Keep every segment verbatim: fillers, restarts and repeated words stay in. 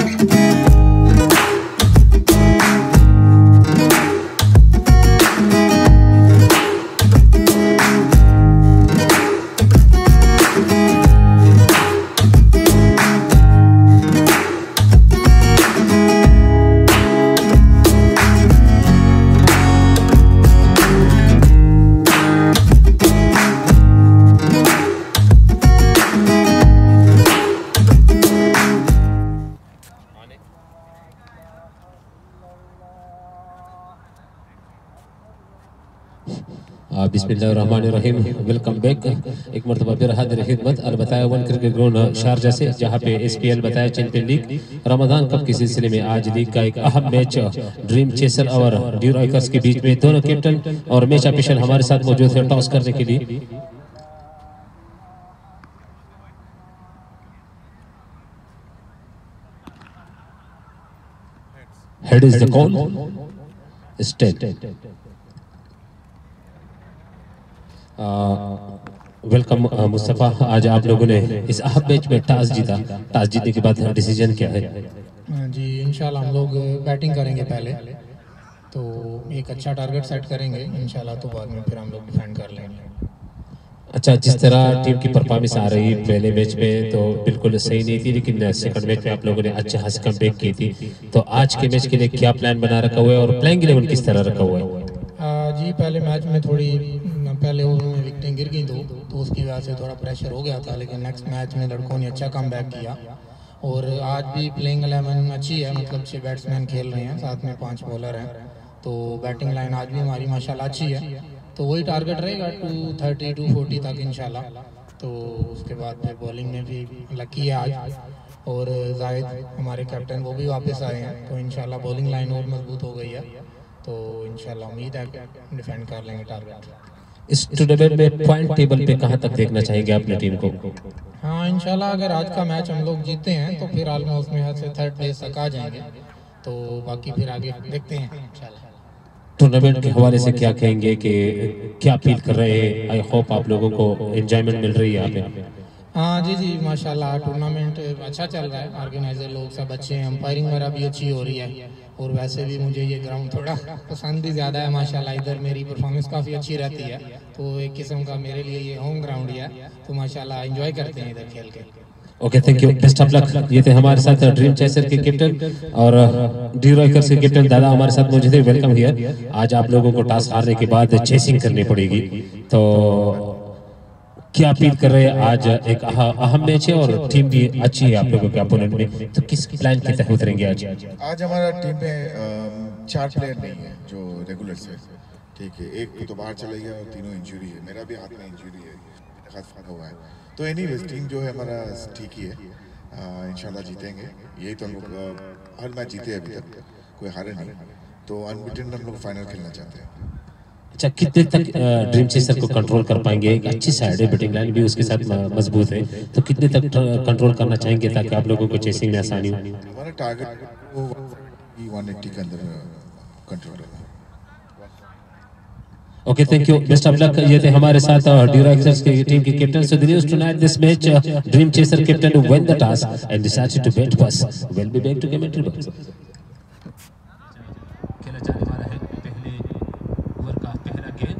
बिस्मिल्लाहिर्रहमानिर्रहीम। Welcome back. एक मरतबा फिर हाजिर खिदमत अलबताया वन क्रिकेट ग्राउंड शारजा से, जहाँ पे एसपीएल बताया चैंपियन लीग रमजान कप के सिलसिले में आज लीग का एक अहम मैच ड्रीम चेसर और ड्यूराइकर्स के बीच में दोनों कैप्टन और मैच ऑफिशियल हमारे साथ मौजूद है टॉस करने के लिए। Head is the call, state. Welcome Mustafa, आज आप लोगों ने इस अहम मैच में टॉस जीता, टॉस जीतने के बाद डिसीजन क्या है? जी इंशाल्लाह हम लोग बैटिंग करेंगे पहले, तो एक अच्छा टारगेट सेट करेंगे इंशाल्लाह, तो बाद में फिर हम लोग डिफेंड कर लेंगे। अच्छा, जिस तरह टीम की परफॉर्मेंस आ रही पहले मैच में तो बिल्कुल सही नहीं थी, लेकिन सेकंड मैच में आप लोगों ने अच्छे खासी कमबैक की थी, तो आज के मैच के लिए क्या प्लान बना रखा हुआ है और प्लेइंग इलेवन किस तरह रखा हुआ है? जी पहले मैच में थोड़ी पहले ओवर में विकेटें गिर गई, तो, तो उसकी वजह से थोड़ा प्रेशर हो गया था, लेकिन नेक्स्ट मैच में लड़कों ने अच्छा कमबैक किया और आज भी प्लेइंग इलेवन अच्छी है, मतलब छः बैट्समैन खेल रहे हैं, साथ में पाँच बॉलर हैं, तो बैटिंग लाइन आज भी हमारी माशाल्लाह अच्छी है, तो वही टारगेट रहेगा टू थर्टी टू फोर्टी तक इंशाल्लाह। तो उसके बाद फिर बॉलिंग में भी लकी है आज, और जाहिद हमारे कैप्टन वो भी वापस आए हैं, तो इंशाल्लाह बॉलिंग लाइन और मजबूत हो गई है, तो इंशाल्लाह उम्मीद है कि डिफेंड कर लेंगे टारगेट। इस टूर्नामेंट में पॉइंट टेबल पे कहां तक देखना चाहेंगे अपनी टीम को? हाँ इंशाल्लाह अगर आज का मैच हम लोग जीतते हैं तो फिर ऑलमोस्ट में से थर्ड प्लेस तक आ जाएंगे, तो बाकी फिर आगे देखते हैं इंशाल्लाह। टूर्नामेंट के हवाले से क्या कहेंगे कि क्या अपील कर रहे हैं? आई होप आप लोगों को एंजॉयमेंट मिल रही है यहाँ पे। हाँ जी जी माशाल्लाह टूर्नामेंट अच्छा चल रहा है, ऑर्गेनाइजर लोग सब अच्छे हैं, अंपायरिंग वगैरह भी अच्छी हो रही है, और वैसे भी मुझे ये ग्राउंड थोड़ा पसंद भी ज़्यादा है माशाल्लाह, इधर मेरी परफॉर्मेंस काफ़ी अच्छी रहती है, तो एक किस्म का मेरे लिए ये होम ग्राउंड है, तो माशाल्लाह एंजॉय करते हैं इधर खेल के। Okay, thank you, best of luck. ये थे हमारे साथ ड्रीम चेसर के कैप्टन और ड्यूराइकर्स के कैप्टन दादा हमारे साथ मौजूद है। Welcome here. आज आप लोगों को टॉस हारने के बाद चेसिंग करनी पड़ेगी, तो क्या अपील कर रहे हैं? आज एक अहम मैच है और टीम भी अच्छी है आप लोगों के अपोनेंट में, तो किस प्लान के तहत उतरेंगे आज? आज हमारा टीम में चार प्लेयर नहीं है जो रेगुलर से, ठीक है, एक तो बाहर चला गया और तीनों इंजरी है, मेरा भी हाथ में इंजरी है, खास फटा हुआ है, तो एनीवेज टीम जो है हमारा ठीक ही है, इंशाल्लाह जीतेंगे। यही तो हम लोग हर मैच जीते हैं अभी तक, कोई हारे नहीं, तो अनबीटन हम लोग फाइनल खेलना चाहते हैं। अच्छा, कितने तक ड्रीम चेसर को कंट्रोल कर पाएंगे? एक अच्छी साइड है, बैटिंग लाइन भी उसके साथ मजबूत है, तो कितने तक कंट्रोल करना चाहेंगे ताकि आप लोगों को चेसिंग में आसानी हो? हमारा टारगेट वो वन एट्टी के अंदर कंट्रोल करना। Okay, thank you, best of luck. ये थे हमारे साथ ड्यूराइकर्स के टीम के captain. So the news tonight this match dream chaser captain won the toss and decided to bat first. We'll be back to commentary box. खेला जाने वाला है पहले ओवर का पहला गेंद।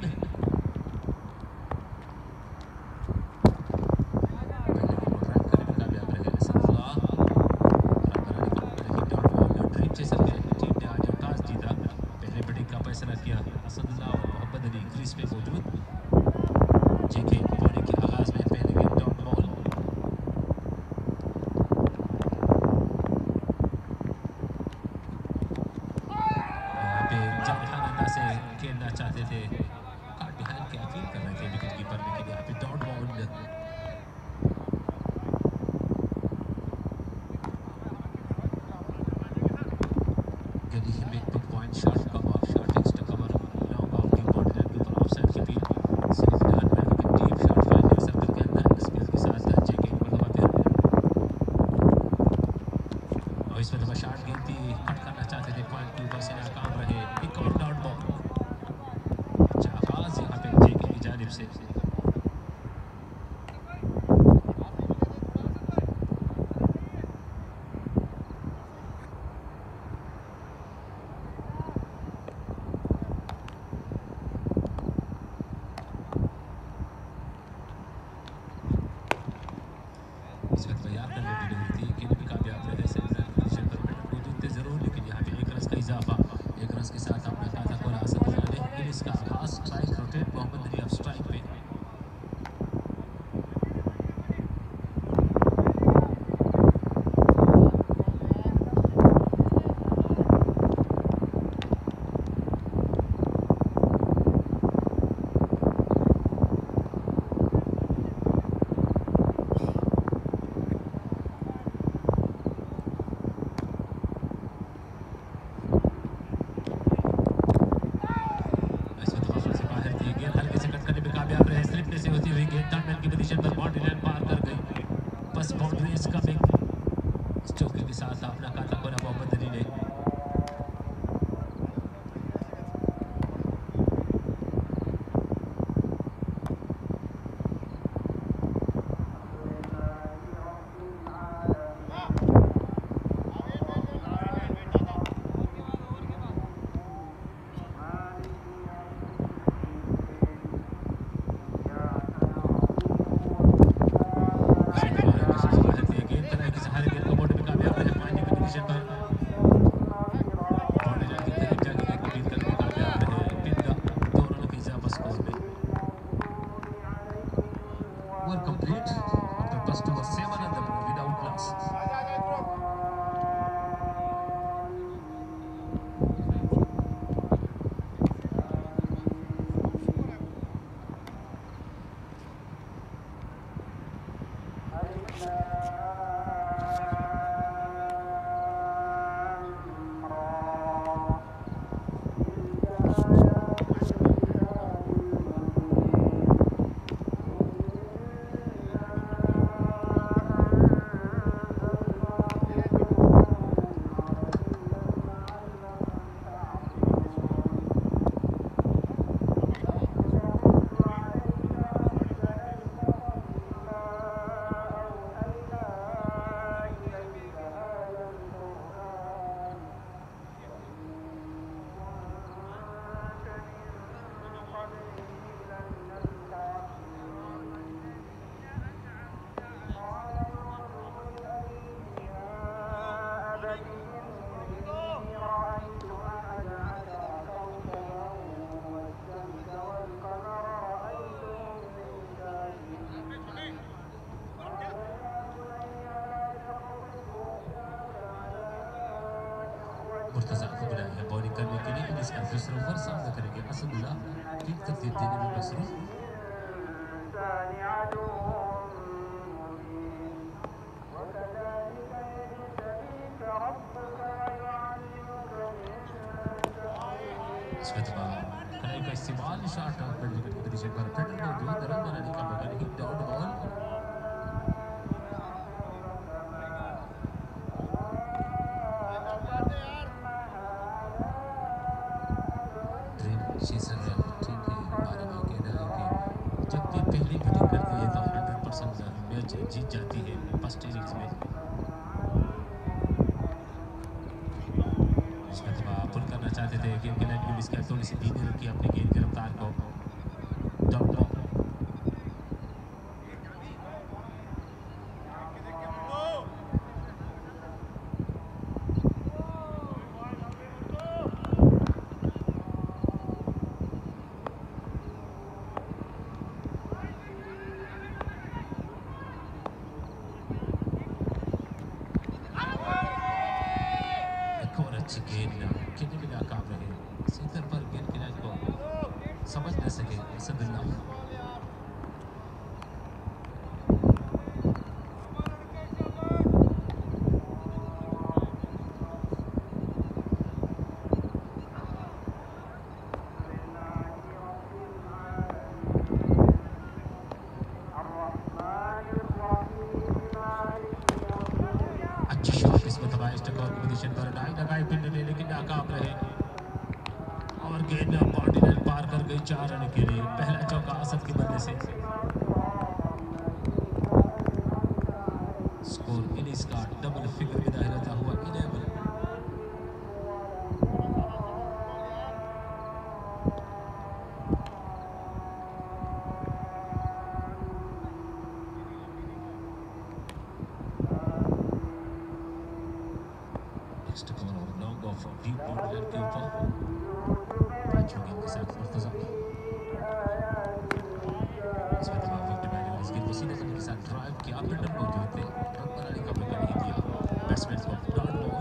ड्रीम चेसर के टीम ने आज टॉस जीता, पहले बैटिंग का फैसला किया असदुल्लाह और मोहम्मद अली क्रीज पे मौजूद, जेके बॉलिंग के आगाज में पहले गेंद डॉट बॉल। यहाँ पे जाफर अंदाज से खेलना चाहते थे, कार्ड बिहाइंड की अपील कर रहे थे विकेट कीपर, लेकिन यहाँ पे डॉट बॉल। गली में बिग पॉइंट शॉट का off shot extra cover long off the body line के ऊपर ऑफसाइड की अपील, सेमीफाइनल में wicket deep shot final circle के अंदर स्पिन के साथ जेके बल्ला पे, और इसमें दफा शॉट गेंद थी, कट करना चाहते थे, पॉइंट के ऊपर से नाकाम रहे, एक और डॉट बॉल। अच्छा आगाज यहाँ पे जेके की जानिब से। साथ अपना खाता खोला मोहम्मद अली ने। मुर्तजा को बुलाया है बॉलिंग करने के लिए। इसका दूसरा ओवर सामना करेंगे असदुल्लाह। ठीक तरतीब देने में मसरूफ। कलाई का इस्तेमाल शॉट और विकेट की पोजीशन पर फील्डर मौजूद, रन बनाने का मौका नहीं। डॉट बॉल शीर्षक है। ठीक है, बारह में कहना है कि जब भी पहली बैटिंग करती है तो हंड्रेड परसेंट मैच जीत जाती है फर्स्ट इनिंग्स में। इसका जवाब पुल करना चाहते थे, गेंद के लाइन को मिस किया, थोड़ी सी धीमी रखी अपनी गेंद की रफ्तार को। डॉट बॉल अच्छी गेंद कितने भी नाकाम रहे, सीधर पर गेंद के लाइन को समझ न सके असदुल्लाह। पर ढाई लगाई पिंडे लेकिन नाकाम रहे और गेंद बाउंड्री लाइन पार कर गई चार रन के लिए। पहला चौका असद के बल्ले से। स्कोर इनिंग्स का डबल फिगर में दाखिल होता हुआ eleven. Next ball long off deep border के ऊपर पांचों गेंद के साथ मुर्तजा इसमें तमाम विकेट बैटिंग इस गेंद को सीधे करने के साथ ड्राइव किया। फील्डर मौजूद थे, रन बनाने का मौका नहीं दिया बैट्समैन को। डॉट बॉल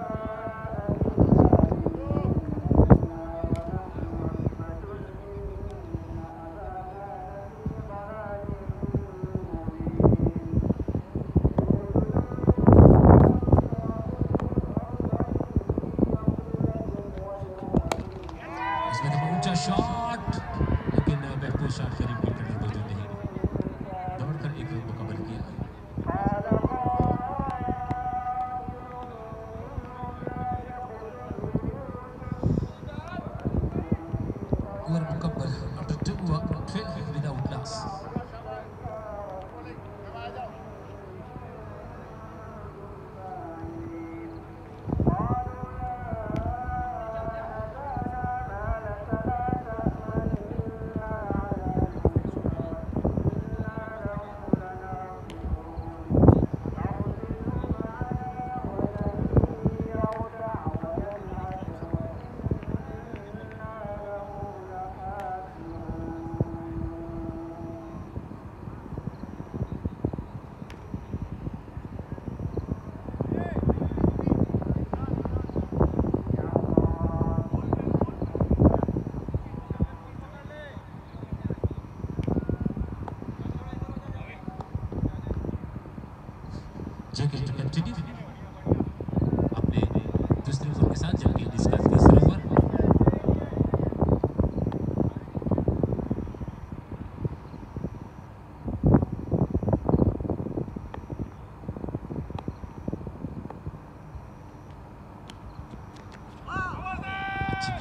शॉट लेकिन बेहतरीन शॉट करीब विकेट मौजूद नहीं, दौड़कर एक रन मुकम्मल किया।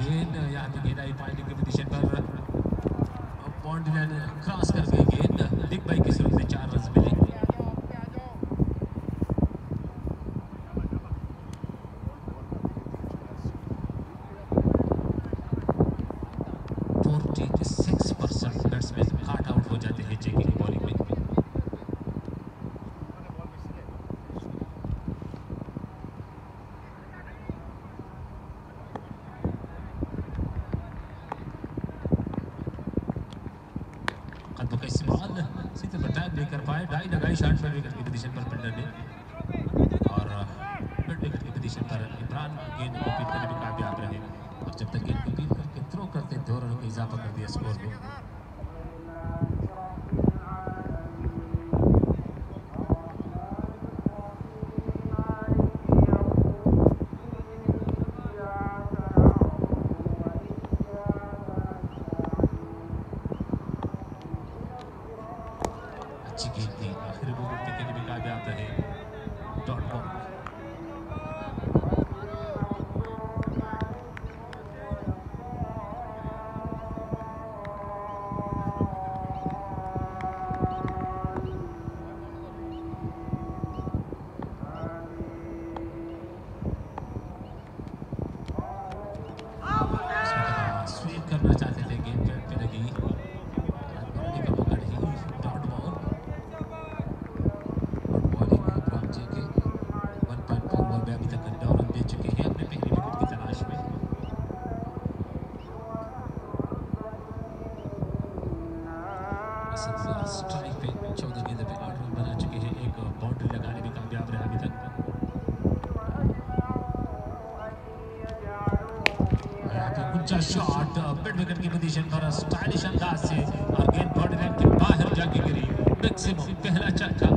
गेंद यहाँ पे गेंद आई पॉइंटिंग की पोजीशन पर, बाउंड्री लाइन क्रॉस कर गई गेंद, बिग बाई की सूरत में चार रन मिले। छियालीस परसेंट बैट्समैन काट आउट हो जाते हैं जेके की बॉलिंग में। कदमों का इस्तेमाल सीधे पर टाइम नहीं कर पाए, डाई लगाई शॉट पर विकेट की पोजीशन पर पिंडर ने, और मिड विकेट की पोजीशन पर इमरान गेंद को पीट करने में कामयाब रहे, और जब तक गेंद को पीट करके थ्रो करते दो रनों का इजाफा कर दिया स्कोर में। अच्छी गेंद थी, आखिरी मोमेंट पे खेलने में कामयाब रहे डॉट बॉल। स्वीप करना चाहते थे, गेंद पैड पे लगी, रन बनाने का मौका नहीं, डॉट बॉल। और बॉलिंग इमरान जेके एक पॉइंट फोर ओवर में अभी तक नौ रन दे चुके हैं अपने पहले विकेट की तलाश में। स्ट्राइक पे चौदह गेंद पे आठ रन बना चुके हैं, एक बाउंड्री लगाने में कामयाब रहे अभी तक। ऊंचा शॉट मिड विकेट की पोजीशन पर स्टाइलिश अंदाज से, और गेंद बॉडी लाइन के बाहर जाके गिरी, मैक्सिमम पहला छक्का।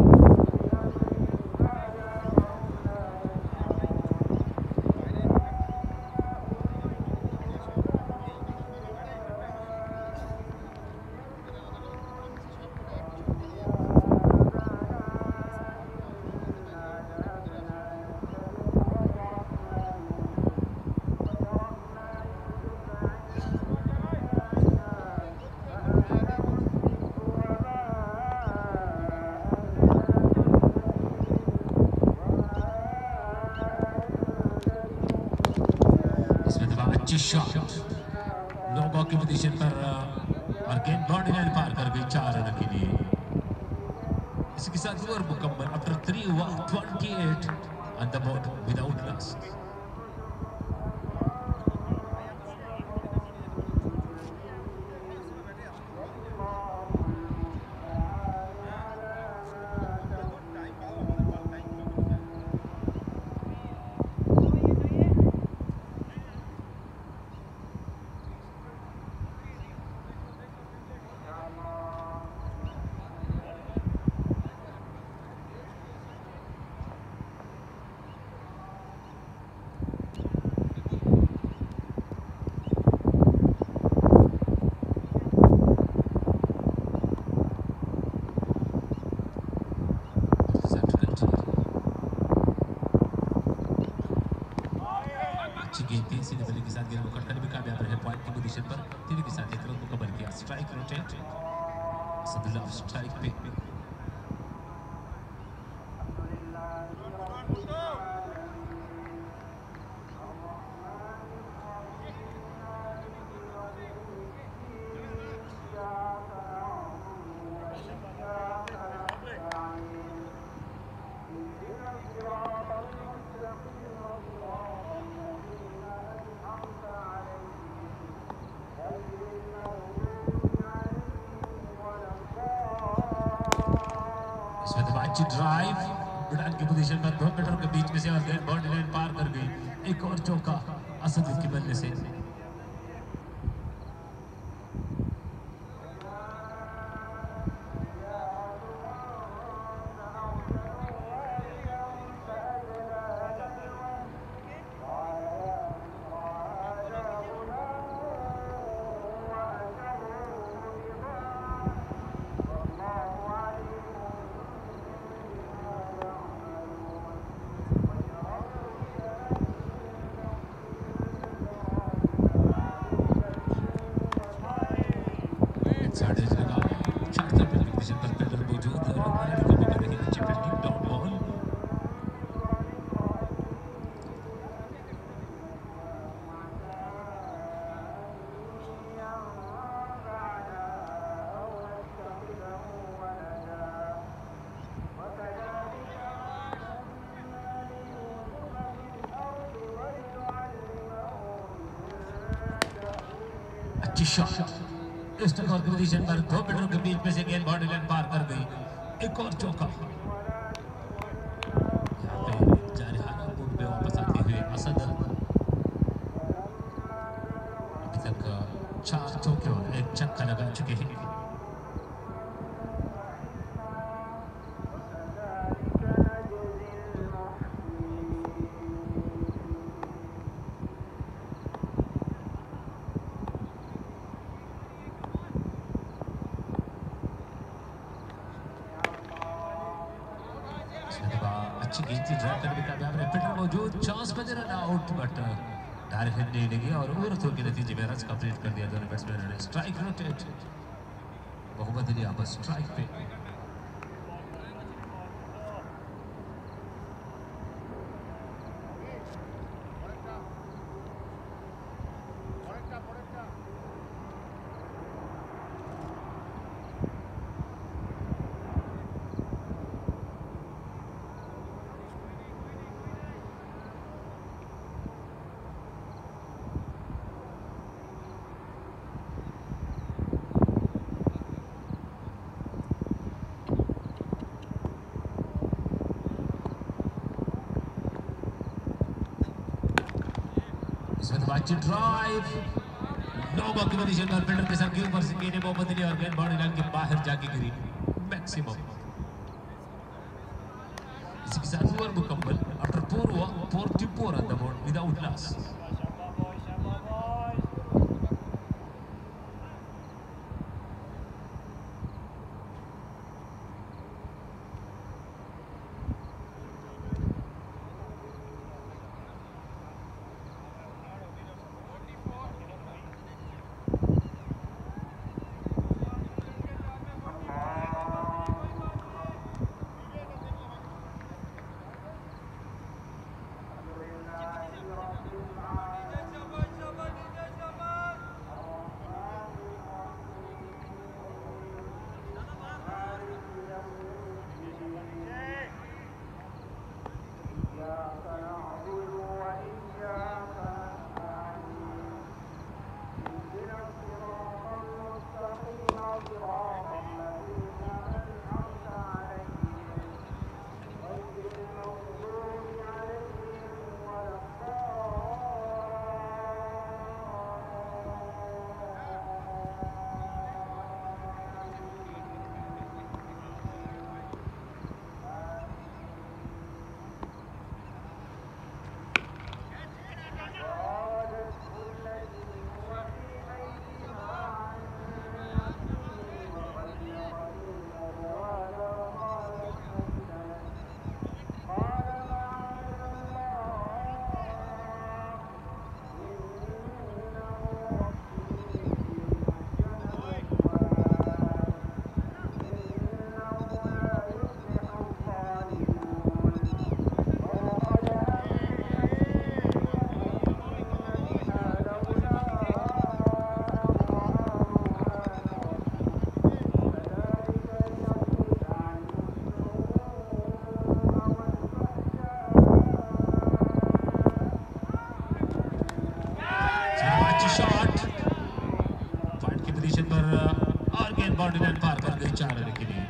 अच्छी शॉट नो बॉल की पोजीशन पर, और गेंद बाउंड्री लाइन पार कर गई चार रन के लिए। इसके साथ ओवर मुकम्मल after three twenty eight on the board without loss. अच्छी गेंद थी, सीधे बल्ले के साथ गेंद को कट करने में कामयाब रहे, पॉइंट की पोजीशन पर तीन के साथ एक रन को कवर किया। स्ट्राइक रोटेट असदुल्लाह स्ट्राइक पे, अच्छी ड्राइव उड़ान की पोजीशन पर दो मीटर के बीच में से, और गेंद बाउंड्री लाइन पार कर गई। एक और चौका असद के बल्ले से। बैक साइड एज लगा चार तरफ की पोजीशन पर फील्डर मौजूद और हमारे विकेट पर रही अच्छी फील्डिंग डाउन बॉल अच्छी शॉट इस टकराव की पोजीशन पर दो फील्डरों के बीच में से गेंद बॉडी लाइन पार कर गई एक और चौका यहाँ पे जारहाना बूट पे वापस आते हुए असद अभी तक चार चौके और एक छक्का लगा चुके हैं अच्छी गेंद थी ड्राइव करने में कामयाब रहे फील्डर मौजूद चांस पे run out but direct hit नहीं लगी और ओवर थ्रो के नतीजे में रन कंप्लीट कर दिया दोनों बैट्समैनों ने स्ट्राइक रोटेट मोहम्मद अली आपस स्ट्राइक पे अच्छी ड्राइव नो बॉल की पोजीशन पर फील्डर के साथ ऊपर से गेंद मोहम्मद अली और गेंद बॉडी लाइन के बाहर जाके गिरी मैक्सिमम इसी के साथ ओवर मुकम्मल after four forty-four on the board without loss body line पार कर गई चार रन के लिए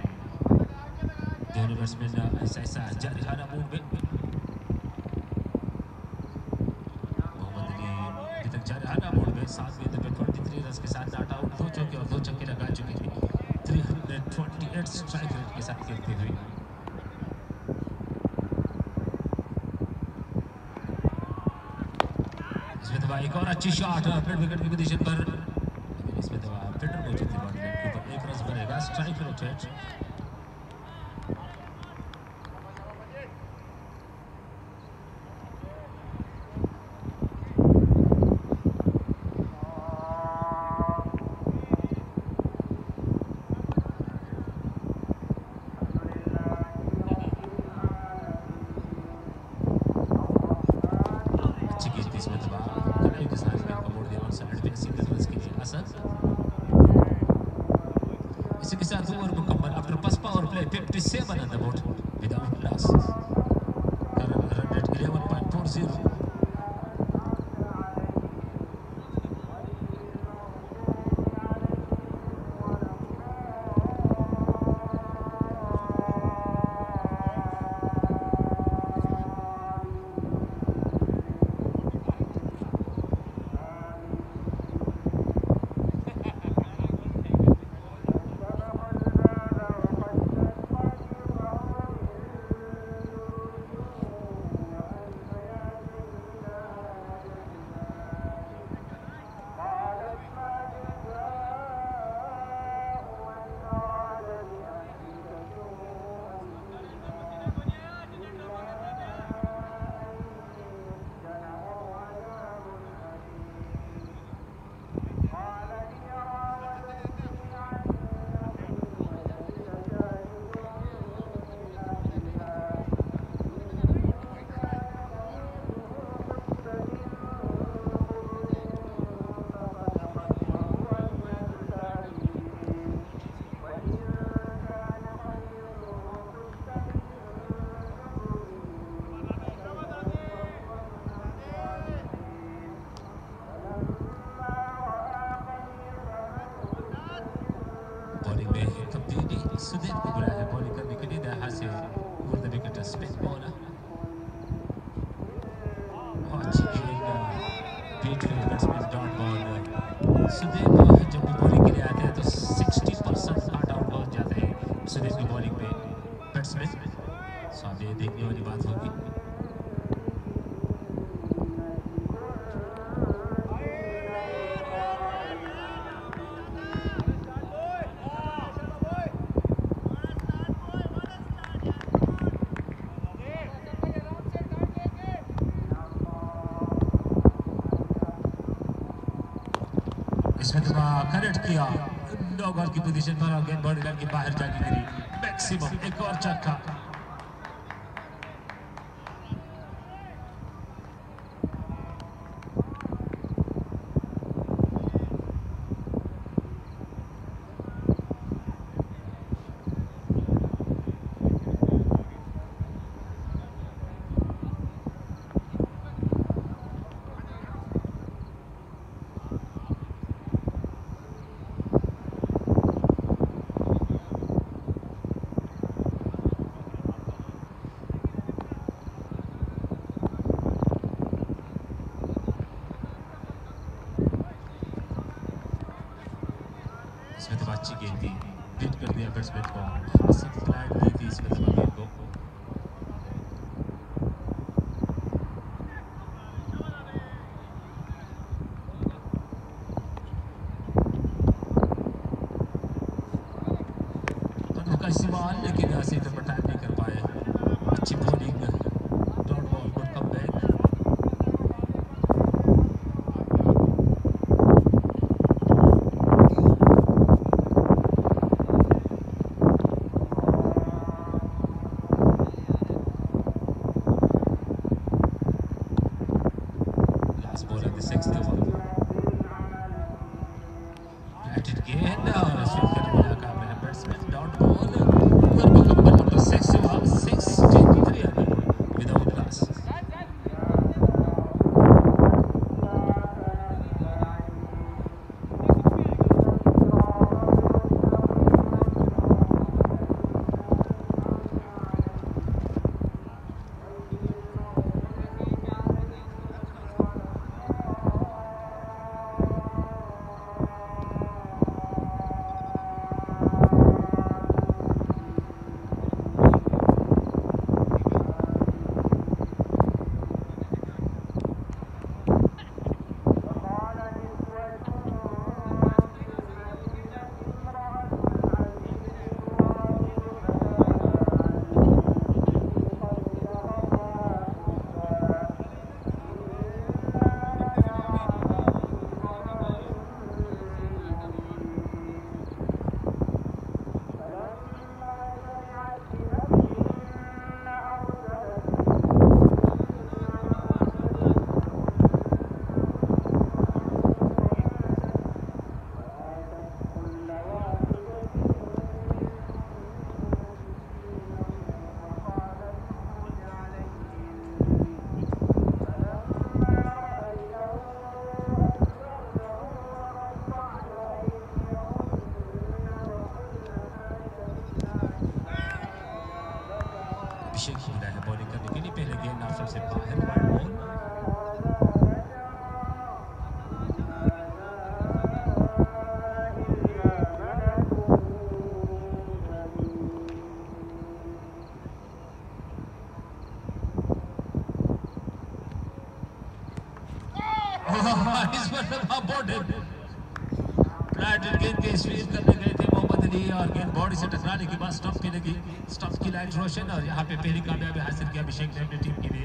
दोनों बैट्समैन ऐसा ऐसा जारहाना मूड में मोहम्मद अली अभी तक जारहाना मूड में सात गेंद पे तेईस रन के साथ नॉट आउट दो चौके और दो छक्के लगा चुके थे तीन सौ अट्ठाईस स्ट्राइक रेट के साथ खेलते हुए इसमें दबा एक और अच्छी शॉट मिड विकेट की पोजीशन पर इसमें दबा फील्डर मौजूद थे बॉडी लाइन के ऊपर एक रन बनेगा स्ट्राइक रोटेट जीरो। सुदेव को बुलाया है बॉलिंग करने के लिए। यहाँ से over the wicket spin ball और अच्छी गेंद बीट में बैट्समैन डॉट बॉल। सुदेव जब भी बॉलिंग के लिए आते हैं तो साठ परसेंट नॉट आउट हो जाते हैं सुदेव की बॉलिंग पे बैट्समैन। सो अब ये देखने वाली बात होगी। इसमें तो कनेक्ट किया नो बॉल की पोजीशन पर और गेंद बॉडी लाइन के बाहर जाके गिरी। मैक्सिमम एक और छक्का। इसमें तो अच्छी गेंद थी, हिट कर दिया बैट्समैन को। खासी फ्लैट दी थी इसमें तो गेंद को। तो का इस्तेमाल लेकिन ऐसे तो टाइम नहीं कर पाए। अच्छी bowling dot ball good come back. Sixth over. Batted again. Swing करने वाला काम है बैट्समैन डॉट बॉल। ऊपर को कम बना तो six over sixty-three without loss. इस मरतबा बोल्ड फ्लैट गेंद के स्वीप करने गए थे मोहम्मद अली और गेंद बॉडी से टकराने के बाद स्टंप की लगी, स्टंप की लाइन रोशन और यहाँ पे पहली कामयाबी हासिल किया अभिषेक ने अपनी टीम के लिए।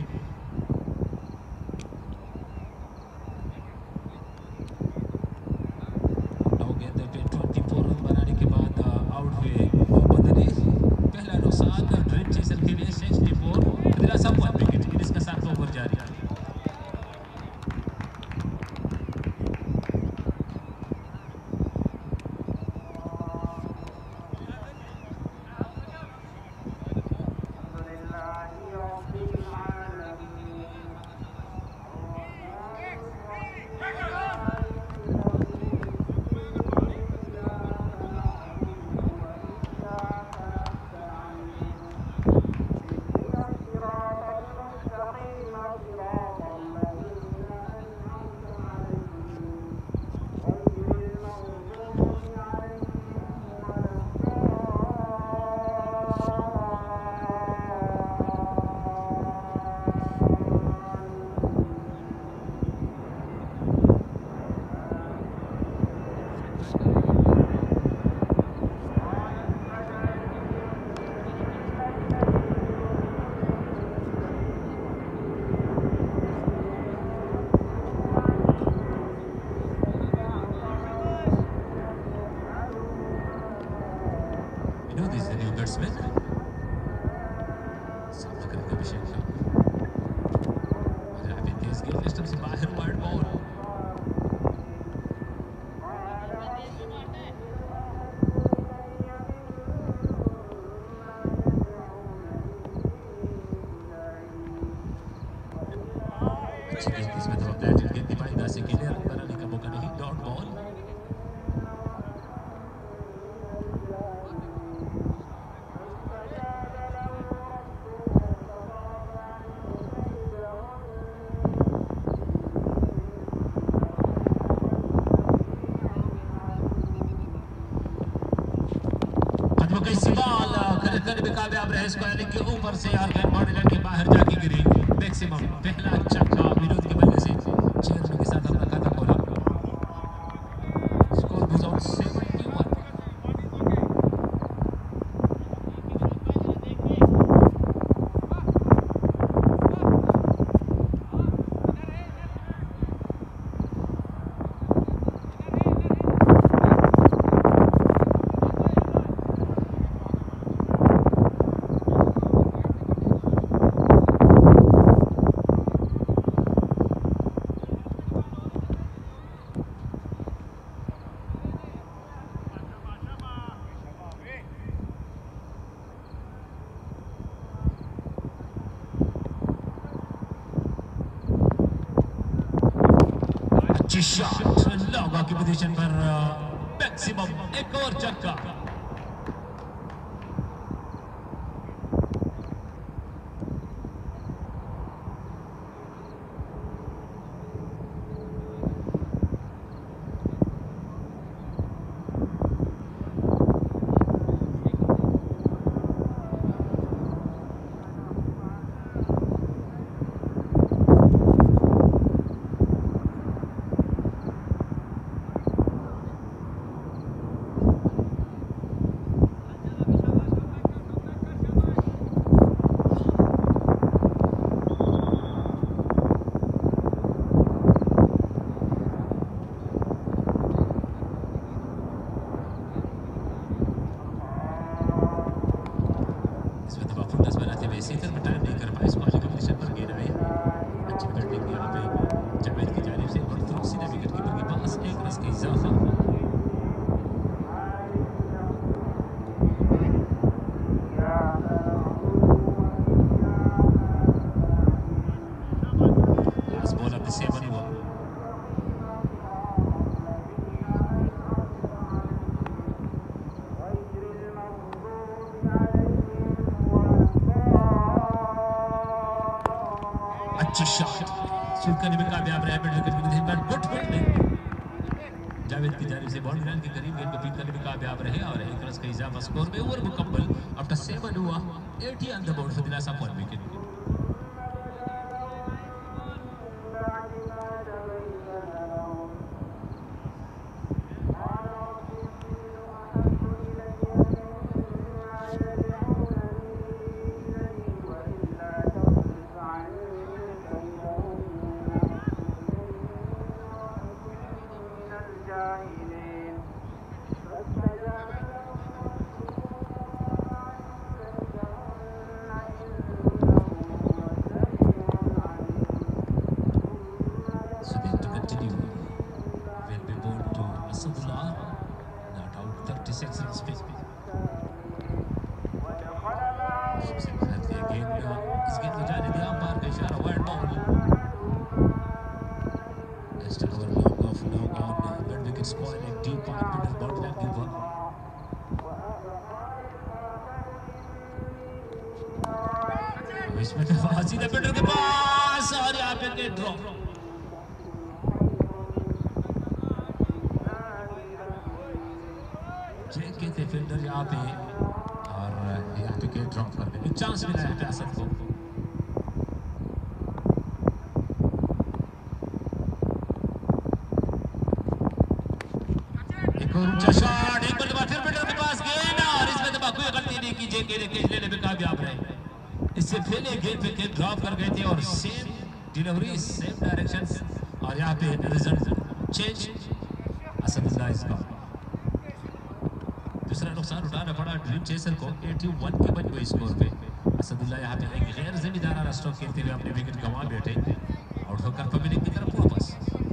नौ गेंद पे चौबीस रन बनाने के बाद आउट हुए मोहम्मद अली। पहला नुकसान ड्रीम चेजर के लिए चौंसठ दिलासा वन विकेट, इनिंग्स का सातवां ओवर जारी। कामयाब रहे इसको के ऊपर से यार गेंद बॉडी लाइन के बाहर जाके गिरी। मैक्सिमम पहला छक्का विरोध की वजह से छह रनों के साथ अपना खाता खोला। स्कोर गोज आउट इकहत्तर। शॉट लॉगा की पोजीशन पर मैक्सिमम एक और छक्का। शूट करने में कामयाब रहा जावेद की जानिब से बॉल लाइन के करीब गेंद को फीड करने में कामयाब रहे और एक रन का इजाफा स्कोर में ओवर मुकम्मल आफ्टर सेवन हुआ अस्सी ऑन द बोर्ड से दिलासा one wicket. Sudeep to continue. Will be ball to Asadullah. Not out. thirty seconds in space. Again, इस गेंद को जाने दिया अंपायर का इशारा. Wild ball. Extra over long off long on mid wicket spoiling deep on middle boundary line giver. इसमें तो सीधा बैटर के पास और यहाँ पे के ड्रॉप. चेक के थे फील्डर यहाँ पे और यहाँ पे के ड्रॉप करने का चांस मिला है प्यासत को. एक और ऊंचा शॉट. एक बल्लेबाज फिर बैटर के पास गेंद और इसमें तो कोई गलती नहीं की. जे के लेने में कामयाब रहे. इससे पहले गेंद पे गेंद ड्रॉप कर गए थे और सेम डिलीवरी सेम डायरेक्शन और यहाँ पे रिजल्ट चेंज. असदुल्लाह इसका दूसरा नुकसान उठाना पड़ा ड्रीम चेसर को. इक्यासी के बन गए स्कोर पे. असदुल्लाह यहाँ पे एक गैर जिम्मेदाराना स्ट्रोक खेलते हुए अपने विकेट गंवा बैठे. आउट होकर पब्लिक की तरफ वापस.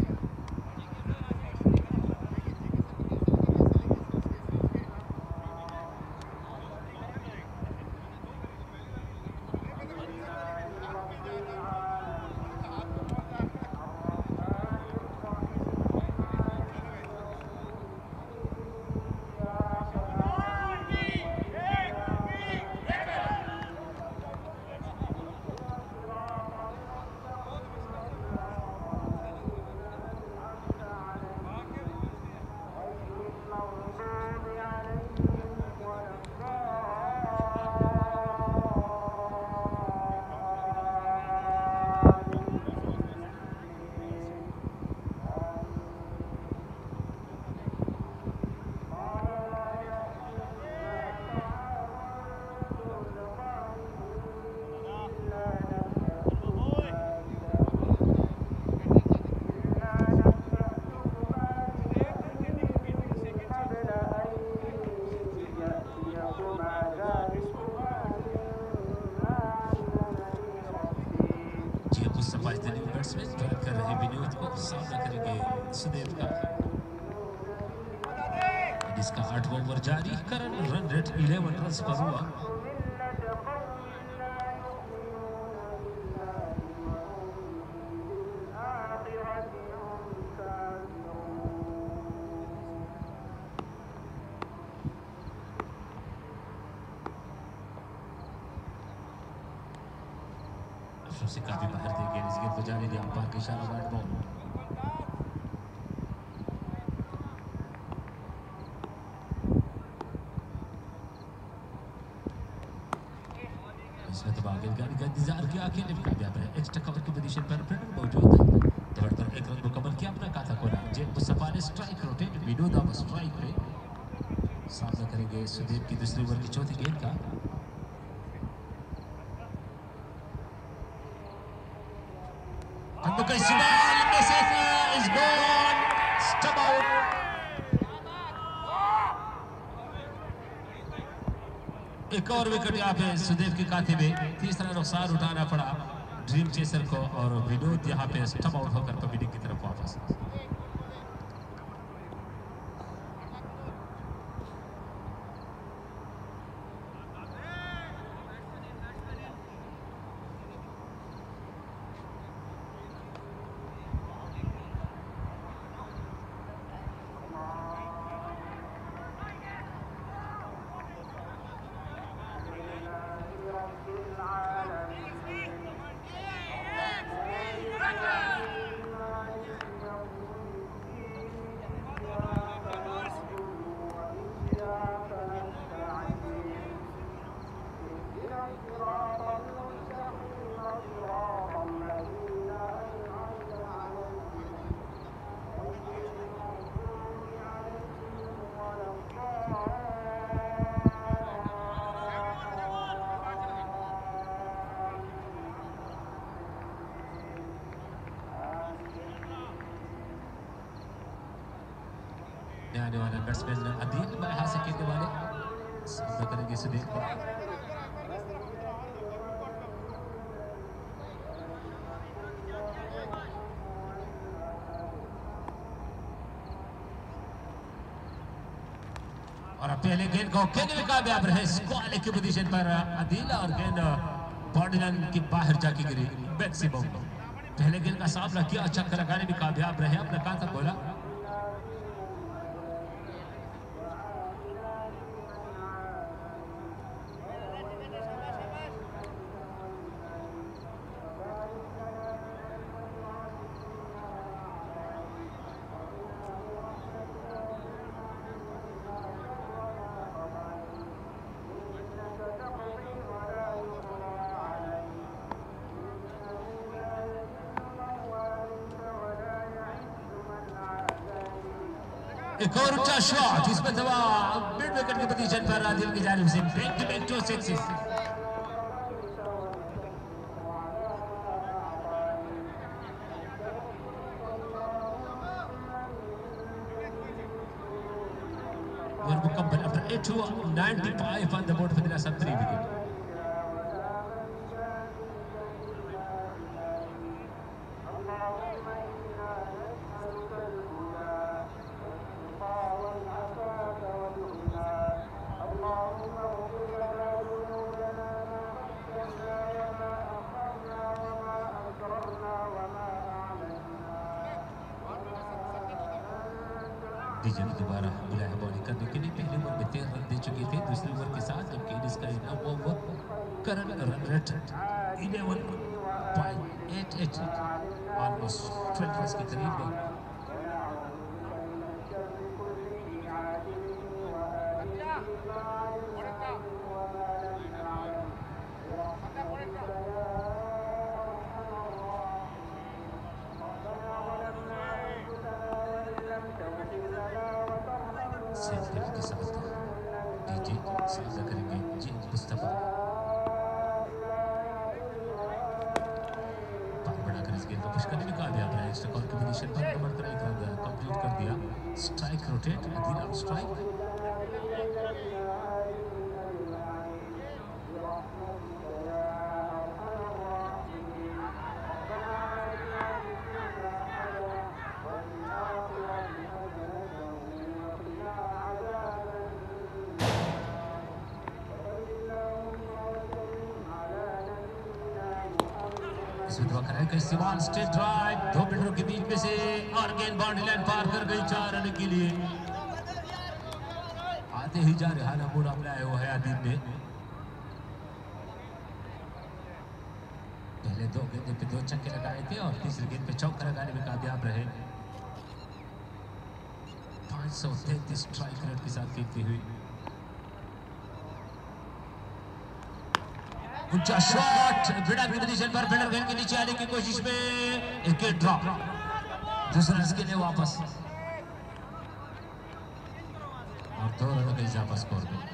इसका आठवां ओवर जारी. करंट रन रेट ग्यारह रन पर हुआ. से काफी बाहर थे गेंद. इस गेंद को जाने दिया अंपायर के इशारा. Wide ball. इसमें तो आगे गाड़ी का इंतजार किया. अकेले भी कामयाब है. एक्स्ट्रा कवर की पोजीशन पर प्रेडर मौजूद है. दौड़कर एक रन मुकम्मल किया अपना खाता खोला. जेब मुस्तफा ने स्ट्राइक रोटेट. विनोद अब स्ट्राइक पे सामना करेंगे सुदीप की दूसरी ओवर की चौथी गेंद का. का इस्तेमाल message is gone. Stump out. एक और विकेट यहाँ पे सुदेव के खाते में. तीसरा नुकसान उठाना पड़ा ड्रीम चेसर को और विनोद यहाँ पे स्टंप आउट होकर पब्लिक की तरफ वापस. आने वाला बैट्समैन अदील बाय हासिल करने वाले सामना करेंगे सुदीप को. और अब पहले गेंद को खेलने में कामयाब रहे स्क्वाले की पोजीशन पर आदिल और गेंद बॉर्डरलाइन के बाहर जाके गिरी मैक्सिमम। पहले गेंद का सामना किया, चक्कर लगाने में कामयाब रहे, अपने कहा था बोला एक और ऊंचा शॉट, इसमें दवा मिड विकेट की पोजीशन पर आदिल की जानिब से back to back two sixes. We're mukammel after eight to ninety-five on the board for the last three wickets. DJ ने दोबारा बुलाया बॉलिंग करने के लिए। पहले ओवर में तेरह रन दे चुके थे, दूसरे ओवर के साथ जबकि इसका इनाम over current run rate eleven point eight eight almost twelve run के करीब है। सेंटर के साथ डीजे साझा करेंगे जेम्स मुस्तफा। पार बढ़ाकर इस गेंद को पुश करने में कामयाब रहा। एक्स्ट्रा कॉल की पोजीशन पर नंबर कर एक रन कंप्लीट कर दिया। Strike rotate Adil on strike. इस्तेमाल स्ट्रेट ड्राइव दो मिनटों के बीच में से और गेंद बाउंड्री लाइन पार कर गई चार रन के लिए। आते ही जा रहा पूरा मिलाया हुआ है आदिल ने। पहले दो गेंद पे दो छक्के लगाए थे और तीसरी गेंद पे चौका लगाने में कामयाब रहे। पांच सौ तैतीस स्ट्राइक रेट के साथ खेलती हुई ऊंचा शॉट बिना पोजीशन पर फिल्डर गेंद के नीचे आने की कोशिश में एक ड्रॉप, दूसरे रन के लिए वापस और दो रनों का इजाफा स्कोर में।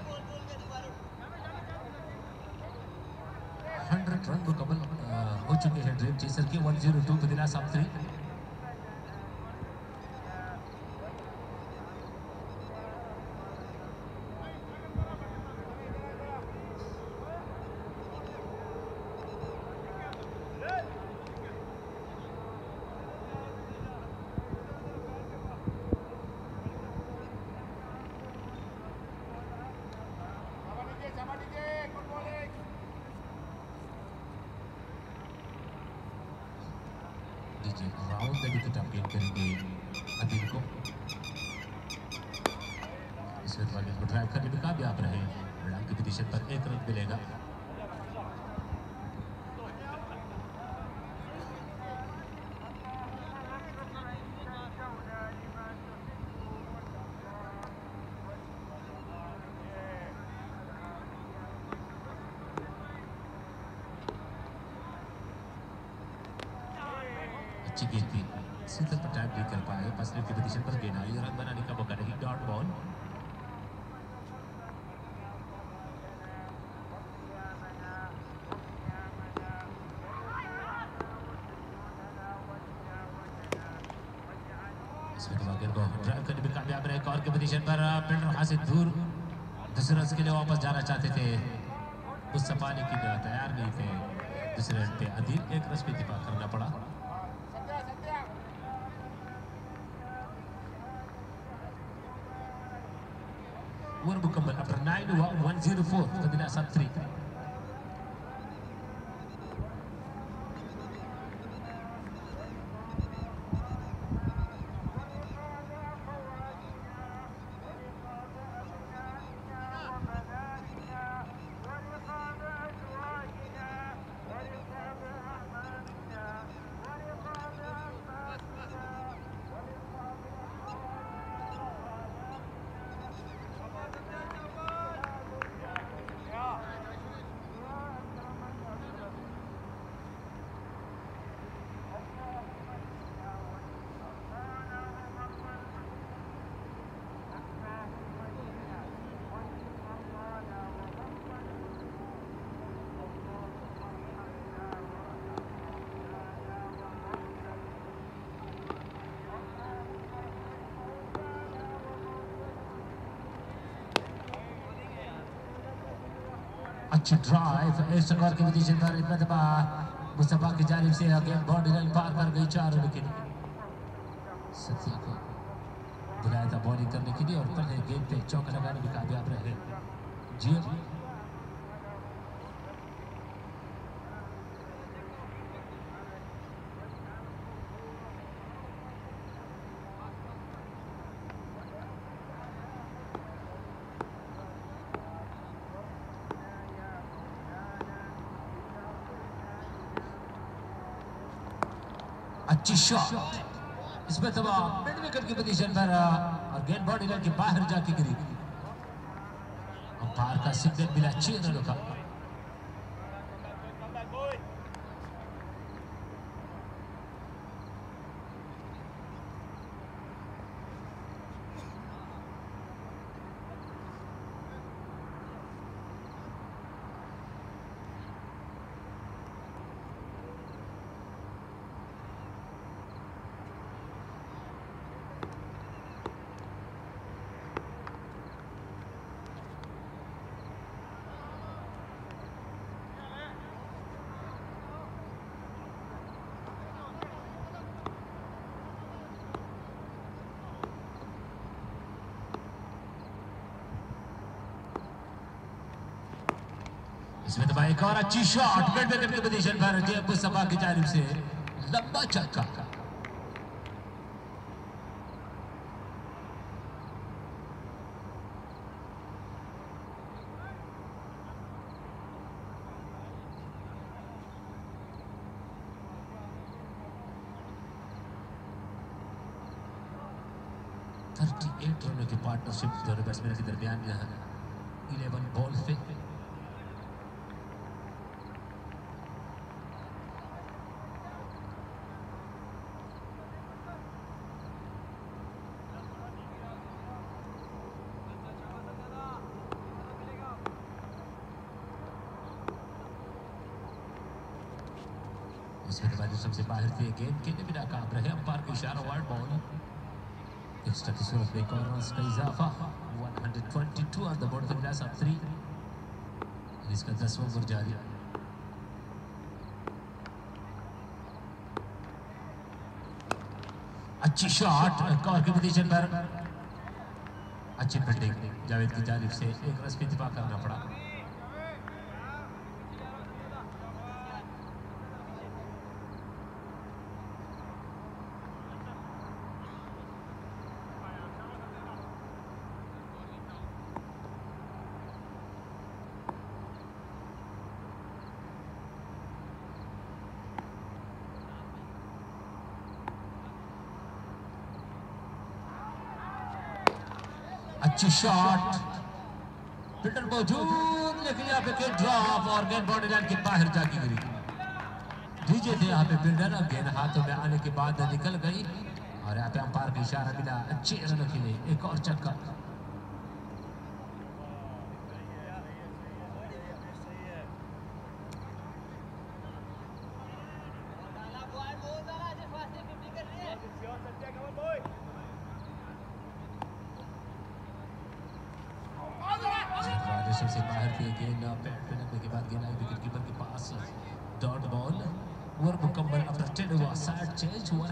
हंड्रेड रन मुकम्मल हो चुके हैं ड्रीम चेसर के। One zero two for the last three। Round the wicket appeal करेंगे अदिल को। इस गेंद को ड्राइव करने में कामयाब रहे। रन की पोजीशन पर एक रन मिलेगा। अच्छी गेंद थी, सीधे पर टैप नहीं कर पाए। फर्स्ट की पोजीशन पर गेंद आई, रन बनाने का मौका नहीं। डॉट बॉल इसमें को ड्राइव करने में कामयाब रहे। कॉर की पोजीशन पर फील्डर वहां से दूर दूसरे रन के लिए वापस जाना चाहते थे, मुस्तफा ने की तैयार नहीं थे। दूसरे रन पे अदील एक रन पे इत्तेफाक करना पड़ा। ओवर मुकम्मल आफ्टर नाइन हुआ वन जीरो फोर कदिला सब थ्री अच्छी ड्राइव इस स्कोर की पोजीशन पर मरतबा मुस्तफा की जानिब से अगेन बाउंड्री लाइन पार कर गई चार विकेट सत्या को बुलाया था बॉलिंग करने के लिए और पहले गेंद पे चौका लगाने में कामयाब रहे जी अच्छी शॉट इसमें तबाह मिड विकेट की पोजीशन पर और गेंद बॉडी लाइन के बाहर जाके गिरी अंपायर का सिग्नल मिला छह रनों का इसमें तो एक और अच्छी शॉट मिड विकेट की पोजीशन पर जय मुस्तफा की जानिब से लंबा छक्का अड़तीस रनों की पार्टनरशिप दोनों बैट्समैनों के दरमियान इलेवन बॉल्स पे इसमें दरवाजे सबसे बाहर से गेंद के लिए बिना काम रहे अंपायर का इशारा वाइड बॉल एक्स्ट्रा की सूरत में एक और रन का इजाफा एक सौ बाईस on the board for loss of three इसका दसवां ओवर जारी अच्छी शॉट कवर की पोजीशन पर अच्छी फील्डिंग जावेद की जानिब से एक रन पे इत्तेफाक करना पड़ा अच्छी शॉट फील्डर मौजूद लेकिन यहाँ पे गेंद ड्रॉप और गेंद बॉडी लाइन के बाहर जाके गिरी डीजे थे यहाँ पे फील्डर गेंद हाथों में आने के बाद निकल गई और यहाँ पे अंपायर का इशारा मिला अच्छे रनों के लिए एक और चक्का से बाहर की गेंद पैड पे लगने के बाद गेंद आई विकेट कीपर के पास डॉट बॉल ओवर मुकम्मल आफ्टर टेन हुआ साइड चेंज एक सौ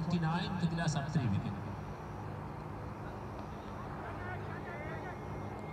उनतीस टू गिलास ऑफ थ्री विकेट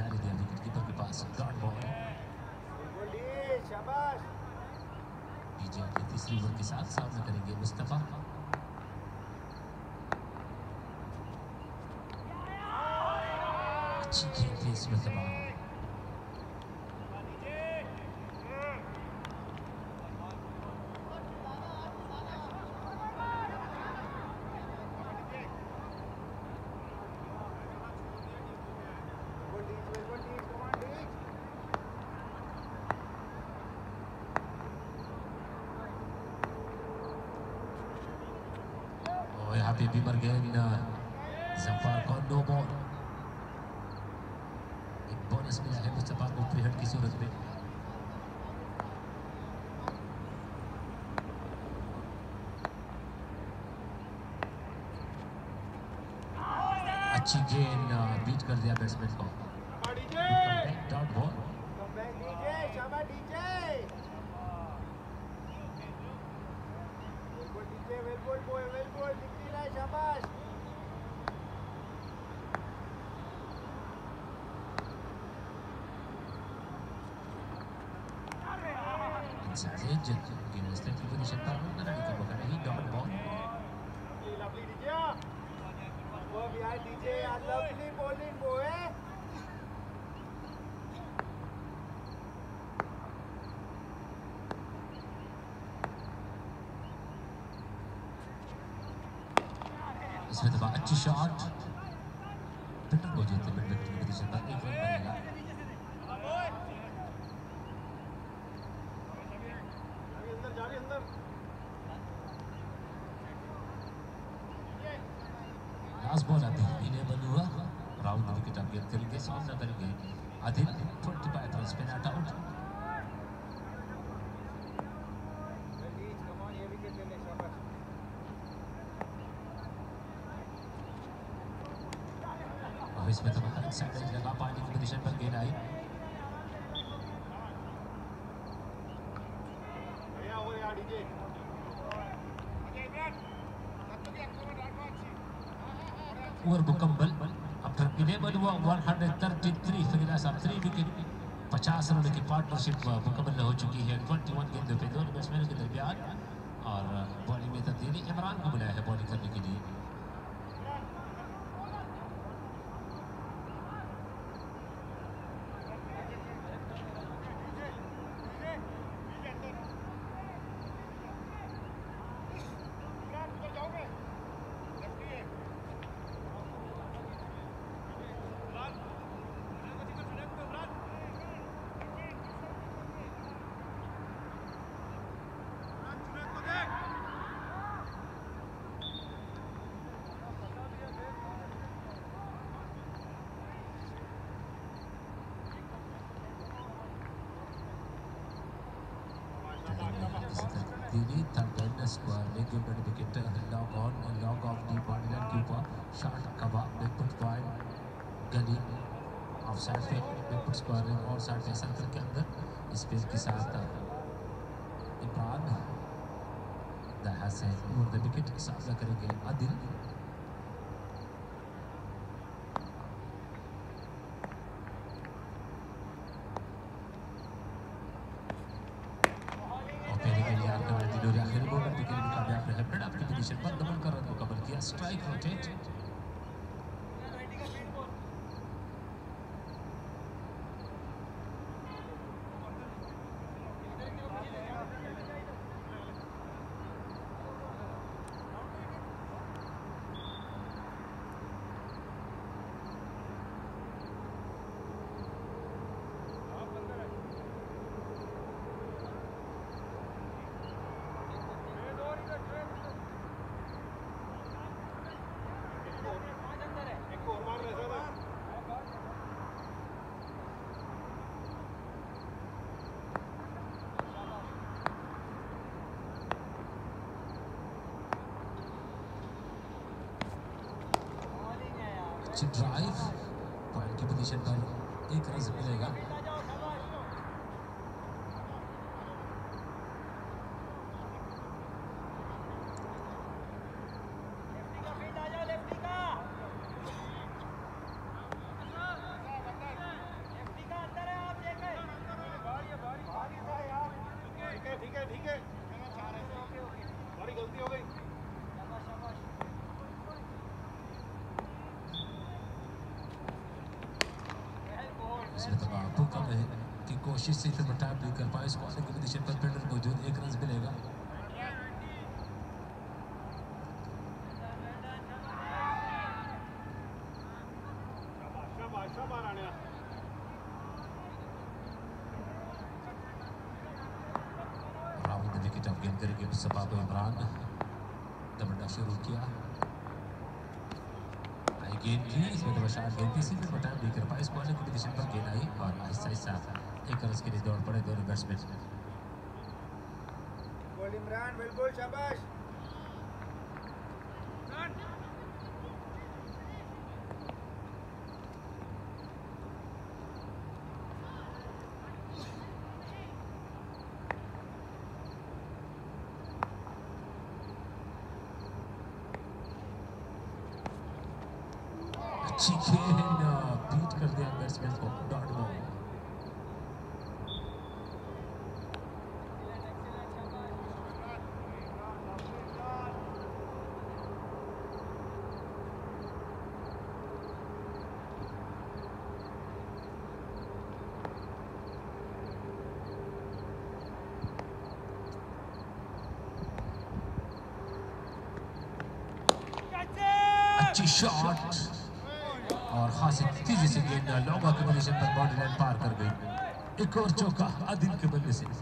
जाने दिया विकेट कीपर के पास। Dot ball. डीजे के तीसरी ओवर के साथ सामना करेंगे मुस्तफा। अच्छी खेल थी इसमें तबाह। यहाँ पे बीमर गेंद जफर को नो बॉल। एक बोनस मिला है मुस्तफा को फ्री हिट की सूरत में। अच्छी गेंद बीट कर दिया बैट्समैन को। Dot ball. पोजीशन पर रन की मौका नहीं। Dot ball. इसमें दबा अच्छी शॉट। पिटर को जीते मिड विकेट की पोजीशन पर एक रन बनेगा। लास्ट बॉल आदिल इनेबल हुआ। राउंड विकेट अब गेंद करेंगे, सामना करेंगे आदिल। पच्चीस रन पे नॉट आउट। और इसमें तो मतलब साइड लगा पानी की पोजीशन पर गेंद आई। ओवर मुकम्मल। अब तक इनेबल हुआ एक सौ तैंतीस फिनिश ऑफ थ्री विकेट। पचास रन की पार्टनरशिप मुकम्मल हो चुकी है इक्कीस गेंदों पे दोनों बैट्समैनों के दरमियान। और बॉलिंग में तब्दीली इमरान को बुलाया है बॉलिंग करने के लिए। Dini Tandana square leg under the wicket, log on, log off deep on and keeper, short cover, big put point, gully off side पे big put square और साइड पे सर्कल के अंदर स्पेस के साथ इमरान दहा से ओवर द विकेट सामना करेंगे Adil. Strike rotate. Drive point की पोजीशन पर एक रन मिलेगा। इसमें तबाह पुल है की कोशिश से इतना टाइम नहीं कर पाए, स्क्वायर की पोजीशन पर फील्डर मौजूद, एक रन मिलेगा। राहुल विकेट ऑफ गेंद करके सबाब इमरान दबड़ा शुरू किया, गेंद की इसमें तो शायद गेंद थी, सिर्फ टाइम नहीं कर पाए, स्क्वायर की पोजीशन पर गेंद आई और आहिस्ता आहिस्ता एक रन के लिए दौड़ पड़े दोनों बैट्समैन। बोल इमरान, बिल्कुल शाबाश। अच्छी गेंद बीट कर दिया बैट्समैन को, डॉट बॉल। अच्छी शॉट और खासी तेजी से गेंद लॉन्गा की पोजीशन पर बाउंड्री लाइन पार कर गई। एक और चौका आदिल के बल्ले से।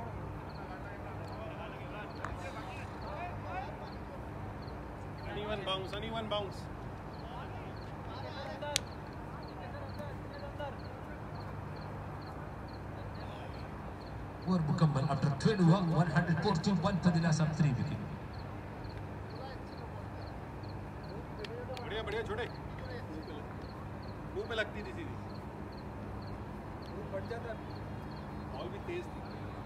Anyone bounce, anyone bounce. और मुकम्मल after twelve one forty-one for the loss of three wicket। बढ़िया बढ़िया छोटे, मुंह पे लगती थी सीधी, बढ़ जाता, बॉल भी तेज थी।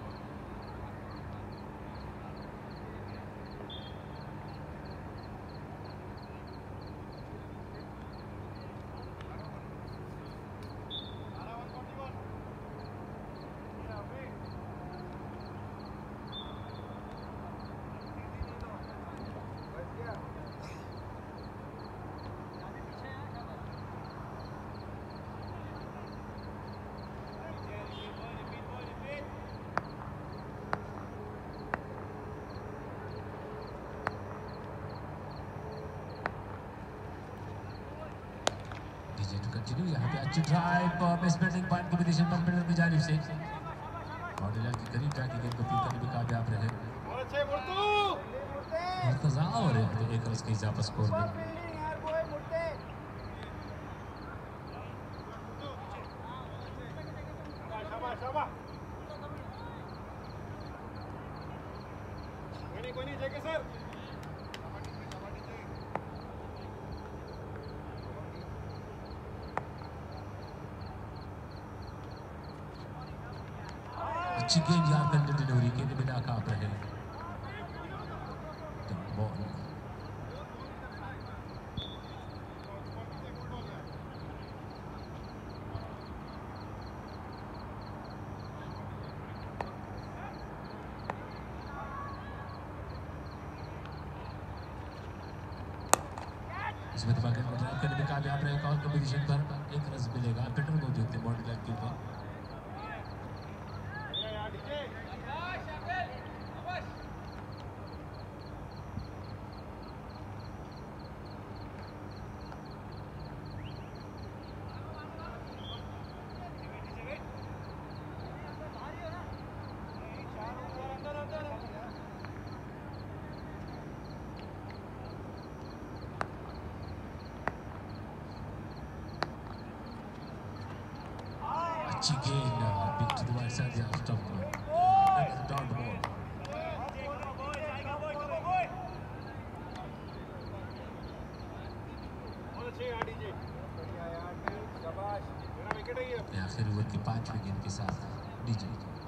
कंटिन्यू यहाँ पे अच्छी ड्राइव बेस बैटिंग पॉइंट की पोजीशन पर फील्डर की जानिब से बाउंड्री लाइन के करीब जाके गेंद को फील्ड करने में कामयाब रहे। मुर्तजा और एक रन के इजाफा स्कोर में। कोई नहीं जेके सर, अच्छी गेंद यार करने डिलीवरी गेंद में नाकाम रहे। बॉल इसमें तो गेंद को ड्राइव करने में कामयाब रहे। कॉल कंपटीशन पर एक रन मिलेगा। पेट्रोल मौजूद थे बाउंड्री लाइन के ऊपर। अच्छी गेंद pitch to the right side या स्टंप पर डॉट बॉल। आखिरी ओवर की पांचवी गेंद के साथ डीजे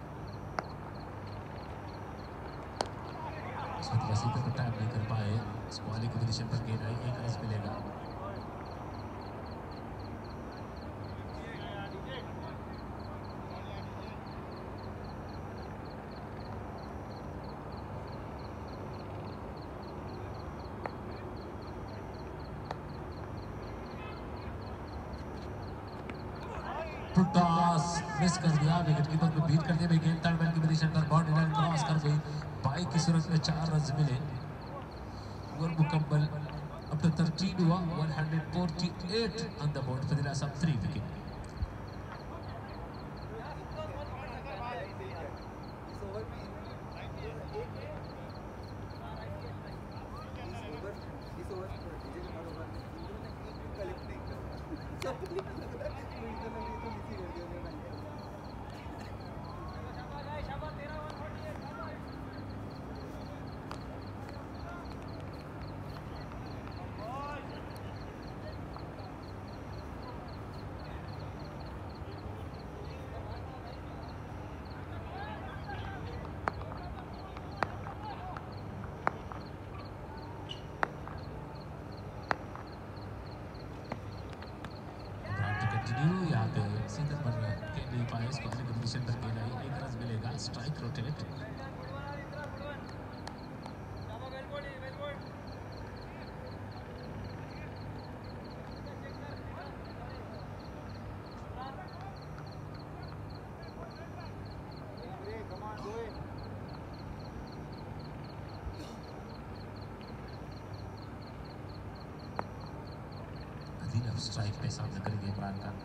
इसमें वसीम को टाइम नहीं कर पाए। स्क्वायर की पोजीशन पर गेंद आई, एक रन मिलेगा। टॉस मिस कर दिया, विकेट कीपर को बीट करते हुए गेंद थर्ड मैन की पोजीशन पर बाउंड्री लाइन क्रॉस कर गई। बाइक की सूरत में चार रन मिले। ओवर मुकम्मल, अब तो थर्टीन हुआ, one forty-eight on the board for the loss of three wicket. यहाँ पे सीधे पर खेल नहीं पाए, इसको अपने पोजीशन पर खेल आई, एक रन मिलेगा, स्ट्राइक रोटेट। स्ट्राइक पे सामने करेंगे इमरान का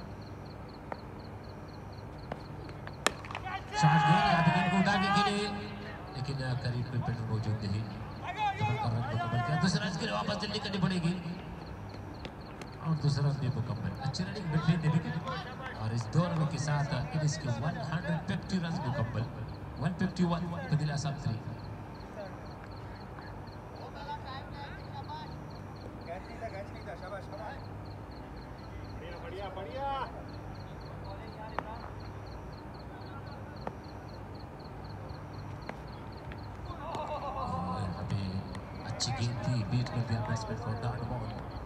शॉट, गेंद यहाँ पे गेंद को उठा के खेले, लेकिन करीब में पेडर मौजूद नहीं, रन मुकम्मल किया। दूसरा रन के लिए वापस जल्दी करनी पड़ेगी और दूसरा रन भी मुकम्मल। अच्छी रनिंग मिडफील्ड विकेट और इस दो रनों के साथ इनिंग्स के one fifty रन मुकम्मल, one fifty-one for the loss of three। अच्छी गेंद थी, बीट कर दिया बैट्समैन को, डॉट बॉल।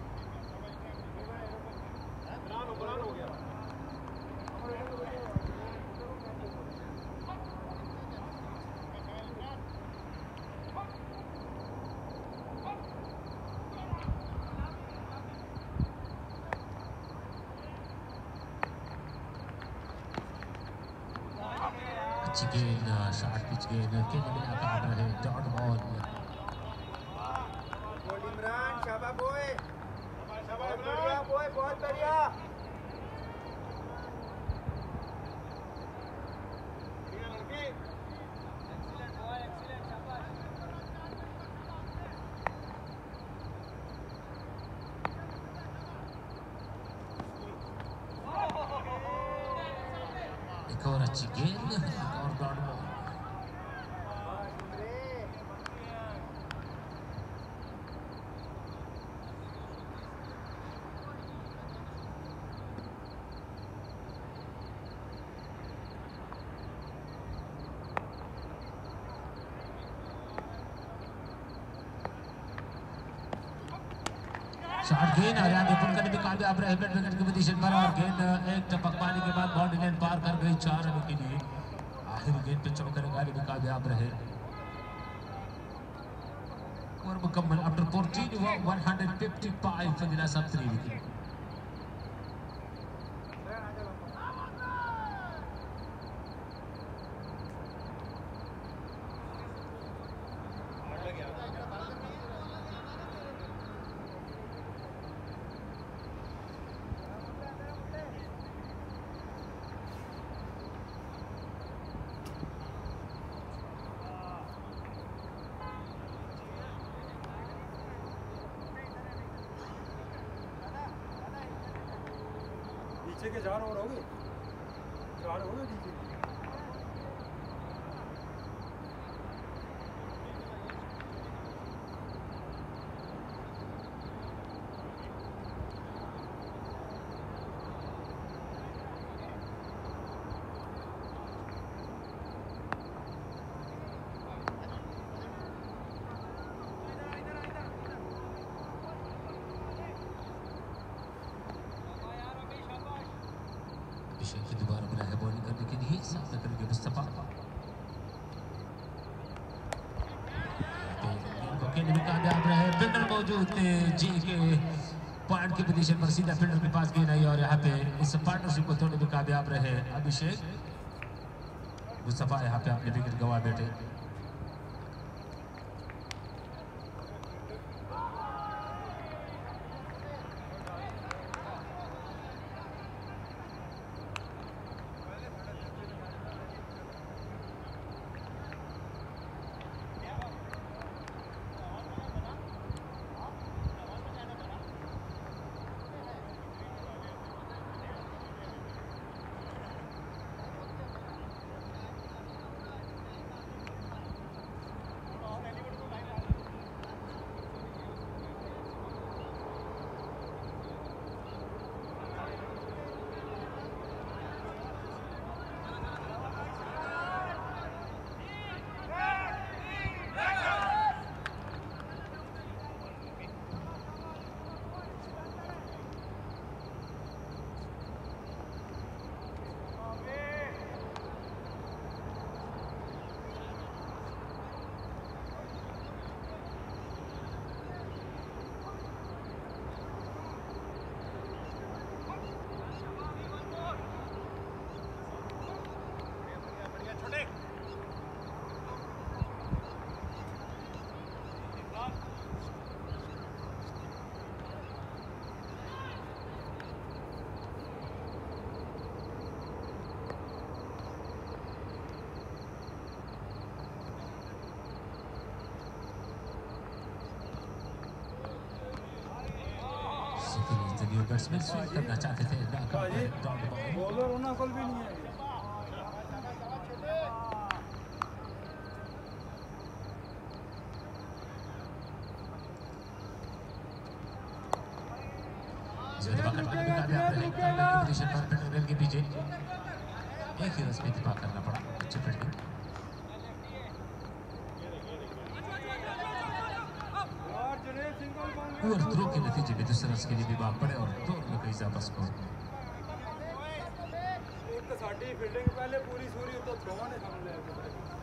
अच्छी गेंद, शॉर्ट पिच गेंद के लिए काम रहे, डॉट बॉल। इमरान शाबाश बॉय, शाबाश बढ़िया बॉय, बहुत बढ़िया। एक और अच्छी गेंद, एक और डॉट बॉल। शॉट गेंद और यहाँ विपुल करने भी कामयाब रहे विकेट की पोजीशन पर, और गेंद एक टपक पाने के बाद बाउंड्री लाइन पार कर गई चार रनों के लिए। आखिरी गेंद पे चौके लगाने भी कामयाब रहे और मुकम्मल। आफ्टर fourteen हुआ one fifty-five for the loss of three wicket। पीछे के चार ओवर हो गए, चार हो गए पीछे। की दोबारा बना है बॉलिंग करने के लिए, सामना करेंगे मुस्तफा। कामयाब रहे, फिल्डर मौजूद थे जी के पॉइंट की पोजीशन पर सीधा फील्डर के पास गेंद आई और यहाँ पे इस पार्टनरशिप को तोड़ने में कामयाब रहे अभिषेक मुस्तफा। यहाँ पे आपने विकेट गंवा बैठे। बैट्समैन स्विंग करना चाहते थे बॉलर होना कल भी नहीं है। पोजीशन पर पेट्रोल के पीछे एक ही रस में दिफा करना पड़ा। अच्छी फील्डिंग और थ्रो के नतीजे में दूसरे रस के लिए भी भाग पड़े और दो रनों का इजाफा स्कोर। एक तो साडी फील्डिंग पहले पूरी सूरी तो थ्रो ने समझ लिया।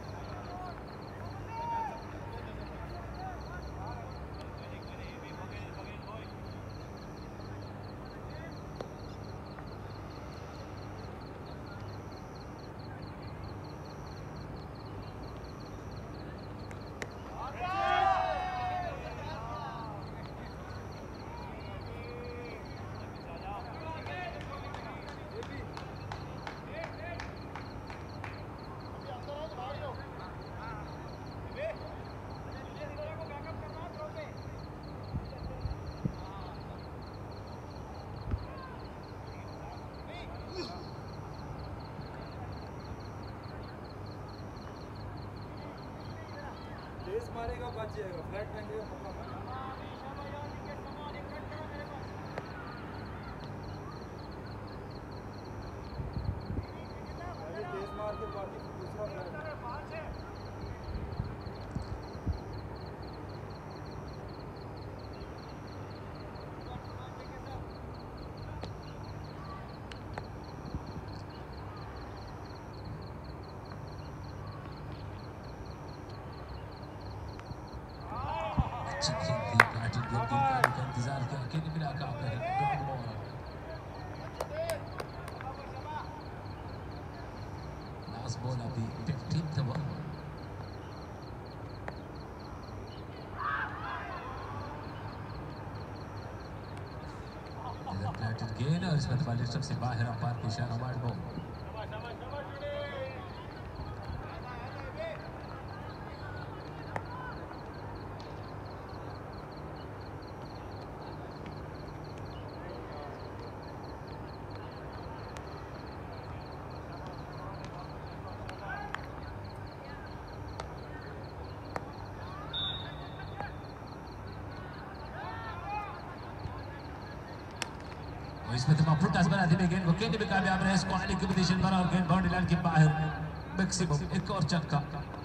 तेज मारेगा बच जाएगा, फ्लैट फेंकेगा पक्का। तेज मार के बाकी दूसरा फ्लैट। इंतजार किया अकेले मिला काम नहीं। लास्ट बॉल अभी फिफ्टीन था वो। गेंद और इसमें वाली तरफ से बाहर अंपायर को इशारा वाइड बॉल। इसमें तमाम फुटास बना दी गेंद को केंद्र में कामयाब रहे। स्क्वालिटी की पोजीशन पर और गेंद बाउंड्री लाइन के बाहर मैक्सिमम एक और चक्का।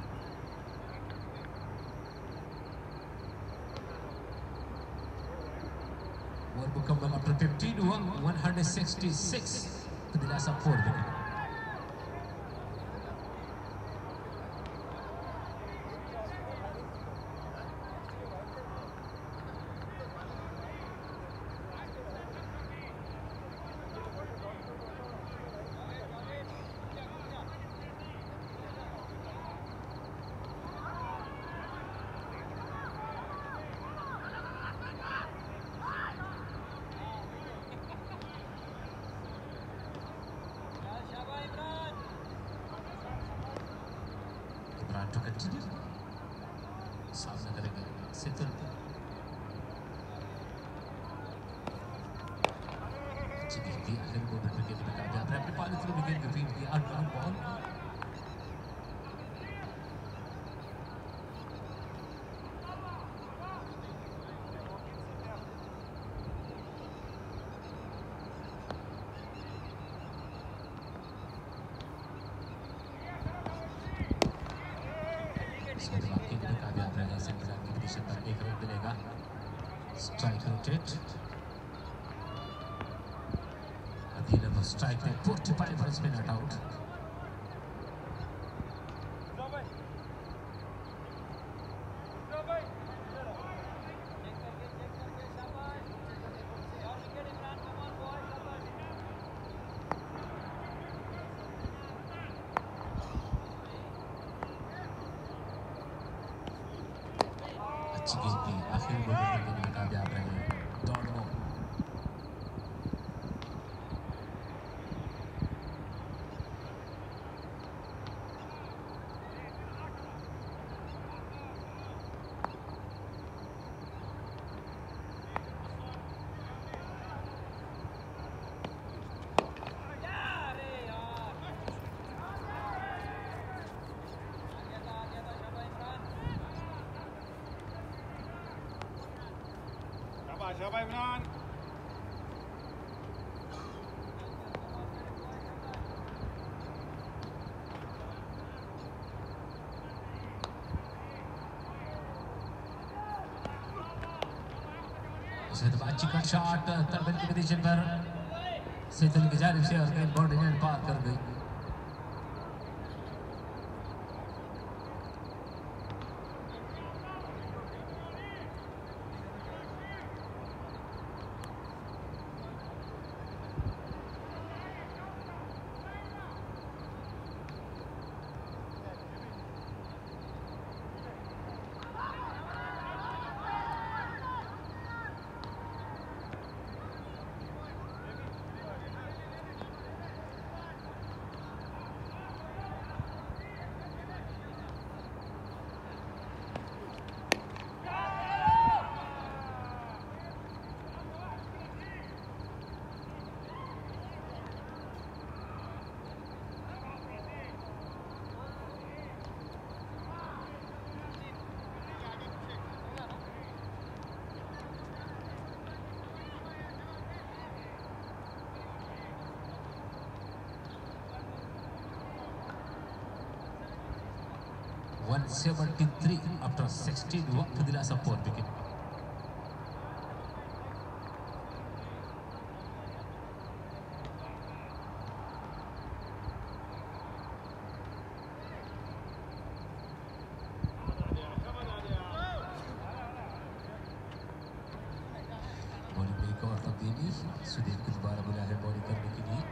और मुकम्मल after fifteen one hundred sixty six दिलासा फोर विकेट। कंटिन्यू सामने करेंगे सेतुल अच्छी गेंद दी आखिर को विकेट पे कामयाब रहे अपने पाले थ्रू विकेट के फील्ड दिया अनग्राउंड ball strike rate forty-five has been not out. अच्छी गेंद थी आखिर में विकेट में कामयाब रहे डॉर्डमो शाबाश इमरान अच्छी कट शॉट तरबेल की पोजीशन पर सेतुल की जानिब से और गेंद बाउंड्री लाइन पार कर गई one seventy-three after sixteen waktu दिला support wicket. बॉलिंग में एक और तब्दीली सुदेव को दोबारा बुलाया है बॉलिंग करने के लिए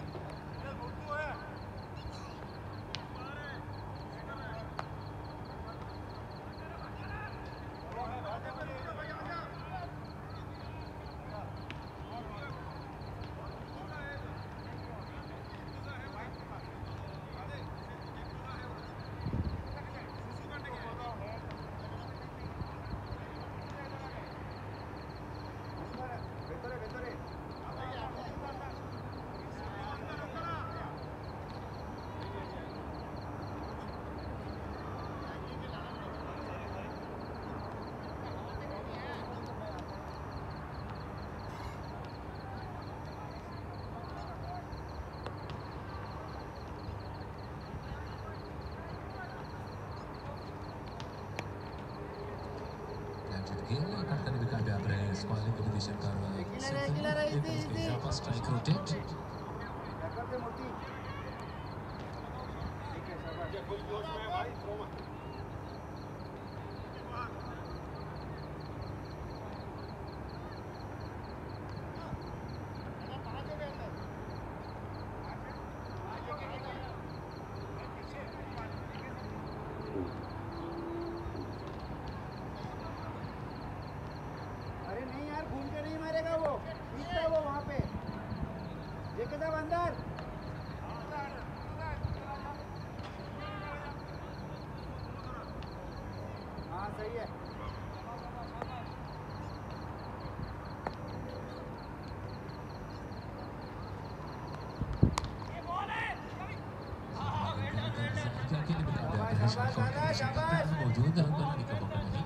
कट करने में कामयाब रहे स्क्वालिंग कंपटीशन कर रहा है स्ट्राइक रोटेट शॉट को मौजूद रन बनाने का मौका नहीं।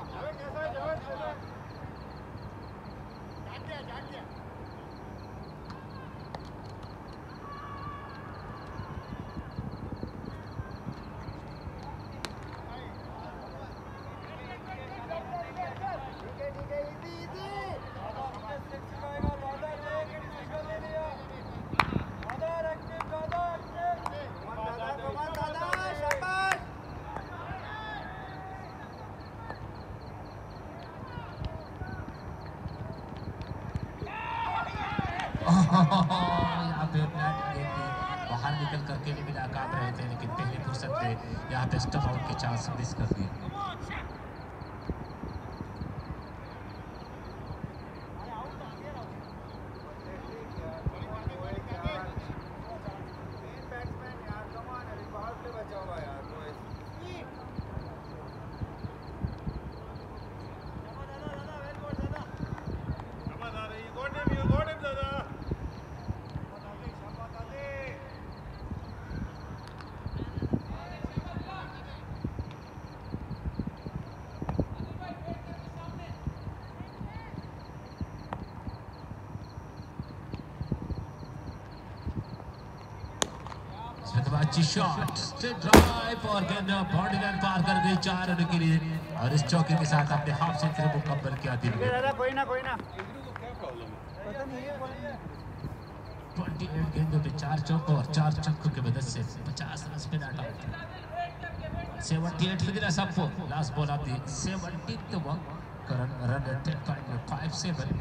यहाँ पे बाहर निकल करके भी नाकाम रहे थे, लेकिन पहली फुर्सत पे यहाँ पे स्टंप आउट के चांस मिस कर दिए। अच्छी शॉट, स्ट्रेट ड्राइव और गेंद बाउंड्री लाइन पार कर गई चार रन के लिए, और इस चौके के साथ अपने हाफ सेंचुरी मुकम्मल किया दिल में। कोई ना कोई ना अट्ठाईस गेंदों पे चार चौकों और चार छक्कों की मदद से पचास रन पे नॉट आउट। अठहत्तर for the Sappo. Last ball of the seventeenth one. Current run at ten point five seven.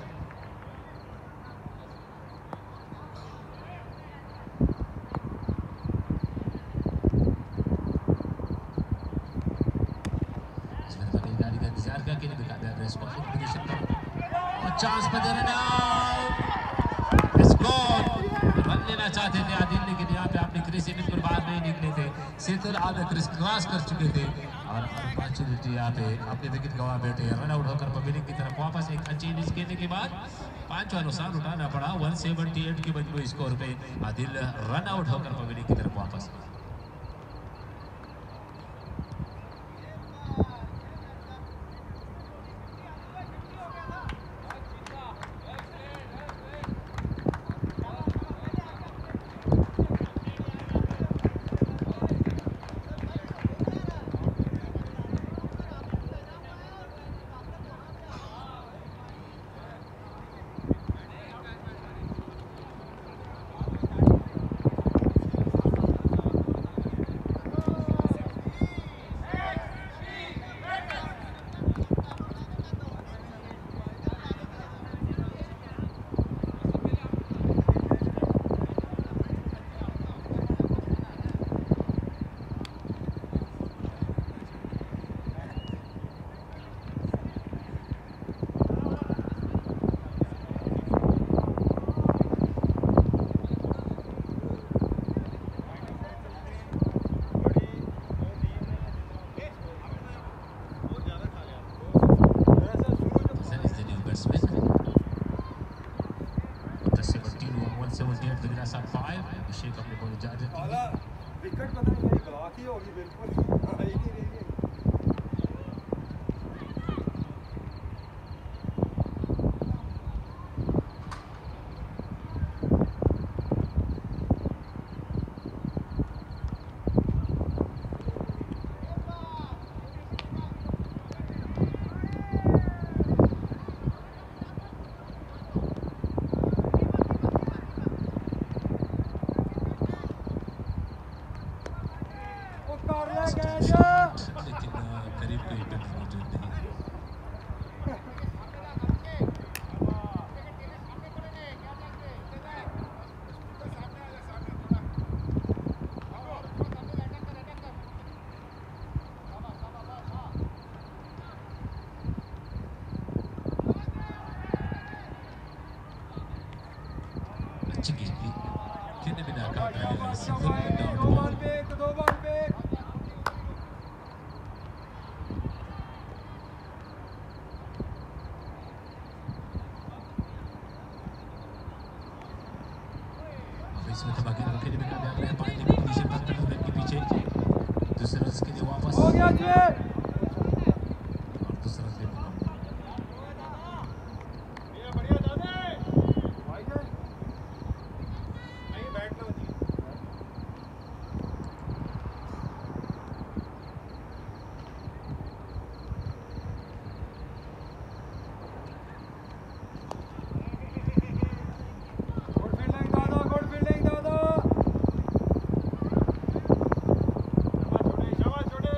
Chance पर दे रहा स्कोर रन लेना चाहते थे आदिल, लेकिन यहाँ पे आपने क्रिस बिल्कुल बाद में ही निकले थे। सेतुल आधा क्रिस क्रॉस कर चुके थे और अपॉर्चुनिटी यहाँ पे अपने विकेट गंवा बैठे। रन आउट होकर पब्लिक की तरफ वापस एक अच्छी इनिंग्स खेलने के बाद पांचवा नुकसान उठाना पड़ा। एक सौ अठहत्तर की मजमूई स्कोर पे आदिल रन आउट होकर पब्लिक की तरफ वापस। दूसरे रन के लिए वापस हो गया जी और दूसरा रन बढ़िया बढ़िया जाने भाई जान नहीं बैठना चाहिए गुड फील्डिंग दादा गुड फील्डिंग दादा शाबाश छोटे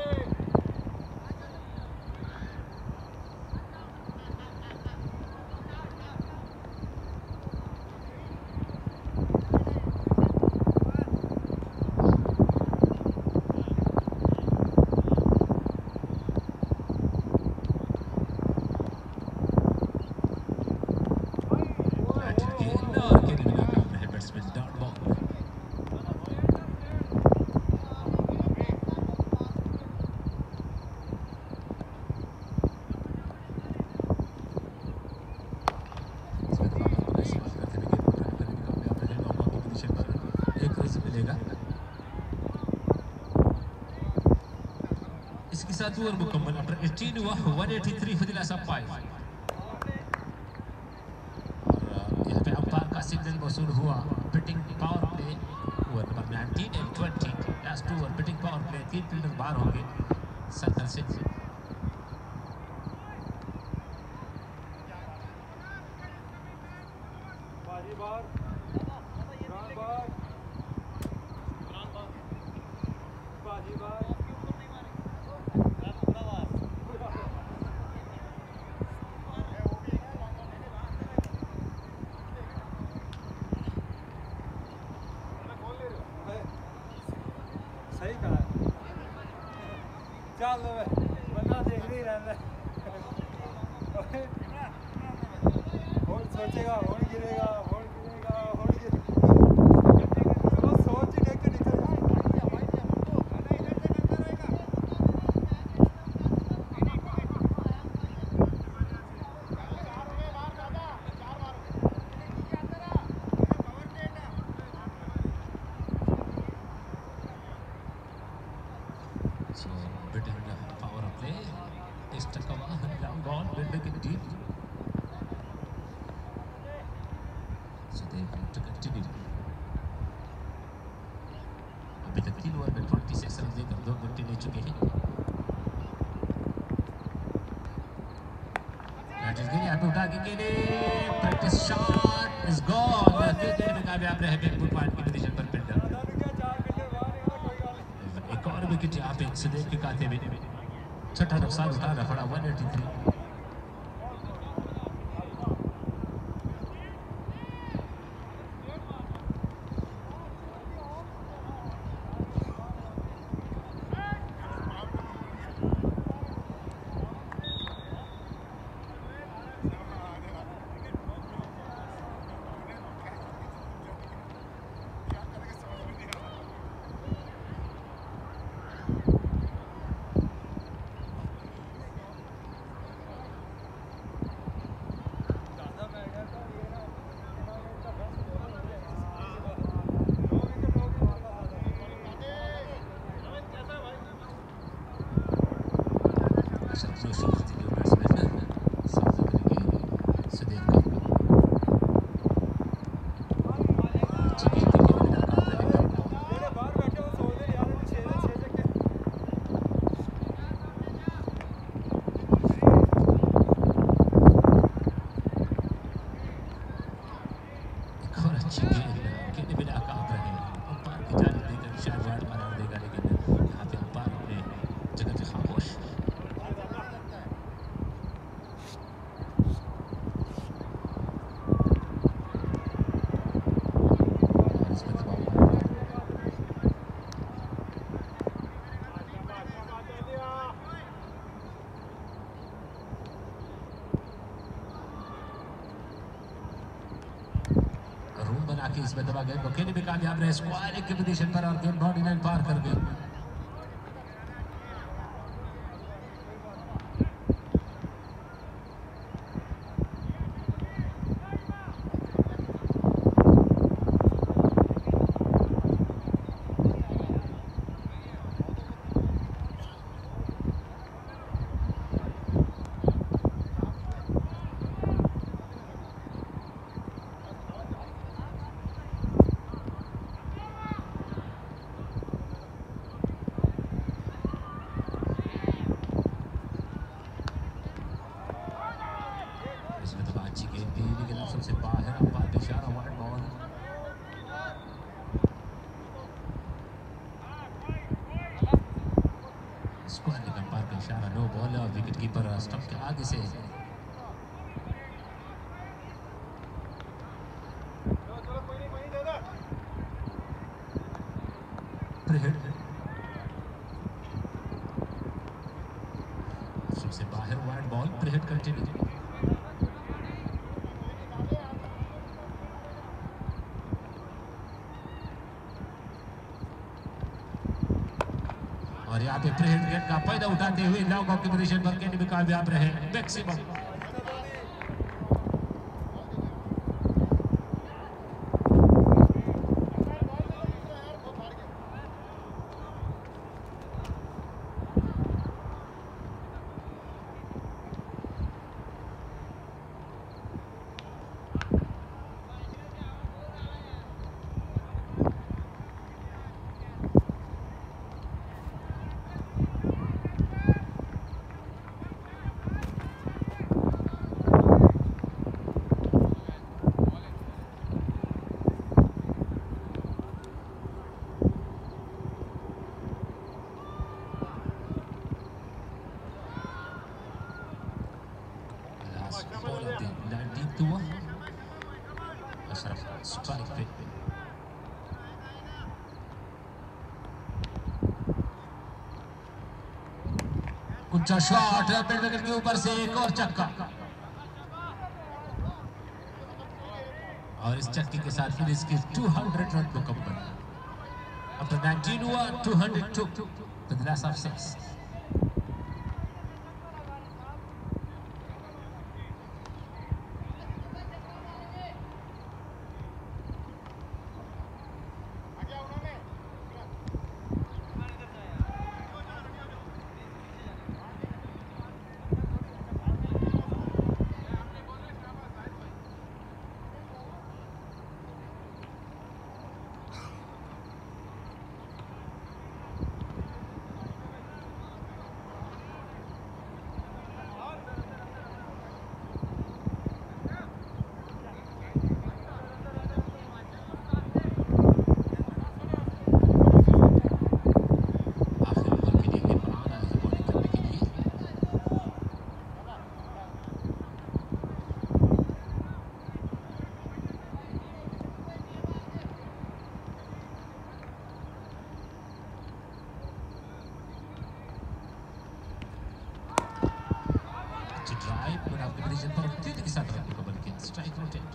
इसके साथ ओवर मुकम्मल आफ्टर अठारह हुआ एक सौ तिरासी for the last of five और यहाँ पे अंपायर का सिग्नल मौसूल हुआ batting power play over number उन्नीस एंड बीस last over batting power play तीन फील्डर बाहर होंगे सर्कल से बाजी बार इमरान बार बाजी बार सही कहा चल बंदा देख नहीं रहता और सोचेगा और गिरेगा और गिरेगा और गिरेगा चलो सोच ही देख के निकल So, betting the power of play is Takawa long gone, building it deep. So they have to continue. अभी तक तीन ओवर में छब्बीस रन देकर दो विकेट ले चुके हैं। That is good. यहाँ पे उठा के गेंद practice shot is gone. गेंद में कामयाब रहे बैकफुट पॉइंट की पोजीशन पर पिंडर। एक और विकेट यहाँ पे सुदेव के खाते में छठा नुकसान उठाना पड़ा एक सौ तिरासी इसमें दबा गए बखेनी भी कामयाब रहे स्क्वायर की पोजीशन पर और गेंद बाउंड्री लाइन पार कर गई। कीपर स्टंप के आगे से से बाहर वाइड बॉल प्रेहेड कंटिन्यू। और यहाँ पे प्रेहेड गेट का फायदा उठाते हुए लॉन्ग ऑफ की पोजीशन पर केनी कामयाब रहे मैक्सिमम। स्ट्राइक पे कुछ शॉट विकेट के ऊपर से एक और चक्का और इस चक्के के साथ फिनिश की दो सौ रन मुकम्मल। अब तो उन्नीस हुआ दो सौ दो to the last of six. Drive, but after collision, पर तेजी के साथ रन को बन के स्ट्राइक रोटेट।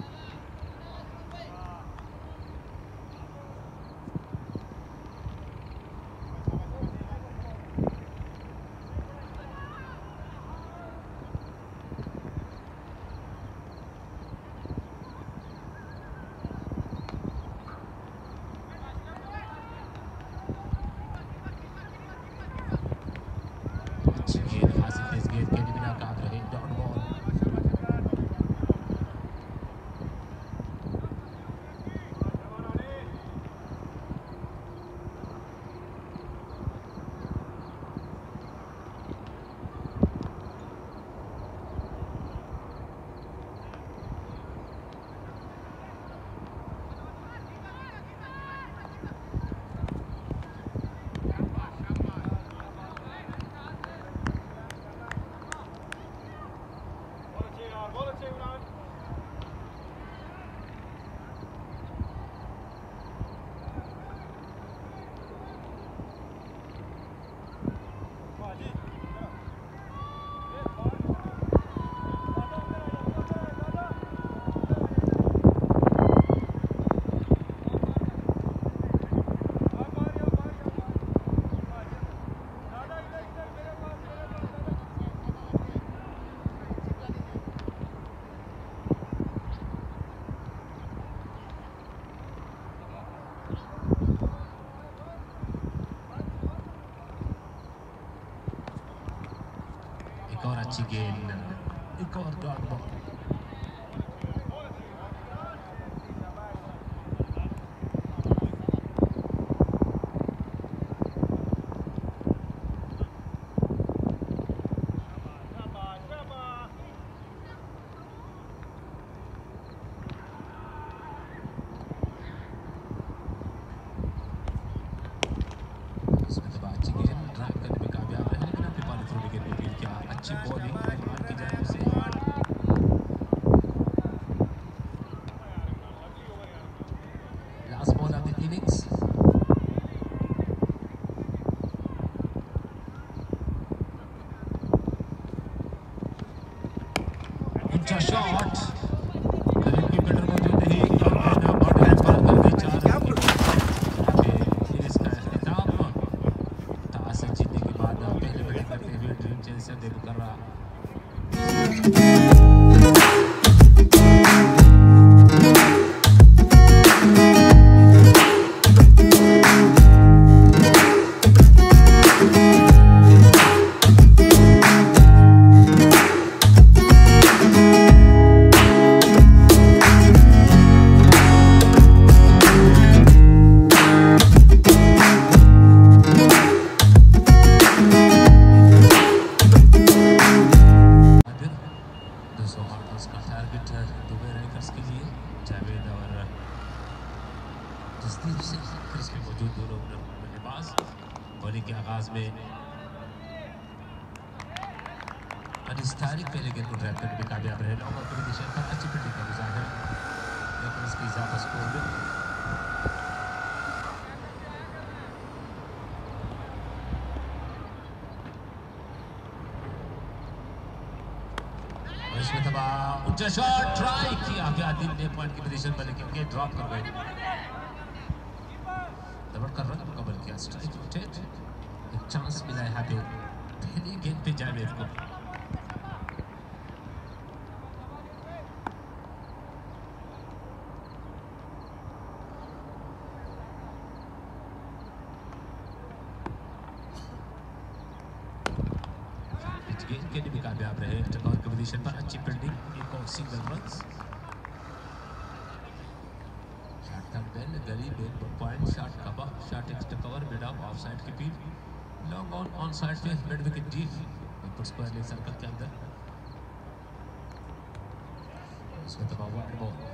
एक और अच्छी गेंद, एक और डॉट बॉल। इसमें तो अच्छी गेंद ड्राइव करने में कामयाब रहे, लेकिन अपने पाले थ्रो विकेट को फील्ड किया। शॉट करीब की बेटर मौजूद ही और बॉडी लाइन पार कर गई चार रन की फिर इसका इख्तिताम टॉस जीतने के बाद पहले बैटिंग करते हुए ड्रीम चेजर डेब्यू कर रहा ऊंचा शॉट ट्राई किया गया दिल ने पॉइंट की पोजीशन पर लेकिन के ड्रॉप कर गए दबड़ कर रन कवर किया स्ट्राइक रोटेट एक चांस मिला है यहाँ पे पहली गेंद पे जावेद को गेंद के लिए भी कामयाब रहे टकवर की पोजीशन पर अच्छी फील्डिंग एक और सिंगल रन्स शॉट का बेल गली बेल point shot cover shot extra cover mid off off side की field long on on side पे मिड विकेट डीप ऊपर स्क्वायर लेग सर्कल के अंदर इसमें दबाव वाइड बॉल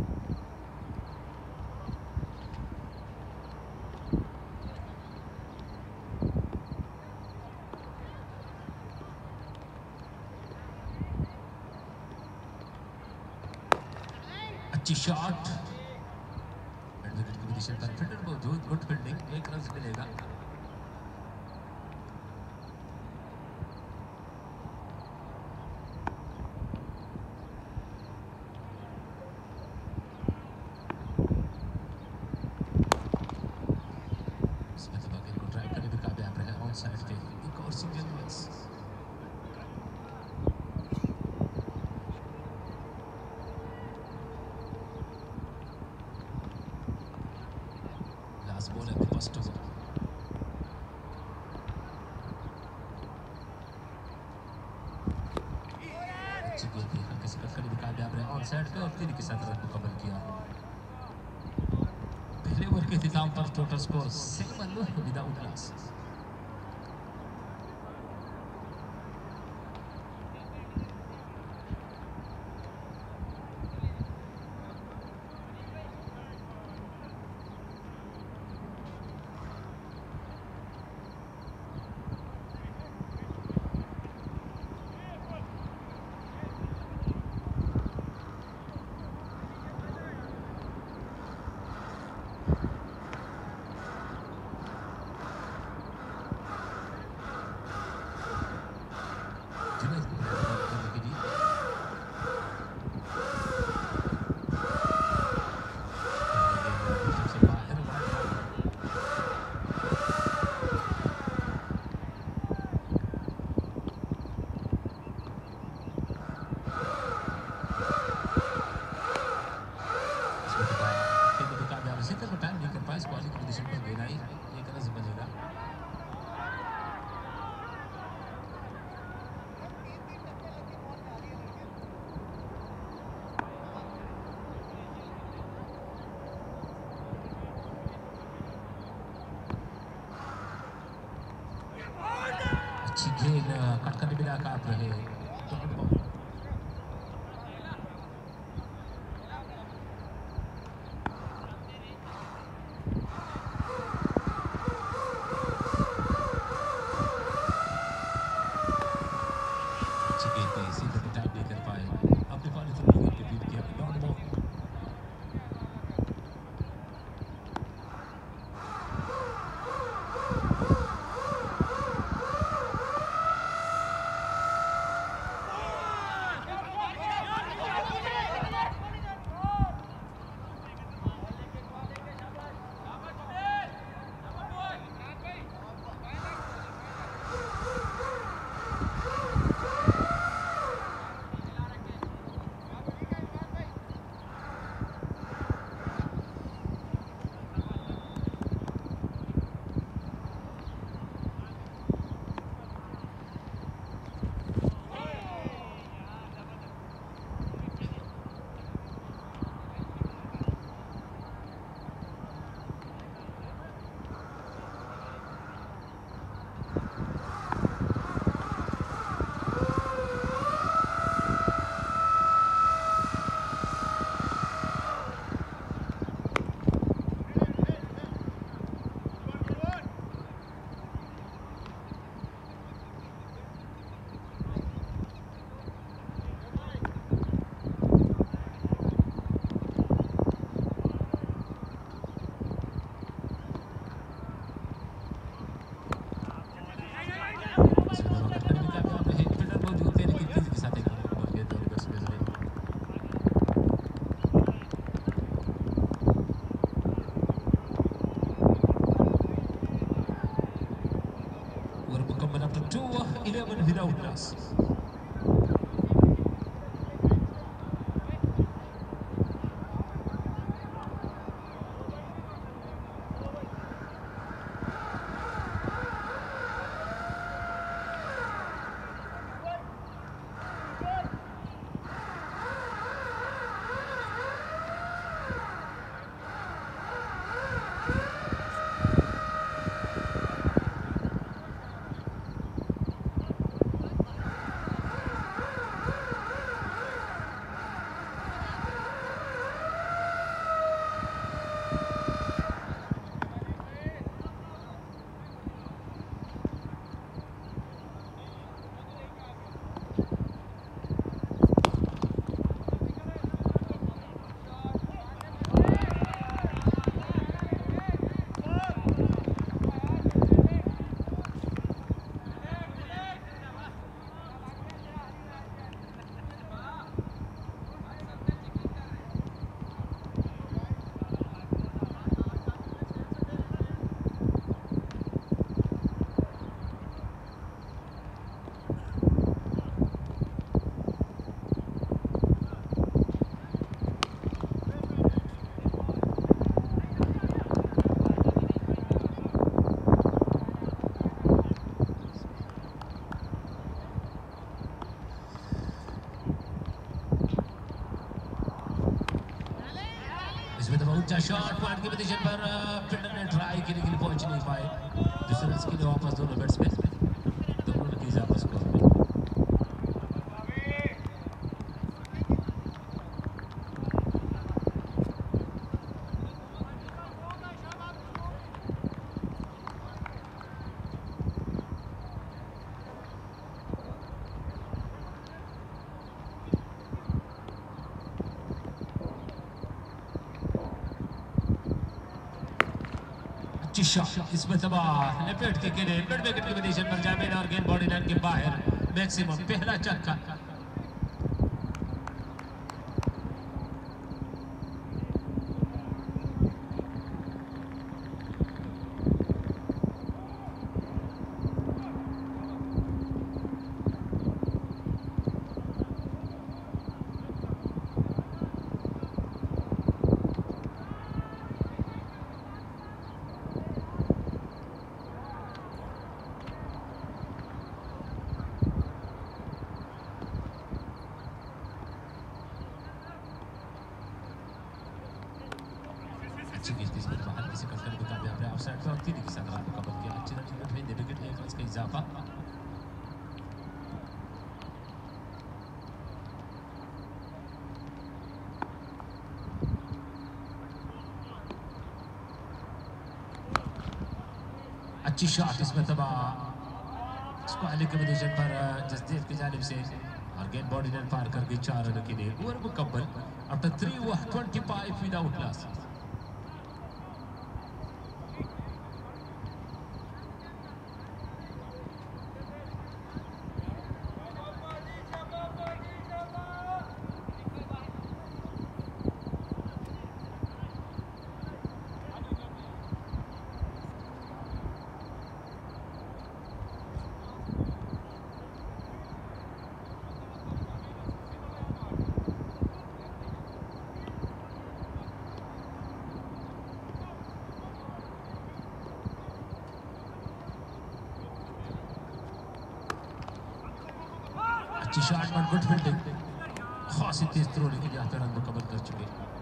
शॉट विकेट की पोजीशन पर फील्डर को जो गुड फील्डिंग एक रन मिलेगा इसमें तो बाकी को ड्राइव करने भी कामयाब रहे ऑन साइड पे एक और सिंगल रन्स साइड पे और तीन के साथ रन मुकम्मल किया पहले ओवर के इख्तिताम पर total score seven without loss अच्छी गेंद कट करने मिला काट रहे अच्छी गेंद पे इसी पे टाइप नहीं कर पाए अपने पाले थ्रू विकेट पे बीट किया लॉन्ग बॉल without loss. ऊंचा शॉट पॉइंट की पोजीशन पर फील्डर ने ट्राई करने के लिए पहुंच नहीं पाए। दूसरे रन के लिए वापस दोनों बैट्समैन दोनों की वापस स्कोर में। शॉट इसमें तबाह लपेट के खेले मिड विकेट की पोजीशन पर जावेद और गेंद बॉडी लाइन के बाहर मैक्सिमम पहला छक्का। अच्छी शॉट इसमें तबाह स्क्वायर की पोजीशन पर जसदेव की जानिब से और गेंद बॉडी लाइन पार कर गई चार रनों के लिए। ओवर मुकम्मल after three twenty five without loss. अच्छी शॉट पर गुड फील्डिंग खासी तेज थ्रोने के लिए यहाँ पे रन मुकम्मल कर चुके।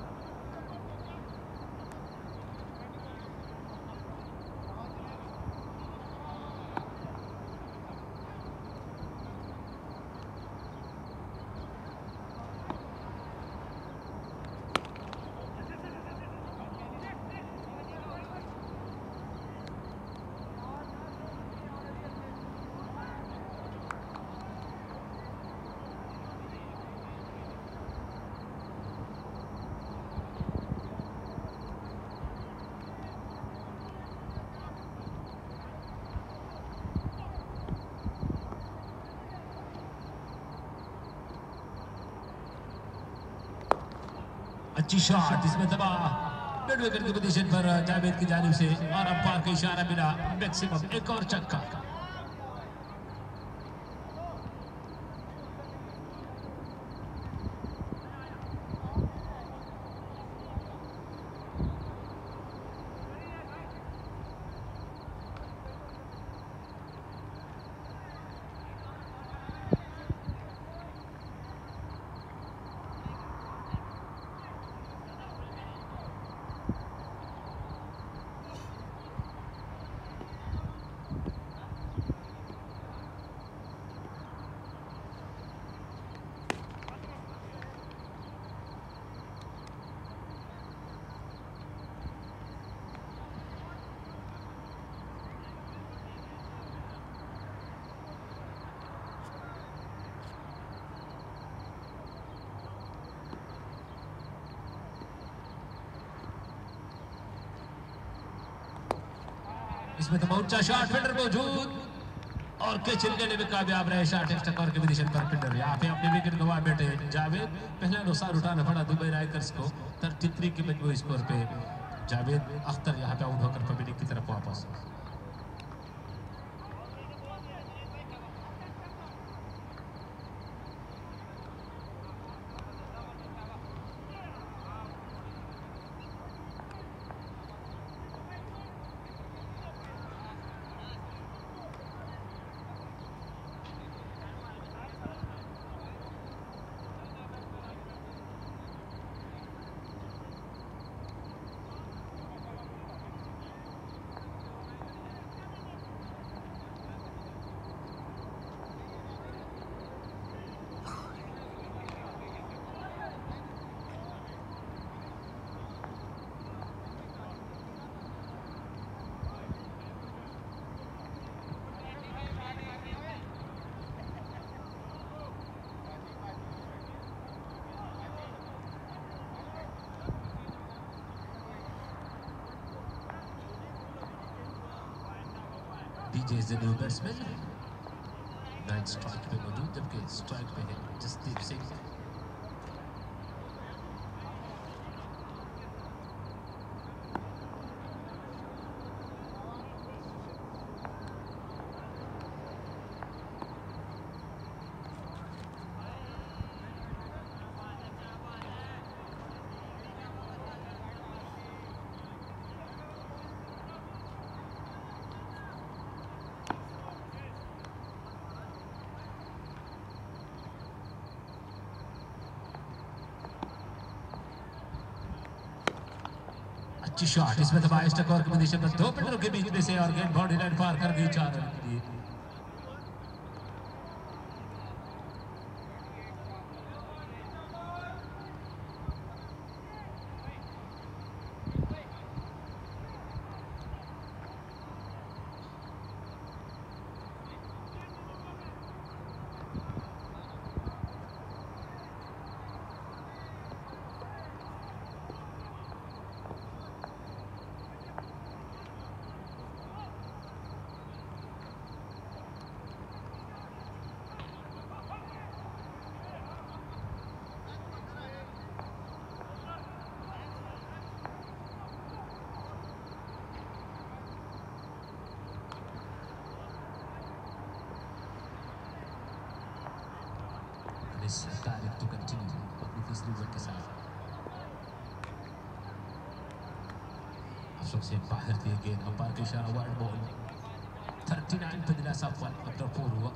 अच्छी शॉट इसमें तबाह मिड विकेट की पोजीशन पर जावेद की जानिब से और अंपायर का इशारा मिला मैक्सिमम एक और छक्का। इसमें तो ऊंचा शॉट फील्डर मौजूद और कैच लेने में कामयाब रहे। शॉट एक स्कोर के पोजीशन पर फील्डर यहाँ पे अपने विकेट गंवा बैठे जावेद। पहला नुकसान उठाना पड़ा दुबई राइडर्स को तैंतीस के मजमूई स्कोर पे। जावेद अख्तर यहाँ पे आउट होकर पब्लिक की तरफ वापस। DJ is the new batsman. नाइट स्ट्राइक पे मौजूद जबकि स्ट्राइक पे है जसदीप सिंह। अच्छी शॉट इसमें दबाया स्टकोर की पोजीशन पर दो फील्डरों के बीच में से और गेंद बाउंड्री लाइन पार कर गई चार रन के लिए। This direct to continue अपनी तीसरी ओवर के साथ अफसोस से बाहर दिए गेंद अंपायर के इशारा वाइड बॉल उनतालीस पे दिलासा अपना फोर हुआ।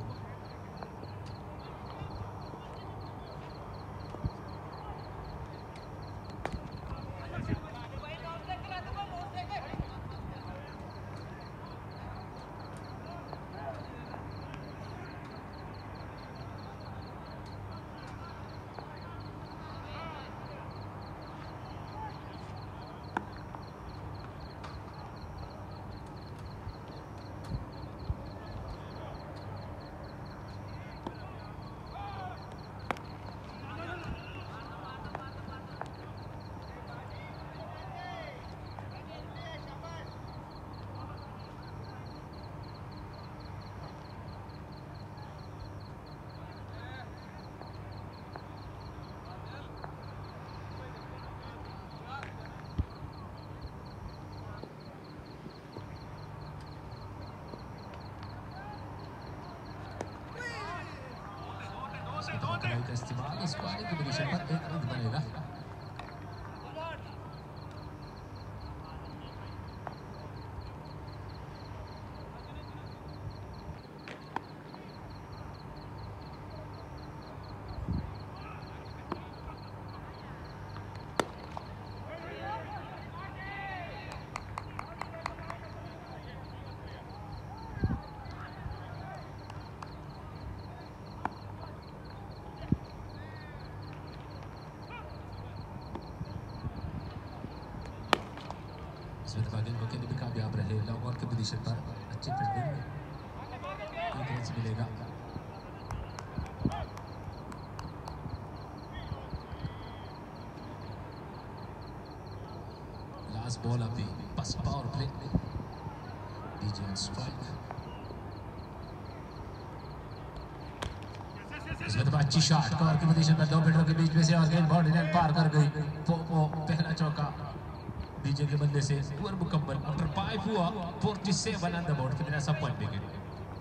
कलाई का इस्तेमाल इस पारी की पोजीशन पर एक रन बनेगा। गेंद भी कामयाब रहे लॉन्ग ऑन के पोजीशन पर अच्छी फील्डिंग एक रन मिलेगा। Last ball of the first power play DJ on strike. इसमें तो अच्छी शॉट कवर की पोजीशन पर दो बैटरों के बीच में से और गेंद बॉडी लाइन पार कर गई। पोपो पहला चौका डीजे के बल्ले से पूरा मुकम्मल। आफ्टर फाइव हुआ forty-seven ऑन द बोर्ड के बिना सब पॉइंट विकेट।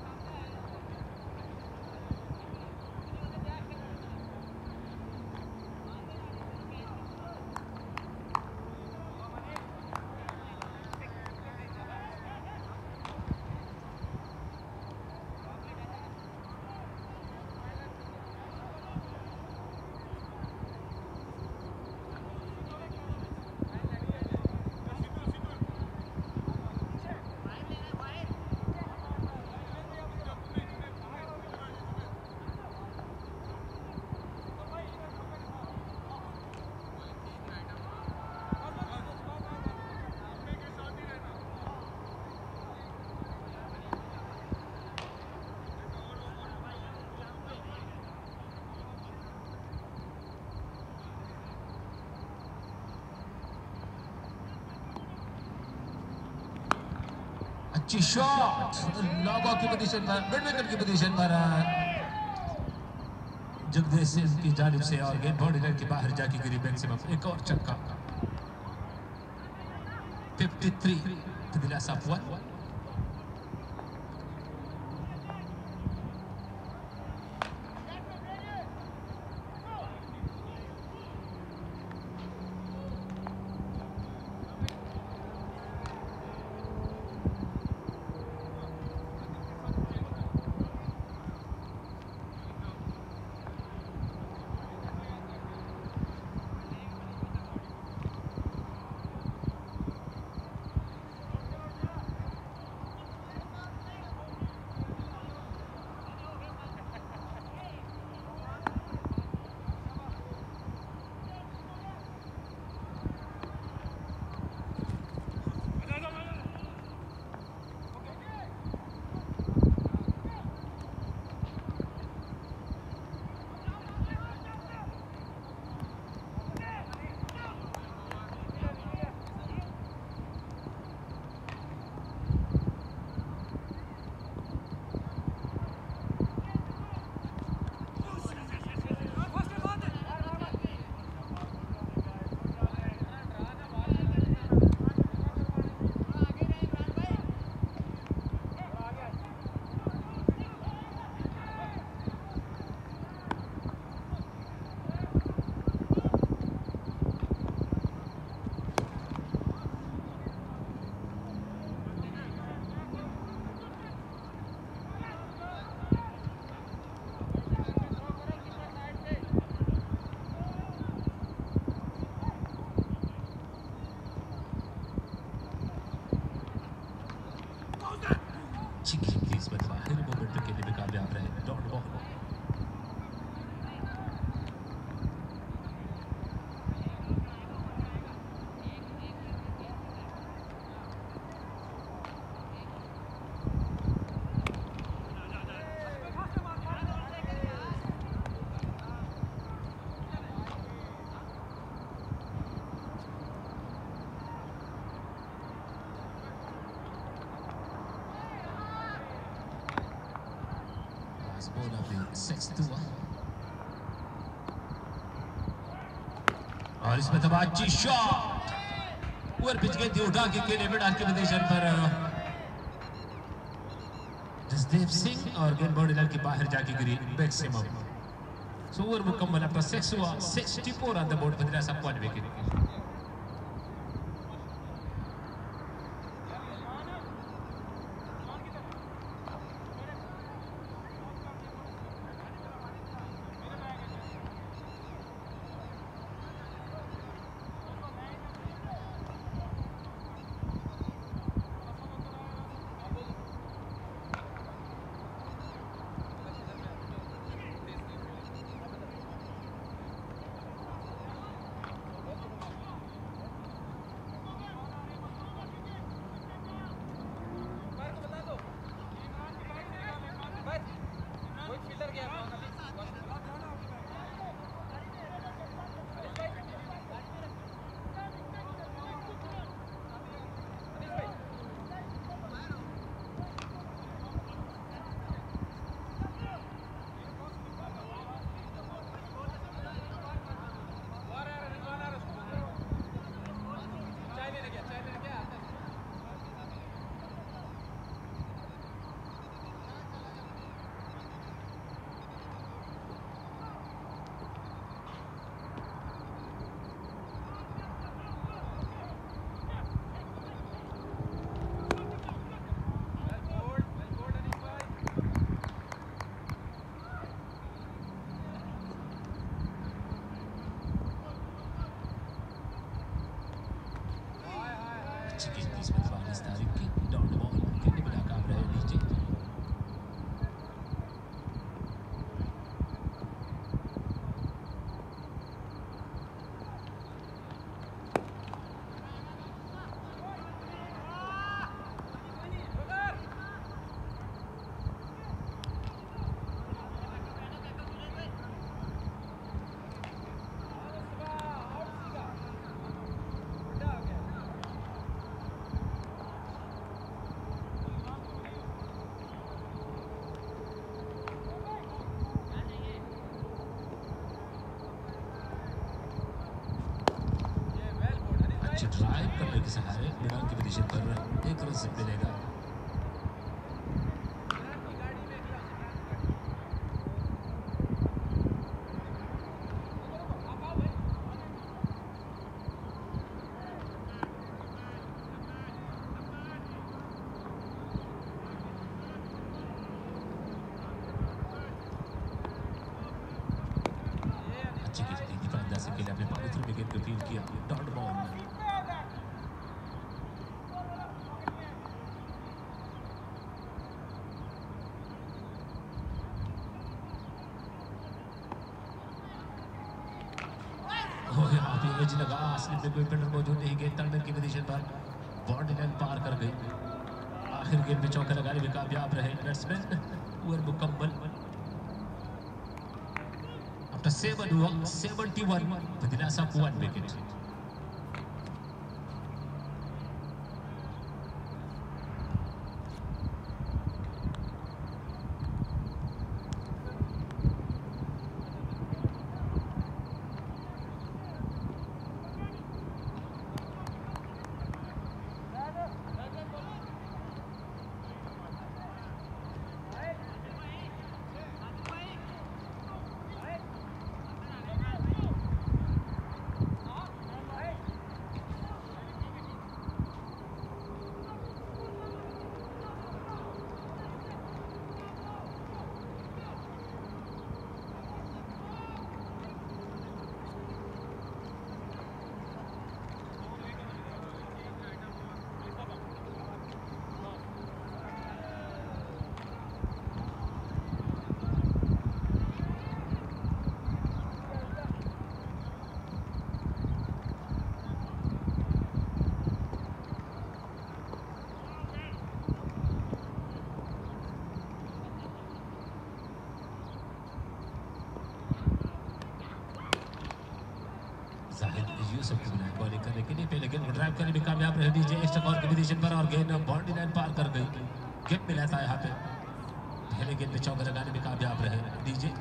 अच्छी शॉट लॉगो की पोजीशन पर, मिड विकेट की पोजीशन पर जगदीश सिंह की जानिब से और गेंद बॉडी लाइन के बाहर जाके गिरी। मैक्सिमम एक और छक्का। fifty-three to the last of one. और इसमें तबाची शॉट ऊपर पिच गई थी उठा के केले में डाल के पोजीशन पर जसदेव सिंह और गेंद बॉडी लाइन के बाहर जाके गिरी। मैक्सिमम सो ओवर मुकम्मल। अपना सिक्स हुआ sixty-four ऑन द बोर्ड पंद्रह सब पॉइंट विकेट। अच्छी गेंद इस बार बारिश तारीख की डॉट बॉल खेलने में नाकाम रहे डीजे। ड्राइव करने के सहारे मैदान की पोजीशन पर एक रन से मिलेगा। अच्छी गिरती दीपक दास के लिए अपने पानी थ्रू विकेट को फील्ड किया डॉट बॉल। एज लगा स्लिप में कोई पेडर मौजूद नहीं, गेंद टर्नर की पोजीशन पर बाउंड्री लाइन पार कर गई। आखिर गेंद में चौका लगाने में कामयाब रहे बैट्समैन ओवर मुकम्मल। आफ्टर सेवन हुआ seventy one with the loss of one wicket. Yusuf की बॉलिंग करने के लिए पहले गेंद को ड्राइव करने में कामयाब रहे डीजे एक्स्ट्रा कॉर्नर की पोजीशन पर और गेंद बाउंड्री लाइन पार कर गई। गेंद मिला था यहाँ पे, पहले गेंद पे चौका लगाने में कामयाब रहे डीजे।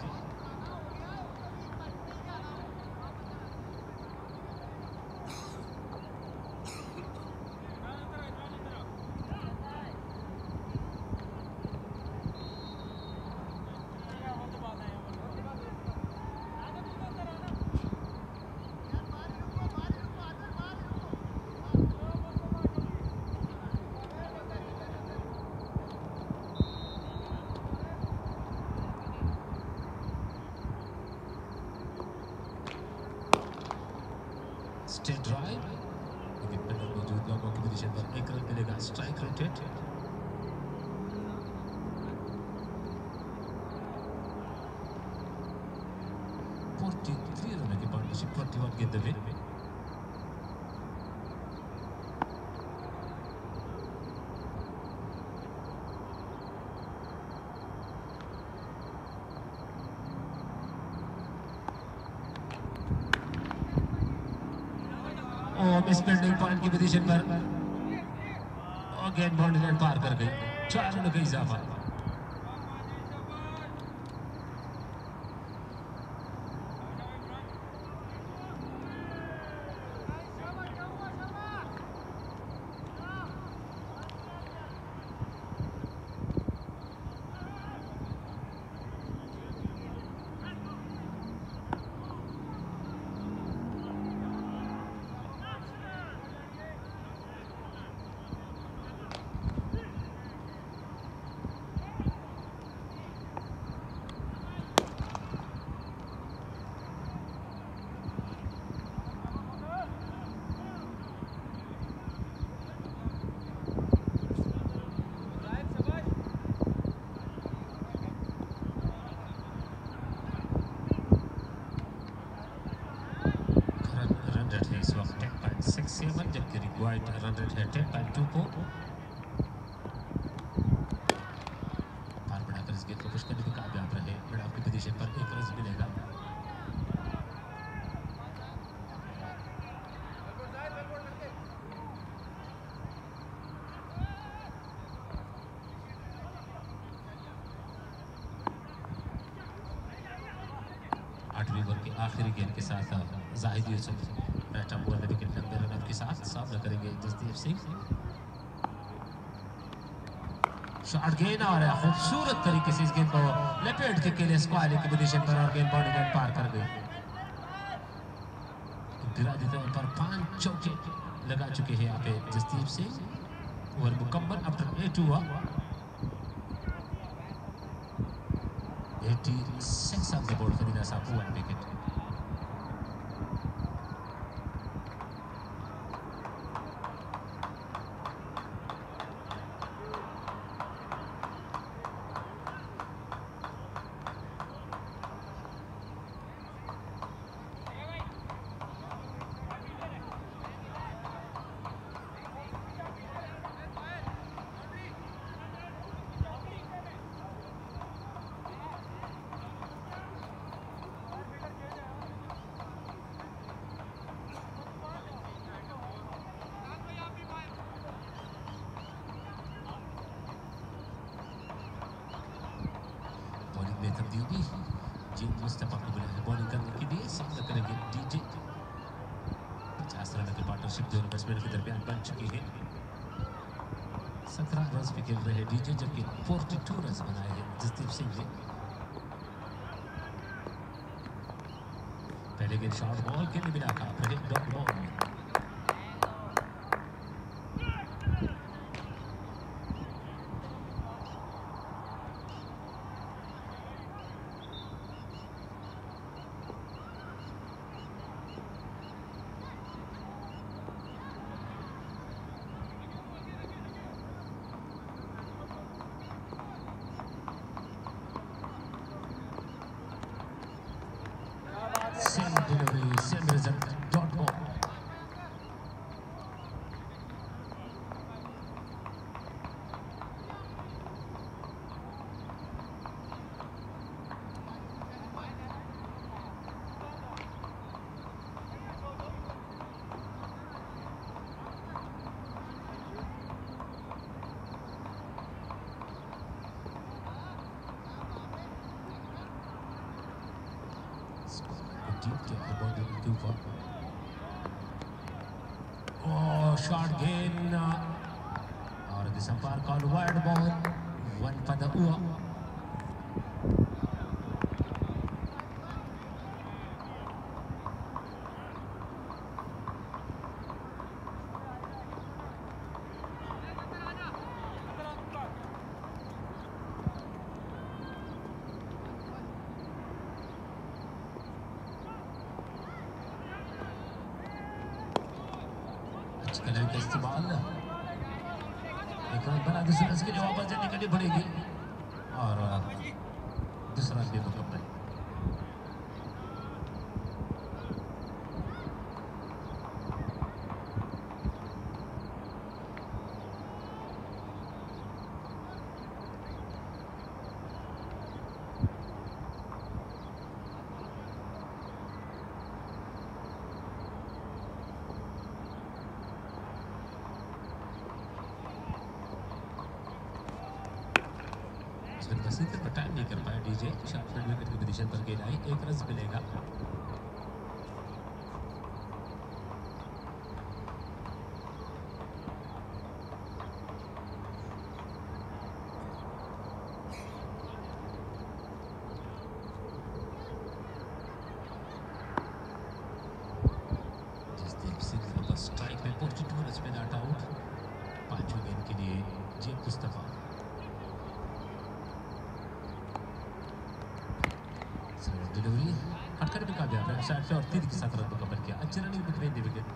स्ट्रेट ड्राइव विकेट पर मौजूद लोगों की पोजीशन पर एक रन मिलेगा। स्ट्राइक रोटेट तैंतालीस रन की पार्टनरशिप इक्कीस गेंद पे मिस फील्डिंग पॉइंट की पोजीशन पर और गेंद बाउंड्री लाइन पार कर गई। चार रनों का इजाफा। इनके रिक्वायर्ड रन रेट है टेन पॉइंट टू फोर। पार बढ़ाकर इस गेंद को पुश करने में कामयाब रहे। मिड ऑफ की पोजीशन पर एक रन मिलेगा। आठवीं ओवर के आखिरी गेंद के साथ जाहिद यूसुफ बैट अप हुआ विकेट लंबे रन के साथ सामना करेंगे जसदीप सिंह। शॉट गेंद आ रहा है खूबसूरत तरीके से इस गेंद को लपेट के लिए स्क्वायर की पोजीशन पर और गेंद बाउंड्री लाइन पार कर गई। इंफरादी तौर पर पांच चौके लगा चुके हैं यहाँ पे जसदीप सिंह। ओवर मुकम्मल आफ्टर एट हुआ। eighty-six on the board for the Sapu one wicket. तब्दीली जीत मुस्तफा को मिला है बॉलिंग करने के लिए। सामना करेंगे डीजे। पचास रन की पार्टनरशिप दोनों बैट्समैन के दरमियान बन चुकी है। सत्रह रन पे खेल रहे डीजे जबकि बयालीस रन बनाए हैं जसदीप सिंह ने। पहले गेंद शॉर्ट बॉल के लिए मिला था dot ball. Same delivery, same result, dot ball. Oh, short gain. Or this umpire called wide ball. One for the Ua. Colour का इस्तेमाल एक रन बना दूसरे रन के लिए वापस जाने के लिए पड़ेगी और दूसरा भी मुकम्मल। पर टाइम नहीं कर पाया डीजे। शॉर्ट विकेट की पोजीशन पर गेंद आई, एक रन मिलेगा। जसदीप सिंह स्ट्राइक में बयालीस रन पे नॉट आउट। पांचवें गेंद के लिए जे मुस्तफा। डिलीवरी हटकर भी कामयाब है। साठ और तीन के साथ रन मुकम्मल किया। अच्छी running between the wicket.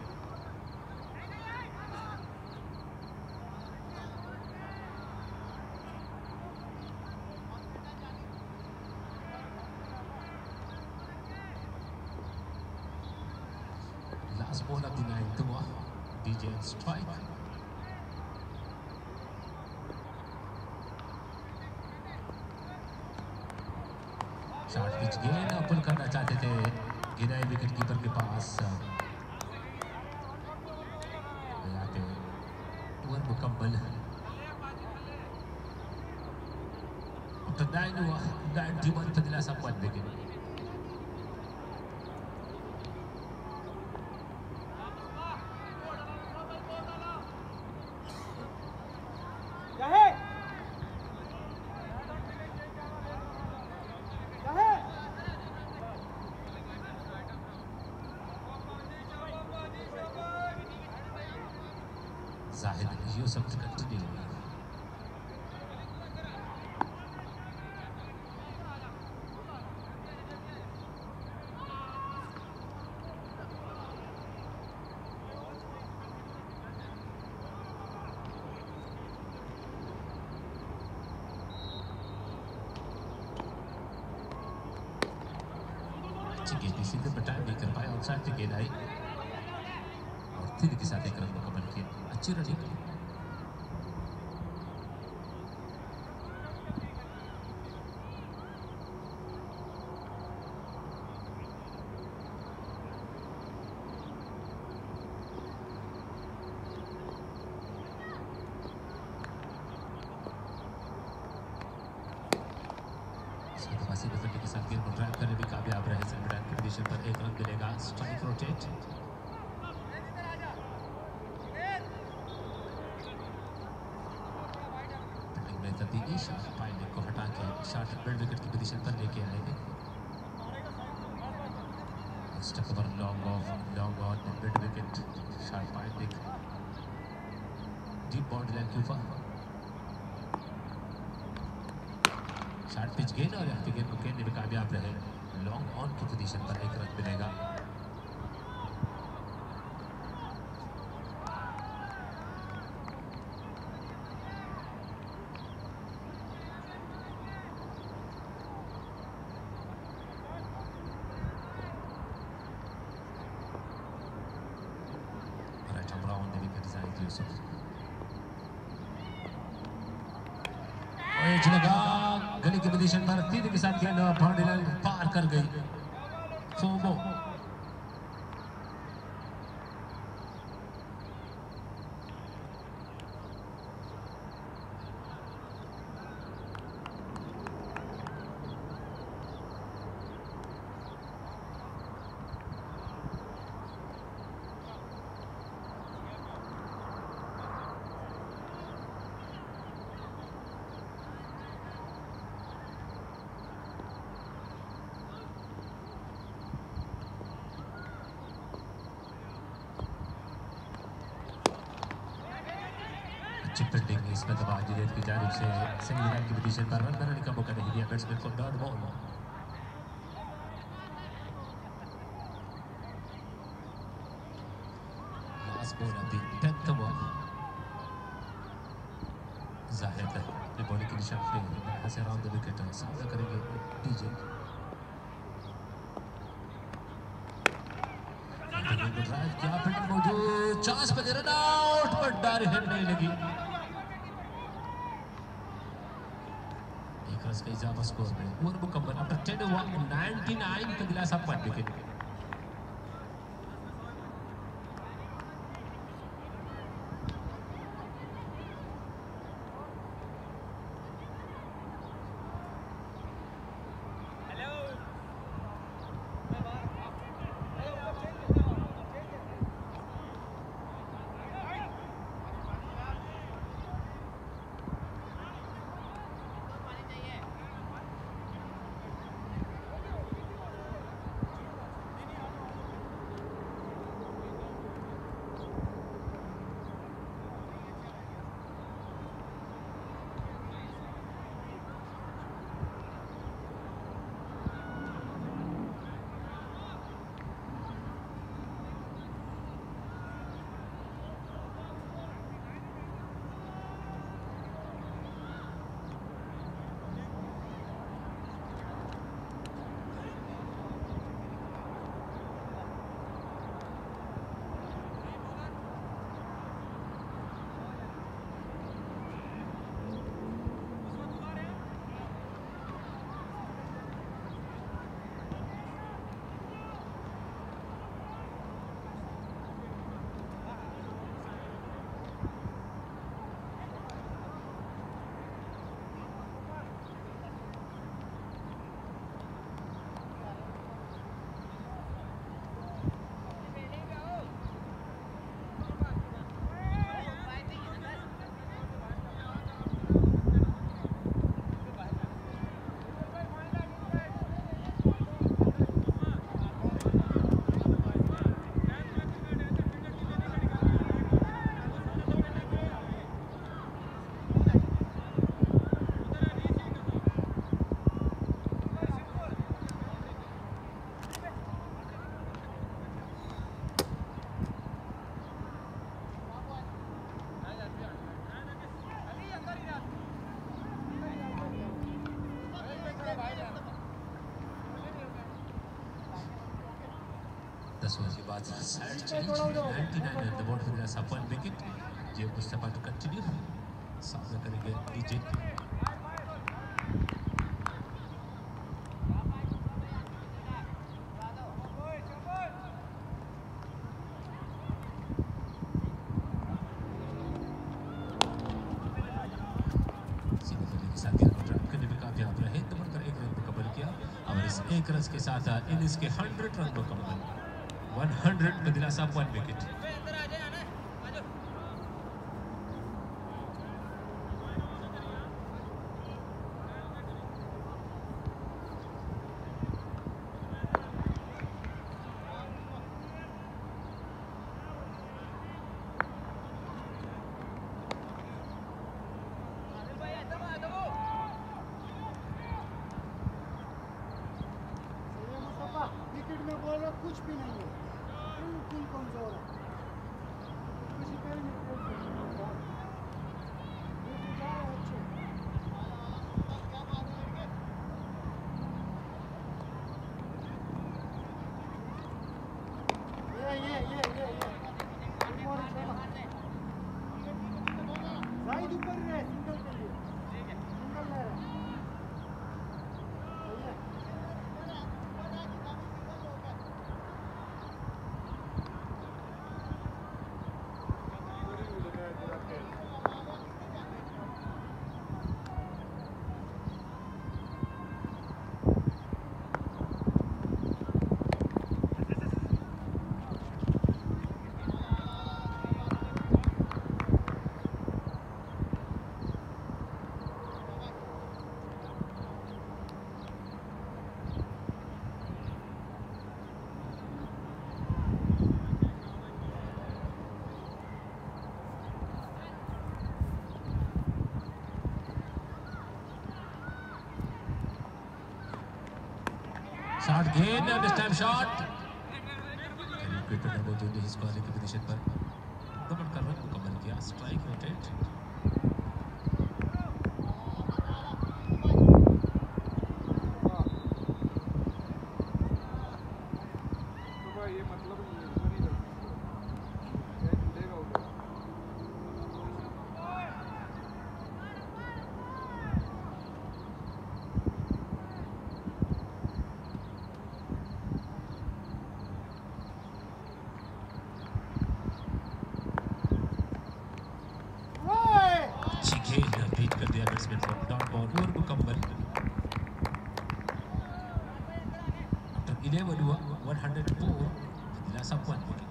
Last ball of the ninth हुआ। DJ strike. शॉर्ट पिच गेंद पुल करना चाहते थे, गिराए विकेट कीपर के पास। यहाँ पे ओवर मुकम्मल। नाइन्टी वन पे दिला सब one wicket. Zahid Yusuf to continue. अच्छी गेंद इसी पे बटाई नहीं कर पाया, आउटसाइड पे गेंद आई और तीन के साथ एक रन मुकम्मल किया। अच्छी रनिंग। के साथ गेंद को ड्राइव करने में कामयाब रहे। सेमीडन की पोजीशन पर एक रन मिलेगा। Strike rotate. बैटिंग में तब्दीली, शॉट पाइलिंग को हटा के शॉट मिड विकेट की पोजीशन पर लेके आएंगे। स्टक over long off long on mid wicket. Shot पाइलिंग डीप बाउंड्री लाइन के ऊपर। शॉर्ट पिच गेंद और यहाँ पे गेंद को खेलने में कामयाब रहे। लॉन्ग ऑन की पोजीशन पर एक रन मिलेगा। Right arm round wicket Zahid Yusuf. Edge लगा गली की पोजीशन पर, तीन के साथ गेंद बाउंड्री लाइन पार कर गई। फोमो अच्छी फील्डिंग इसमें दबा जिलेट की जानिब से सेमीफाइनल की पोजीशन पर रन बनाने का मौका नहीं दिया बैट्समैन को। Dot ball last ball of the tenth over. Zahid अपनी बॉलिंग की निशान पे यहाँ से अराउंड द विकेट सामना करेंगे डीजे। ड्राइव किया, फील्डिंग मौजूद, चांस पे रन आउट पर डायरेक्ट हिट नहीं लगी। एक रन का इजाफा स्कोर में। ओवर मुकम्मल after ten over ninety nine का दिलासा पॉइंट विकेट। दस ओवर के बाद साइड चेंज निन्यानवे run the board for the one wicket. J Mustafa to continue सामना करेंगे डीजे। एक रन के साथ इनिंग्स के हंड्रेड रन मुकम्मल। वन हंड्रेड में दिलासा वन विकेट। कुछ भी नहीं है, बिल्कुल कमजोर है। किसी पे भी ये ये ये ये ये जाहिद ऊपर है सिंगल के लिए, सिंगल ले रहा है। शॉट गेन and this time shot wicket number दो ने इस बॉल की पोजीशन पर दबड़ कर रन मुकम्मल किया। स्ट्राइक रोटेट बीट कर दिया बैट्समैन को। डॉट बॉल ओवर मुकम्मल। आफ्टर इलेवन हुआ वन हंड्रेड फोर दिलासा वन विकेट।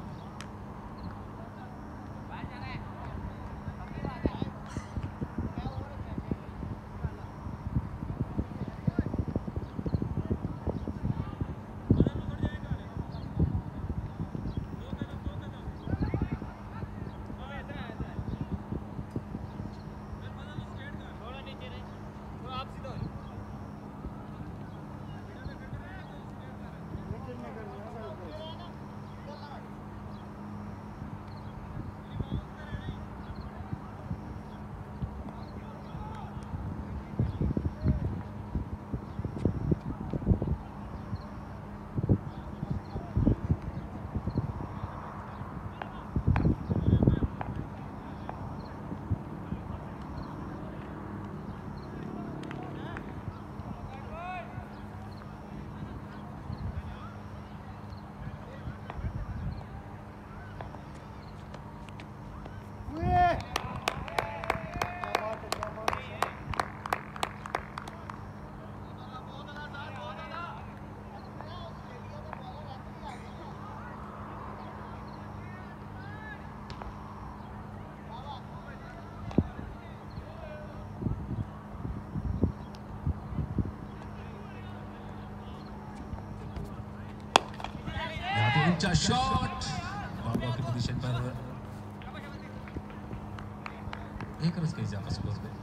ऊंचा शॉट बॉल की पोजीशन पर एक रन का इजाफा स्कोर में।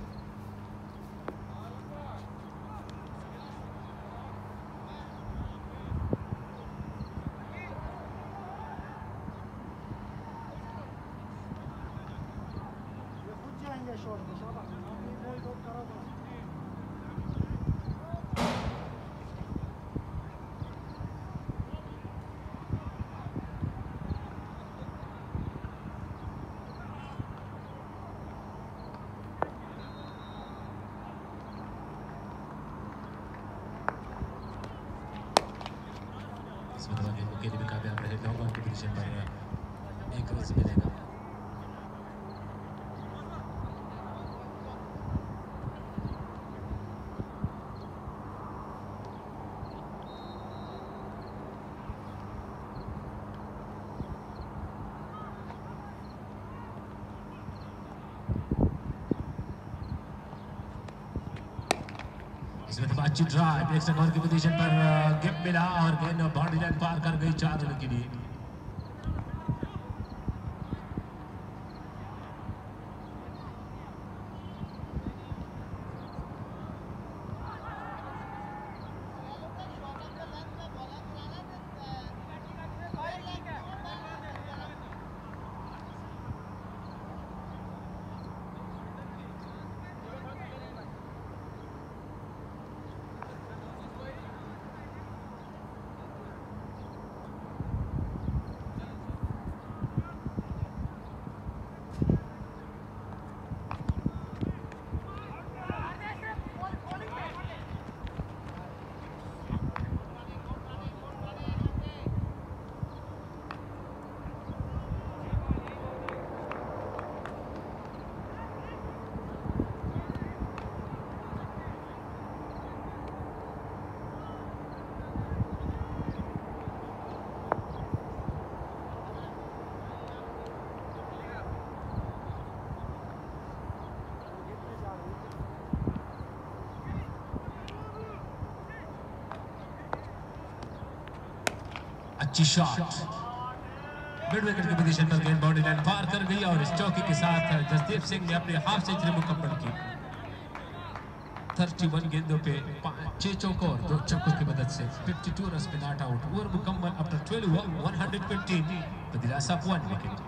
तेज मिलेगा। इसमें अच्छी ड्राइव, एक स्कोर की पोजीशन पर गेप मिला और गेंद बाउंड्री लाइन पार कर गई चार रन के लिए। अच्छी शॉट, मिड विकेट की पोजीशन पर गेंद बाउंड्री लाइन पार कर गई और इस चौके के साथ जसदीप सिंह ने अपनी हाफ सेंचुरी मुकम्मल की। इकतीस गेंदों पे छह चौकों और दो छक्कों की मदद से बावन रन पे नॉट आउट। ओवर मुकम्मल आफ्टर बारह, एक सौ बीस with the loss of one wicket.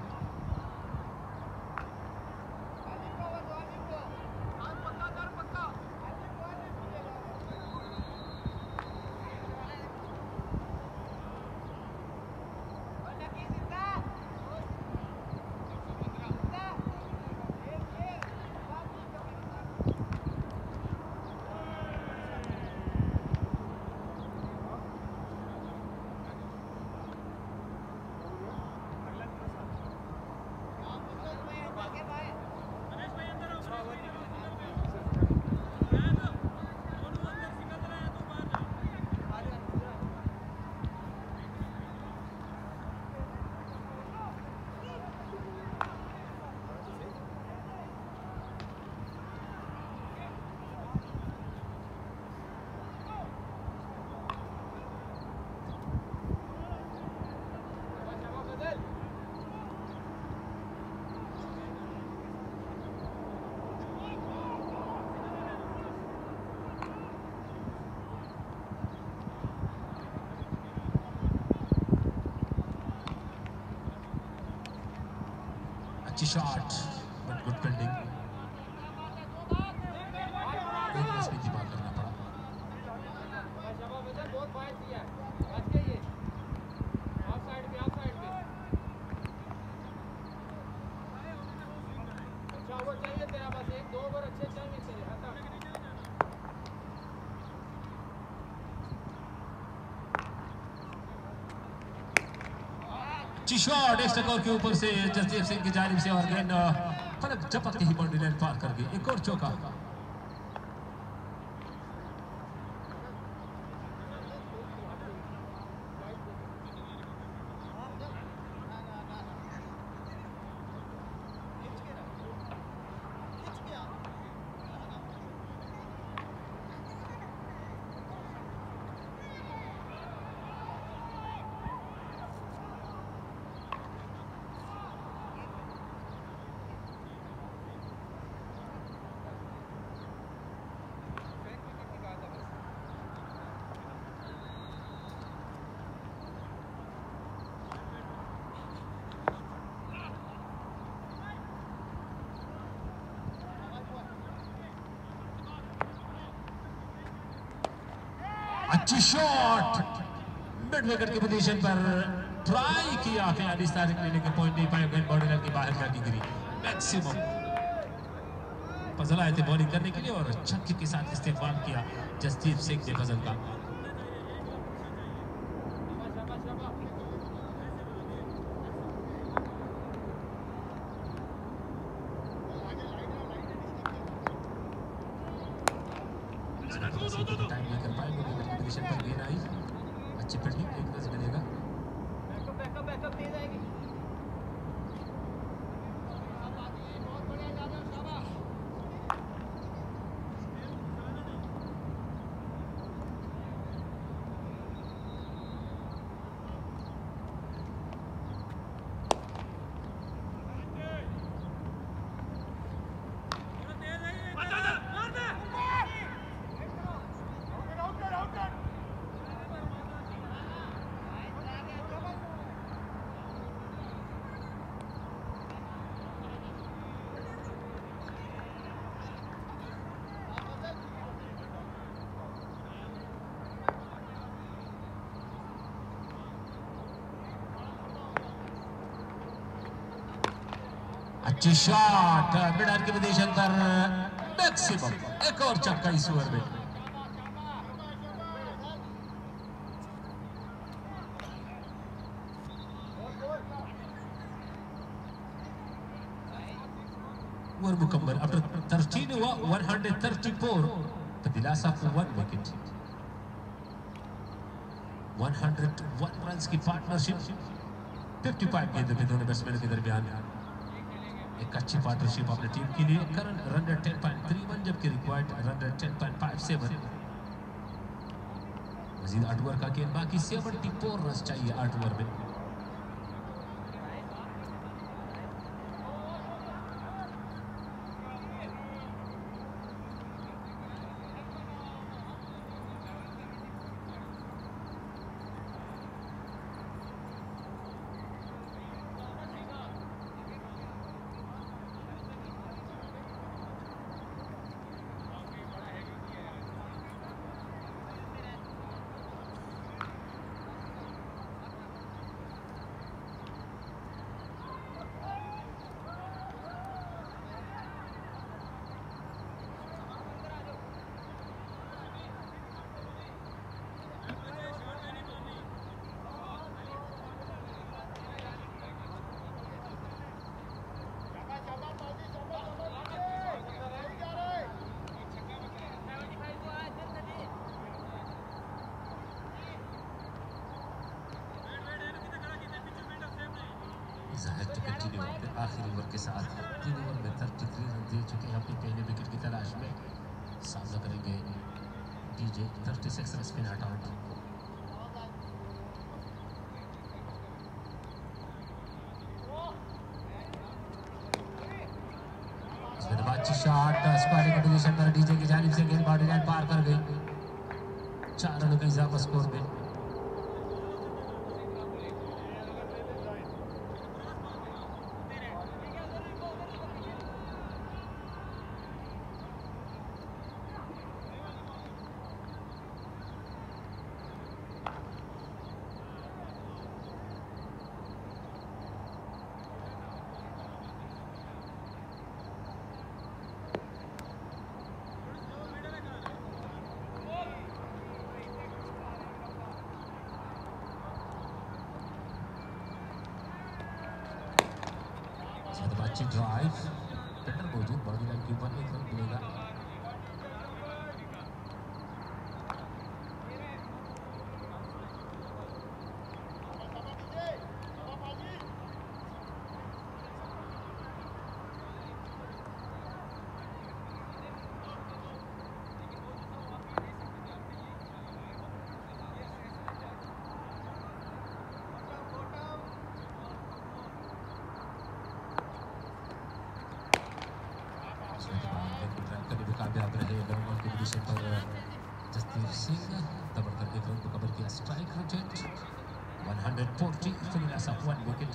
अच्छी शॉट बट गुड फील्डिंग। इसमें दिमाग करना पड़ा। अच्छी शॉट एक स्कोर के ऊपर से जसदीप सिंह की जानिब से और गेंद पलक झपकते ही बाउंड्री लाइन पार कर गई। एक और चौका। अच्छी शॉट मिड विकेट की पोजीशन पर ट्राई किया खिलाड़ी तारिक ने, लेकिन पॉइंट नहीं पाया। गेंद बॉडी लाइन के बाहर जाके गिरी। मैक्सिमम फजल आए थे बॉलिंग करने के लिए और छक्के के साथ इस्तेमाल किया जसदीप सिंह ने फजल का। टाइम नहीं कर पाए क्योंकि पोजीशन पर गेंद आई, अच्छी फील्डिंग, एक रन मिलेगा। अच्छी शॉट मिड आर्म की पोजीशन पर मैक्सिमम, एक और छक्का इस ओवर में। ओवर मुकम्मल आफ्टर थर्टीन हुआ वन हंड्रेड थर्टी फोर, तो दिलासा को one wicket, one hundred one runs की पार्टनरशिप, फिफ्टी फाइव गेंदों के दोनों बैट्समैनों के दरमियान एक अच्छी पार्टनरशिप अपनी टीम के लिए। Current run rate ten point three one, जबकि required run rate ten point five seven. मजीद आठ ओवर का गेम बाकी, सेवेंटी फोर रन चाहिए आठ ओवर में। आखिरी ओवर के साथ तीन ओवर में थर्टी थ्री रन दे चुके हैं अपनी पहले विकेट की तलाश में। सामना करेंगे डीजे, थर्टी सिक्स रन पे नॉट आउट। अच्छी शॉट स्क्वायरिंग की पोजीशन पर डीजे की जानिब से गेंद बाउंड्री लाइन पार कर गई, चार रनों का इजाफा स्कोर में। अच्छी ड्राइव, बेटर मौजूद, बॉडी लाइन के ऊपर एक रन मिलेगा। कामयाब रहे नंबर की पोजीशन पर जसतीर सिंह, दबड़कर एक रन को कवर किया, strike rotate one hundred forty, finish off one wicket.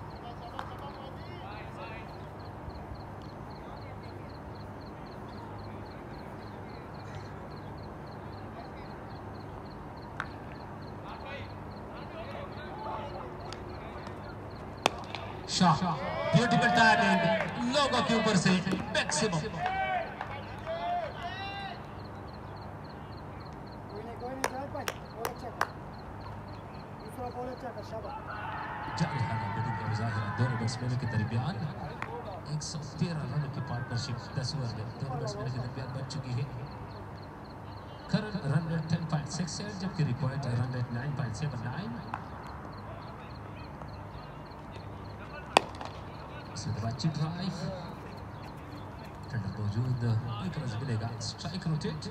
Shot, beautiful timing, लोगों के ऊपर से मैक्सिमम। दोनों बैट्समैनों के दरमियान एक सौ तेरह रनों की पार्टनरशिप दस ओवर में दोनों बैट्समैनों के दरमियान बन चुकी है। current run rate ten point six eight जबकि required run rate nine point seven nine. इसमें अच्छी ड्राइव फील्डर मौजूद एक रन मिलेगा स्ट्राइक रोटेट.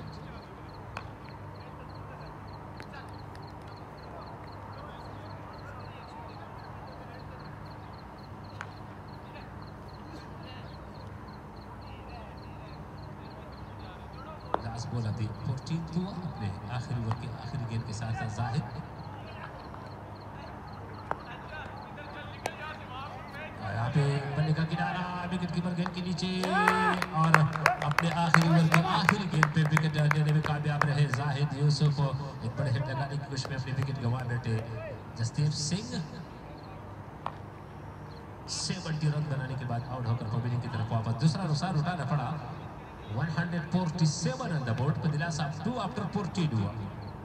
लास्ट बॉल अभी फोर्टीन हुआ अपने आखिरी ओवर के आखिरी गेंद के साथ साथ जाहिद यहाँ पे बल्ले का किनारा विकेट कीपर गेंद के नीचे और अपने आखिरी ओवर के आखिरी गेंद पे विकेट लेने में कामयाब रहे जाहिद यूसुफ. एक बड़े हिट लगाने की कोशिश में अपने विकेट गंवा बैठे जसदीप सिंह. सेवेंटी रन बनाने के बाद आउट होकर ओपनिंग की तरफ वापस दूसरा नुकसान उठाना पड़ा. one forty-seven on the board. Padilasa two after fourteen हुआ.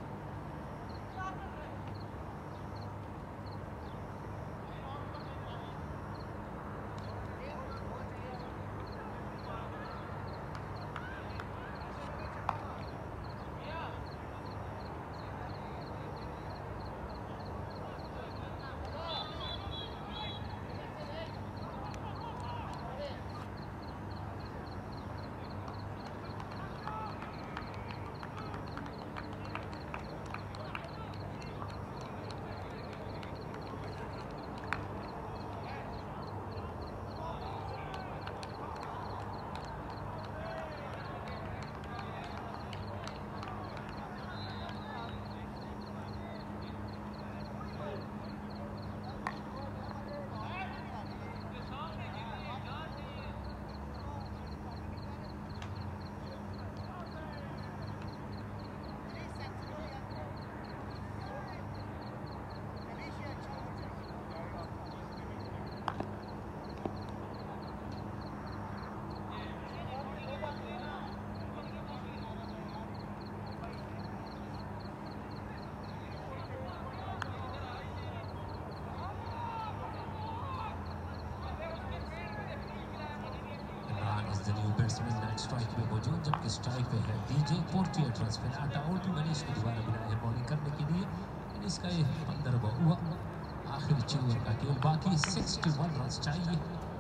स्ट्राइक पे मौजूद जबकि स्ट्राइक पे है डीजे पोर्टियर. ट्रांसफर आउट गणेश को दोबारा बुलाया है बॉलिंग करने के लिए. इसका ये पंद्रहवां हुआ. आखिरी छह ओवर का खेल बाकी इकसठ रन चाहिए.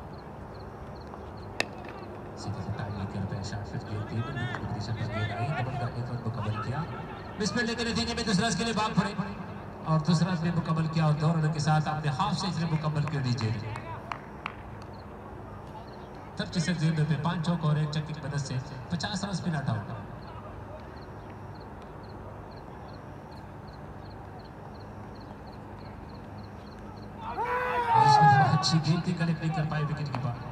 सीधे टाइम लेकर पे शॉट फिट किए थे पोजीशन पर गेंद आई डबल का एक रन मुकम्मल किया. मिसफील्ड के नतीजे में दूसरा के लिए भाग पड़े और दूसरा ने मुकम्मल किया और दो रन के साथ अपने हाफ सेंचुरी मुकम्मल कर डीजे ने. पच्चीस गेंदों पे पांच चौक और एक छक्के की मदद से पचास रन पे नॉट आउट. अच्छी गेंद थी कलेक्ट नहीं कर पाए विकेट कीपर.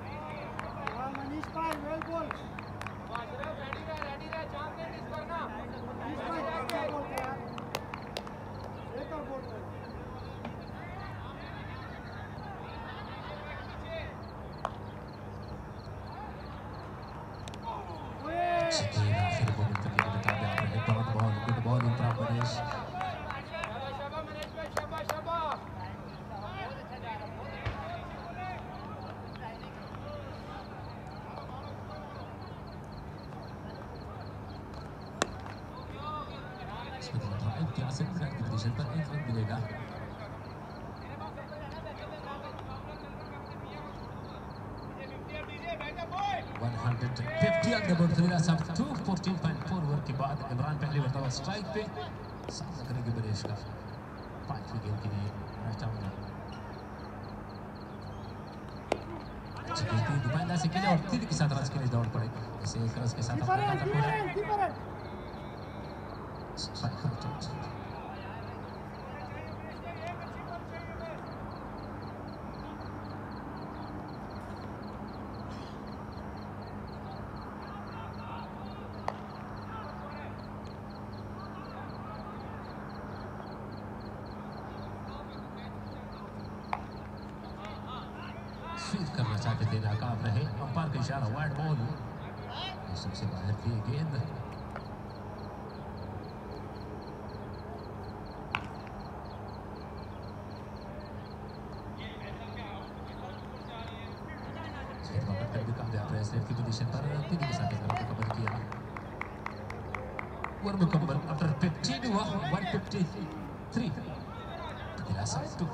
पोजीशन पर एक रन मिलेगा. one fifty on the board. फिर सब two fourteen point four over के बाद इमरान पहले मरतबा स्ट्राइक पे सामना करेंगे बनेश का पांचवी गेंद के लिए. दुबैला से खेले और तीन के साथ रन के लिए दौड़ पड़े. इसे एक रन के साथ करना चाहते थे नाकाम रहे. अंपायर का इशारा वाइड बॉल सबसे बाहर की गेंद. की पोजीशन पर तीन के साथ कवर किया. ओवर मुकम्मल आफ्टर फिफ्टीन हुआ वन फिफ्टी थ्री गिरासा टू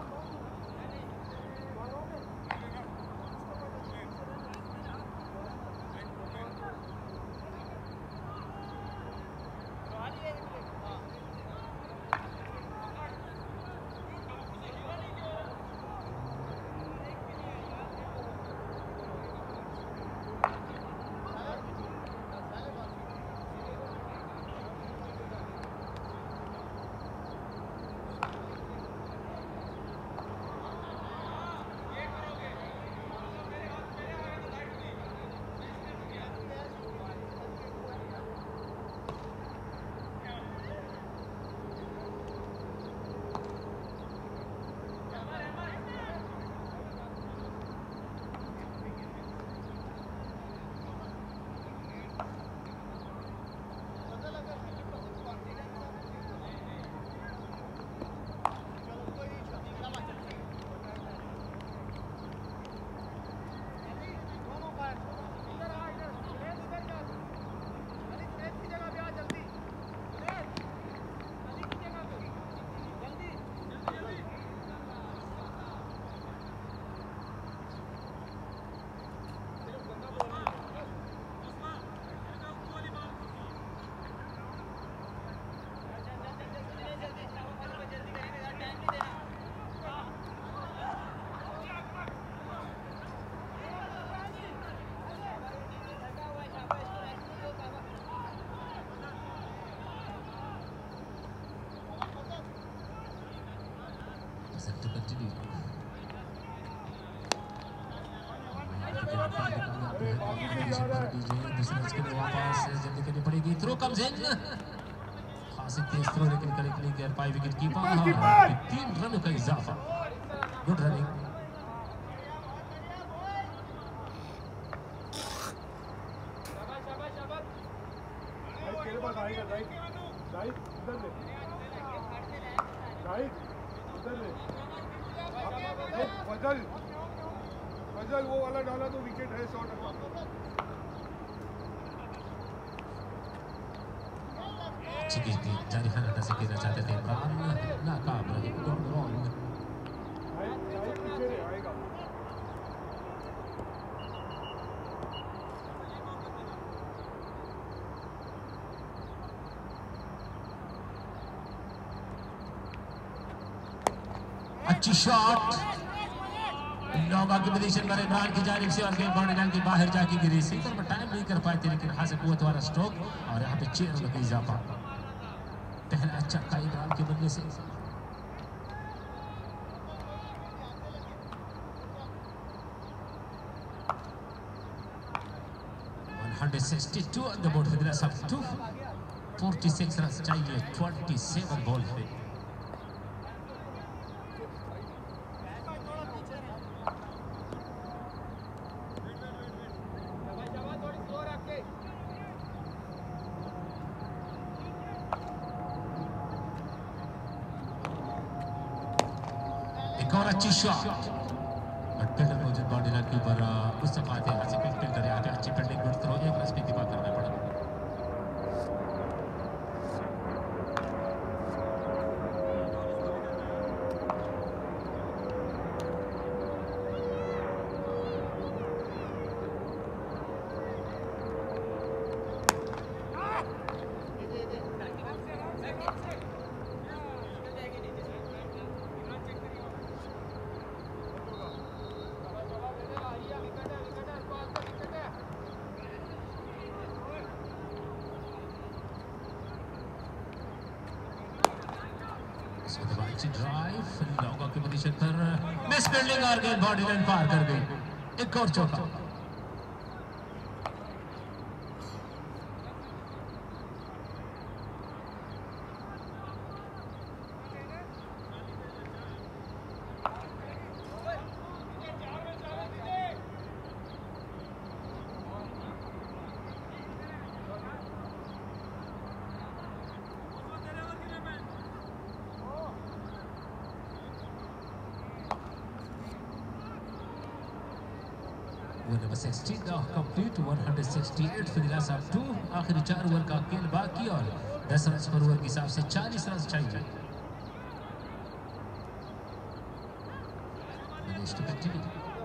to continue. दूसरे इसके लिए वापस जल्दी करनी पड़ेगी थ्रो कम्स इन खासी तेज थ्रो लेकिन करेक्ट नहीं कर पाई विकेट कीपर तीन रन का इजाफा गुड रनिंग फजल फजल वो वाला डाला तो विकेट है सौ टका अच्छी की जारी खाना का सीखना चाहते थे इमरान नाकाम रहे गॉन रॉन्ग आएगा अच्छी शॉट नौका की पोजीशन पर इमरान की जानिब से और गेंद बाउंड्री लाइन के बाहर जाके गिरी सीकर पर टाइम नहीं कर पाए थे लेकिन खास कुव्वत वाला स्ट्रोक और यहाँ पे छह रन का इजाफा पहला अच्छा का इमरान के बल्ले से one sixty-two on the board for the rest of two forty-six run चाहिए twenty-seven बॉल पे एक और अच्छी शॉट बट फिल्डर मौजूद बाउंड्री लाइन के ऊपर उस समय आते हैं अच्छी पिक कर आते अच्छी फील्डिंग गुड थ्रो एक रन पे दिफा करना पड़ा अच्छी ड्राइव लॉन्ग ऑफ की पोजीशन पर मिस फील्डिंग और गेंद बॉडी लाइन पार कर गई एक और चौका ओवर नंबर सोलह now complete one hundred sixty-eight for the last of two. आखिरी चार ओवर का खेल बाकी और दस रन पर ओवर के हिसाब से चालीस रन चाहिए। Managed to continue.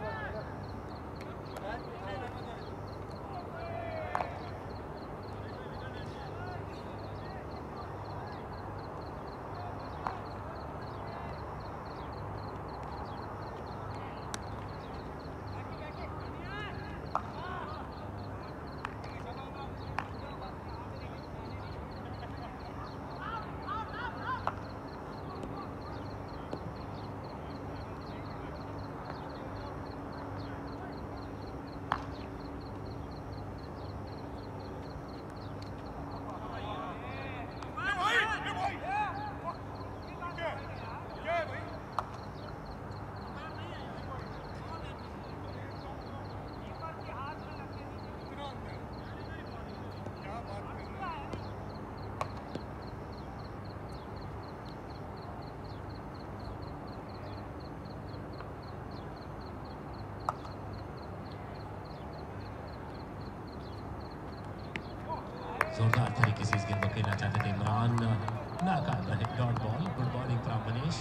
जोरदार तरीके से इस गेंद को खेलना चाहते थे इमरान, नाकाम रहे। Dot ball, good bowling from Manish.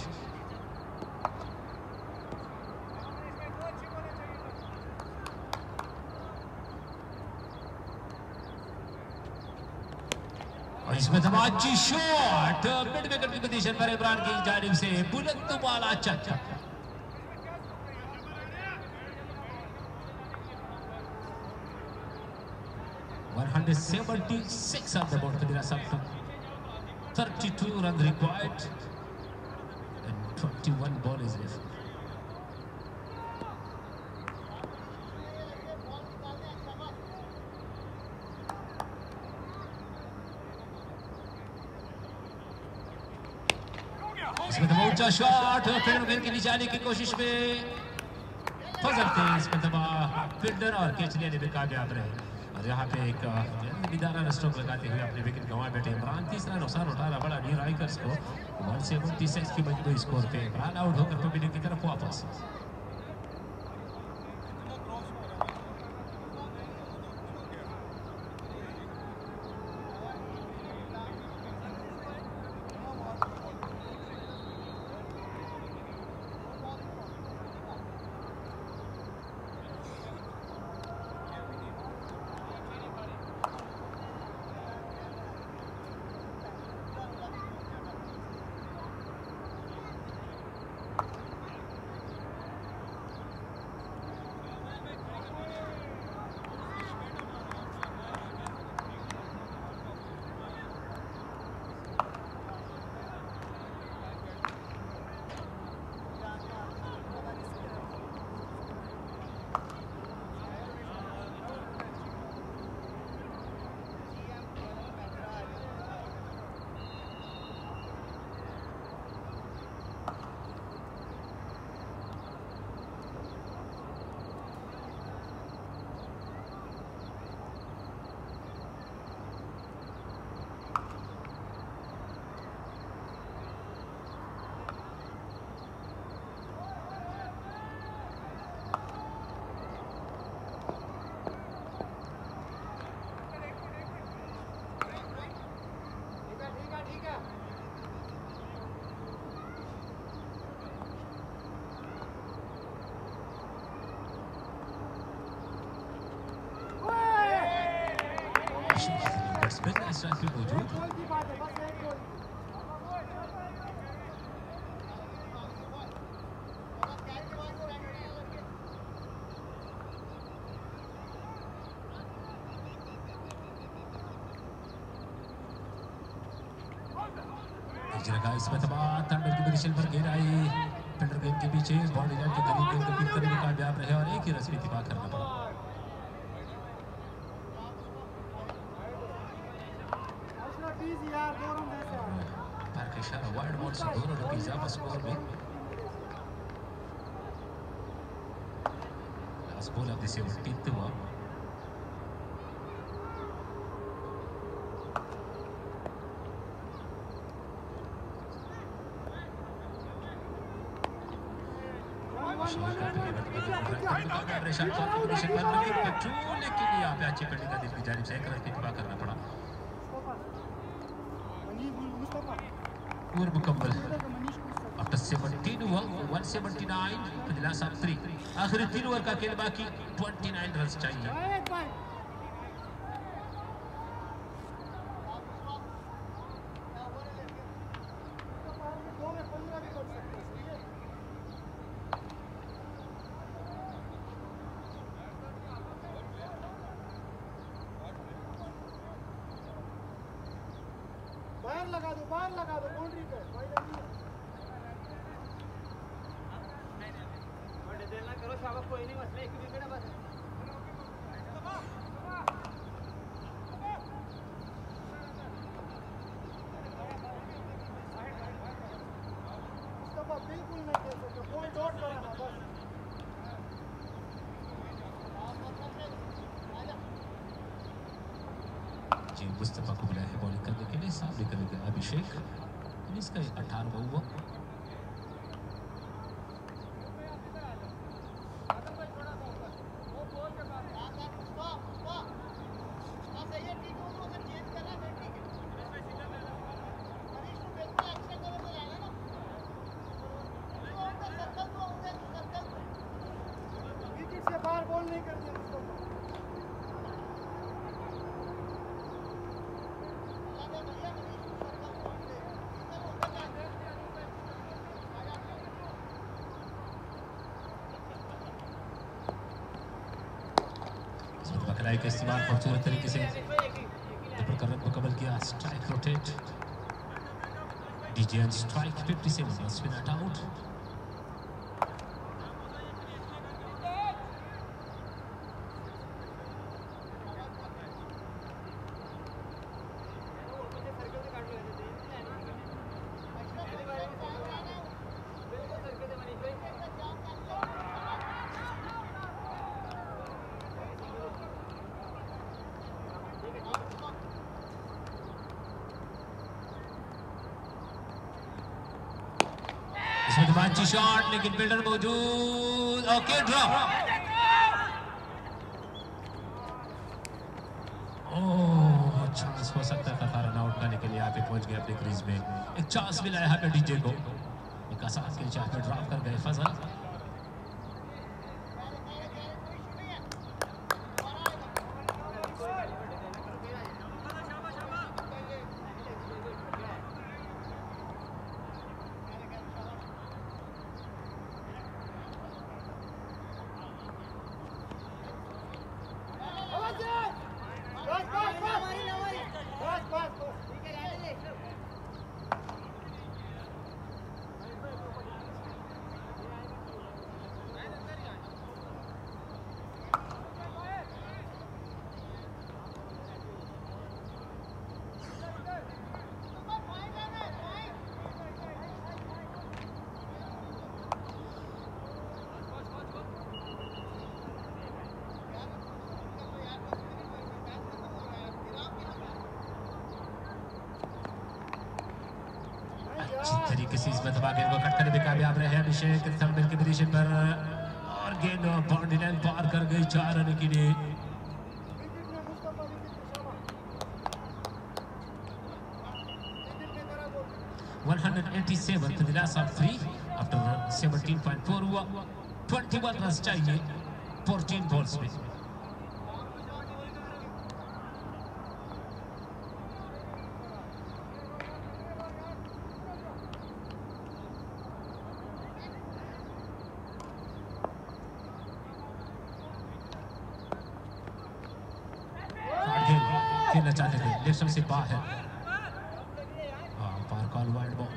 और इसमें धमाची शॉट मिड विकेट की पोजीशन पर इमरान की जानिब से बुलंद वाला छक्का। one hundred seventy-six on the board for the rest of thirty-two runs required and twenty-one ball is left. इसमें तो ऊंचा शॉट फील्डर फिर के नीचे आने की कोशिश में फजल थे इसमें दबा फील्डर और कैच लेने में कामयाब रहे। और यहाँ पे एक निदाना स्ट्रोक लगाते हुए अपने विकेट गंवा बैठे इमरान। तीसरा नुकसान उठा रहा बड़ा डी राइकर्स को वन से उनतीस की मजबूरी स्कोर पे इमरान आउट होकर पीने की तरफ वापस। इसमें थंडर की पोजीशन पर घेर आई फील्डर गेंद के पीछे बॉडी लाइन के करीब गेंद को पीट करने में कामयाब रहे और एक ही रन में इत्तेफाक करना पड़ा। पैर का इशारा वाइड बॉल से दोनों रन की इजाफा स्कोर में। Last ball of the seventeenth हुआ। परेशान पोजीशन पर लेकिन बच्चों लेकिन यहाँ पे अच्छी फील्डिंग का दिल की जानिब से एक रन की तबाह करना पड़ा और मुकम्मल after seventeen over one seventy nine फिलहाल सात थ्री आखिरी तीन ओवर का खेल बाकी ट्वेंटी नाइन रन चाहिए बाहर लगा दो बाहर लगा दो बाउंड्री पे देना करो शाबाश कोई नहीं मसला एक विकेट बस मुस्तफा बिल्कुल नहीं खेल सकते कोई डॉट कराना बस जी मुस्तफा को बुलाया है बॉलिंग करने के लिए सामने करेंगे अभिषेक इसका अठारहवां हुआ विकेट से बाहर बॉल नहीं करते मुस्तफा बकलाई का इस्तेमाल खूबसूरत तरीके से दबड़ कर रन मुकम्मल किया strike rotate DJ strike fifty seven run spin out इसमें अच्छी शॉट लेकिन फील्डर मौजूद ओके ड्रॉप ओह चांस हो सकता था रन आउट करने के लिए यहाँ पे पहुंच गए अपने क्रीज में एक चांस मिला यहाँ पे डीजे को एक आसान के चांस पे ड्रॉप कर गए फजल तरीके से इस बदबा गेंद को कट करने में कामयाब रहे अभिषेक थर्मल की पोजीशन पर और गेंद बाउंड्री लाइन पार कर गई चार रन के लिए one eighty-seven for the last of three after seventeen point four हुआ twenty-one रन चाहिए fourteen बॉल्स में खेलना चाहते थे लेफ्ट से बाहर पार कॉल वाइड बॉल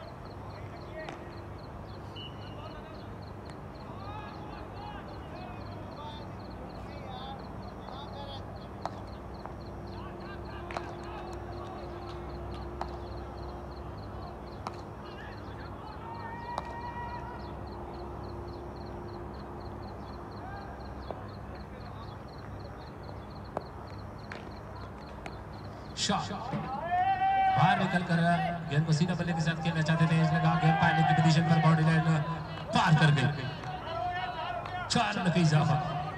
शॉट बाहर निकल कर गेंद को सीधा बल्ले के साथ खेलना चाहते थे, लगा गेंद पाने की पोजीशन पर बाउंड्री लाइन पार कर गई। चार रन का इजाफा।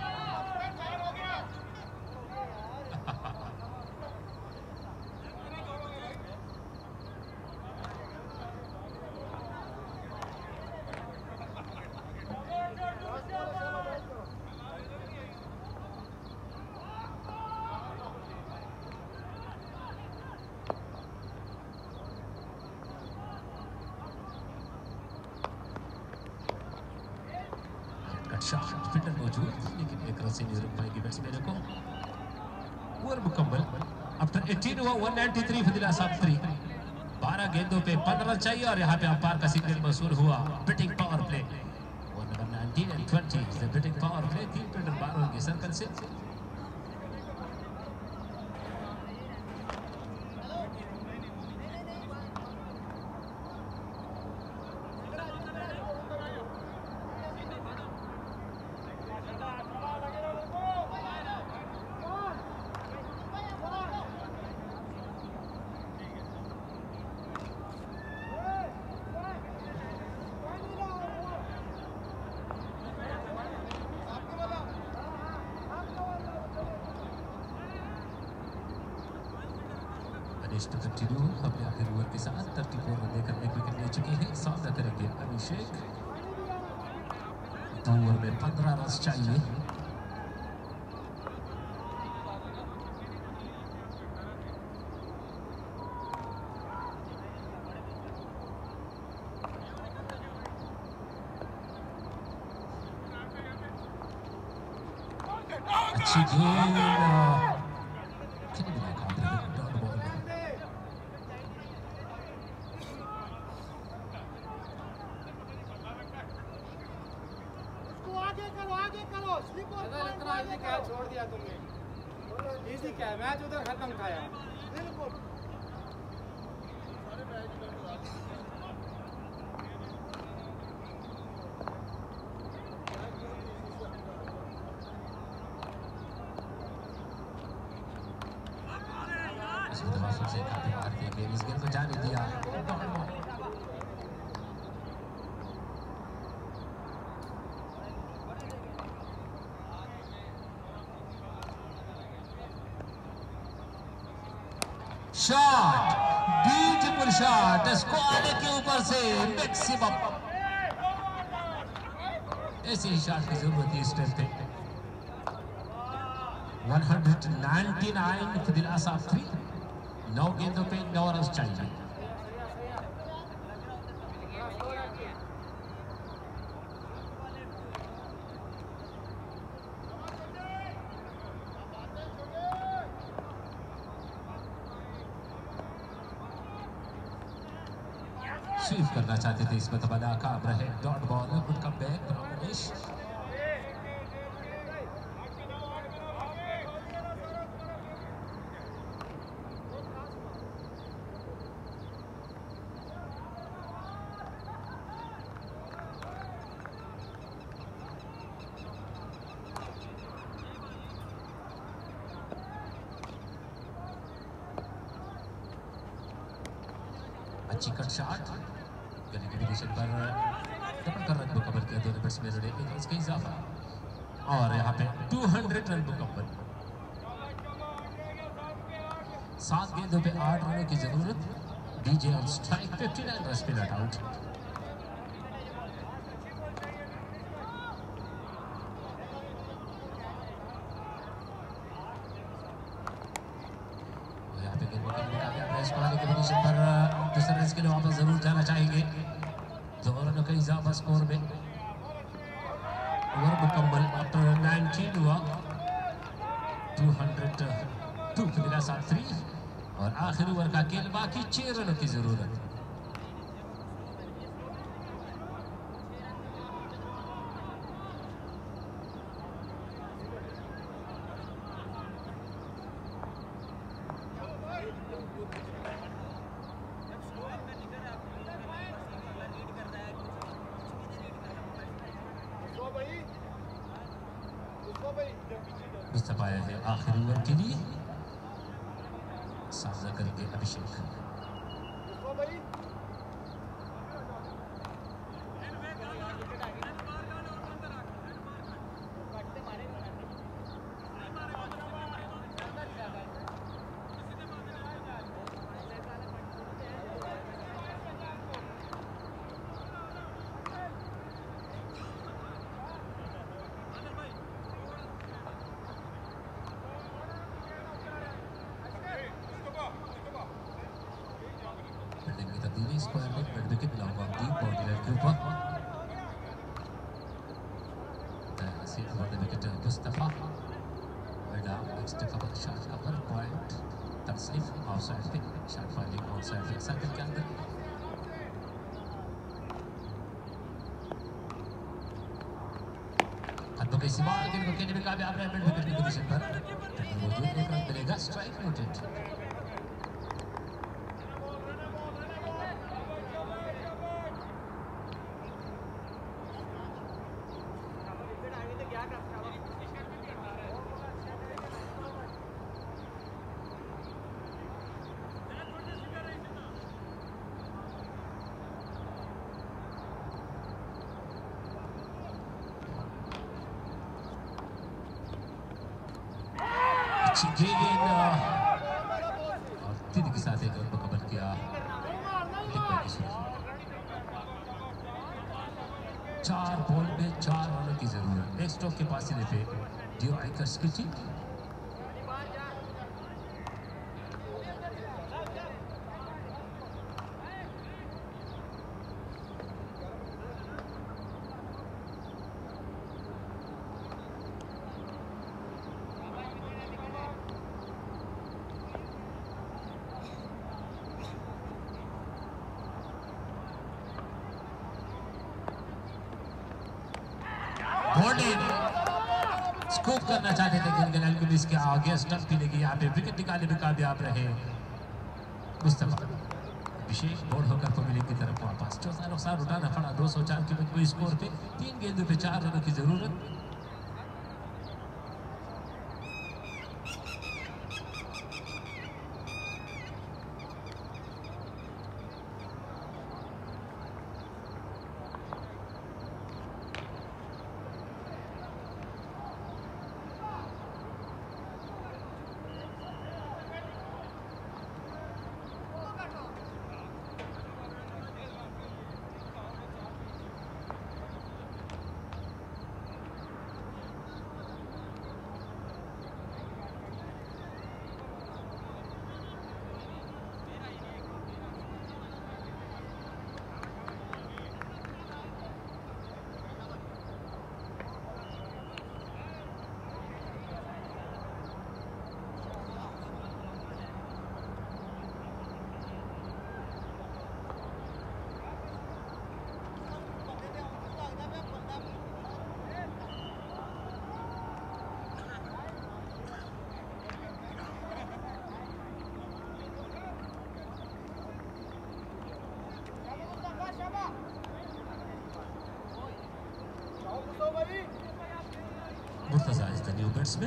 शॉट फिल्डर मौजूद, लेकिन एक रन से नहीं रोक पाएंगे बैट्समैन को। ओवर मुकम्मल आफ्टर अठारह हुआ एक सौ तिरानवे फदिला साहब थ्री। बारह गेंदों पे पंद्रह रन चाहिए और यहाँ पे अंपायर का सिग्नल मसूल हुआ batting power play. Over number उन्नीस एंड बीस द बैटिंग पावर प्ले। तीन फील्डर बाहर होंगे सर्कल से। To continue अपने आखिरी ओवर के साथ तरतीब ओवर लेकर एक विकेट ले चुके हैं। सामना करेंगे अभिषेक। दो ओवर में पंद्रह रन चाहिए। अच्छी गेंद छोड़ दिया तुमने। इजी क्या है, मैच उधर खत्म था यार। बिल्कुल से काफी मार के इस गेंद को जाने दिया। शॉट, ब्यूटीफुल शॉट, स्क्वायर के ऊपर से मैक्सिमम। ऐसे ही शॉट की जरूरत है इस टाइम पे। एक सौ निन्यानवे फदिल आसाफ थ्री। नौ गेंदों पे नौ रन चाहिए। स्वीप करना चाहते थे इसमें तबला काम रहे। Dot ball good come back Ramesh. अच्छी कट शॉट गली की डिवीजन पर डबल कर रन मुकम्मल किया दोनों बैट्समैनों ने। एक रन का इजाफा और यहाँ पे दो सौ रन मुकम्मल। सात गेंदों पे आठ रनों की जरूरत। डीजे ऑन स्ट्राइक उनसठ रन पे नॉट आउट। यहाँ पे गेंद निकल गया प्रेस पाने की पोजीशन पर दूसरे रन के लिए वापस जरूर जाना चाहेंगे। दो रनों का इजाफा स्कोर में। ओवर मुकम्मल आफ्टर उन्नीस हुआ। दो सौ दो के साथ थ्री और आखिरी ओवर का खेल बाकी छह रनों की जरूरत। मुस्तफा आया है आखिरी ओवर के लिए। सामना करेंगे अभिषेक। Really square leg, but wicket long on deep border Cooper. The seat for the wicket Mustafa. Well down, next to cover shot cover point. Taslif outside pick, shot finding outside pick circle के अंदर. हाथों के इस्तेमाल के लिए भी कामयाब रहे मिड विकेट की पोजीशन पर. मौजूद एक रन मिलेगा स्ट्राइक नोटेड. गेंद और तीन के साथ एक रन को कवर किया. चार बॉल में चार रनों की जरूरत. एक स्ट्रोक के पास ही पे डियो आइकर्स की टीम. स्कोप करना चाहते थे गिलगिलाल को भी इसके आगे स्टंप भी लेके यहाँ पे विकेट निकालने में कामयाब रहे मुस्तफा. अभिषेक बोल्ड होकर पवेलियन की तरफ वापस. चौथा नुकसान उठाना पड़ा. दो सौ चार के कोई स्कोर पे तीन गेंदों पे चार रनों की जरूरत. Murtaza is the new batsman.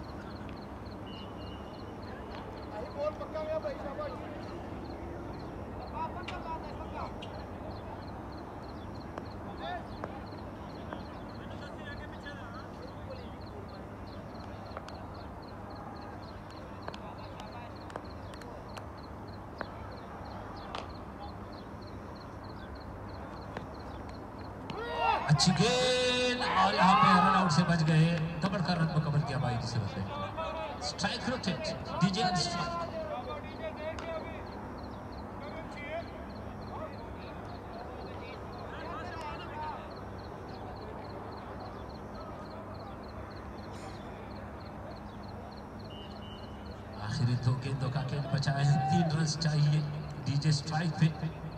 अच्छी गेंद और यहाँ पे रन आउट से बच गए. कवर का रन को कवर किया भाई किसी बंदे. Strike rotate DJ end strike. आखिरी दो गेंदों का खेल बचा है. तीन रन चाहिए डीजे स्ट्राइक पे.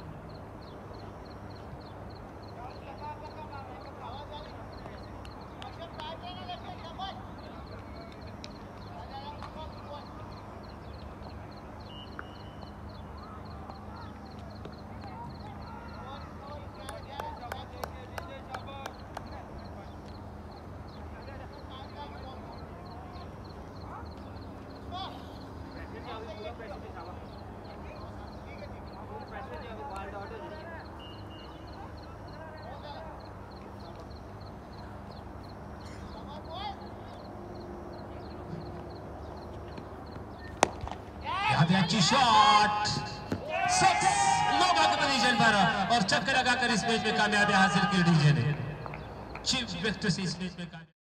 अच्छी शॉट सिक्स लोगा की पोजीशन पर और चक्कर लगाकर इस मैच में कामयाबी हासिल की डीजे ने. चीफ विकेट से इस मैच में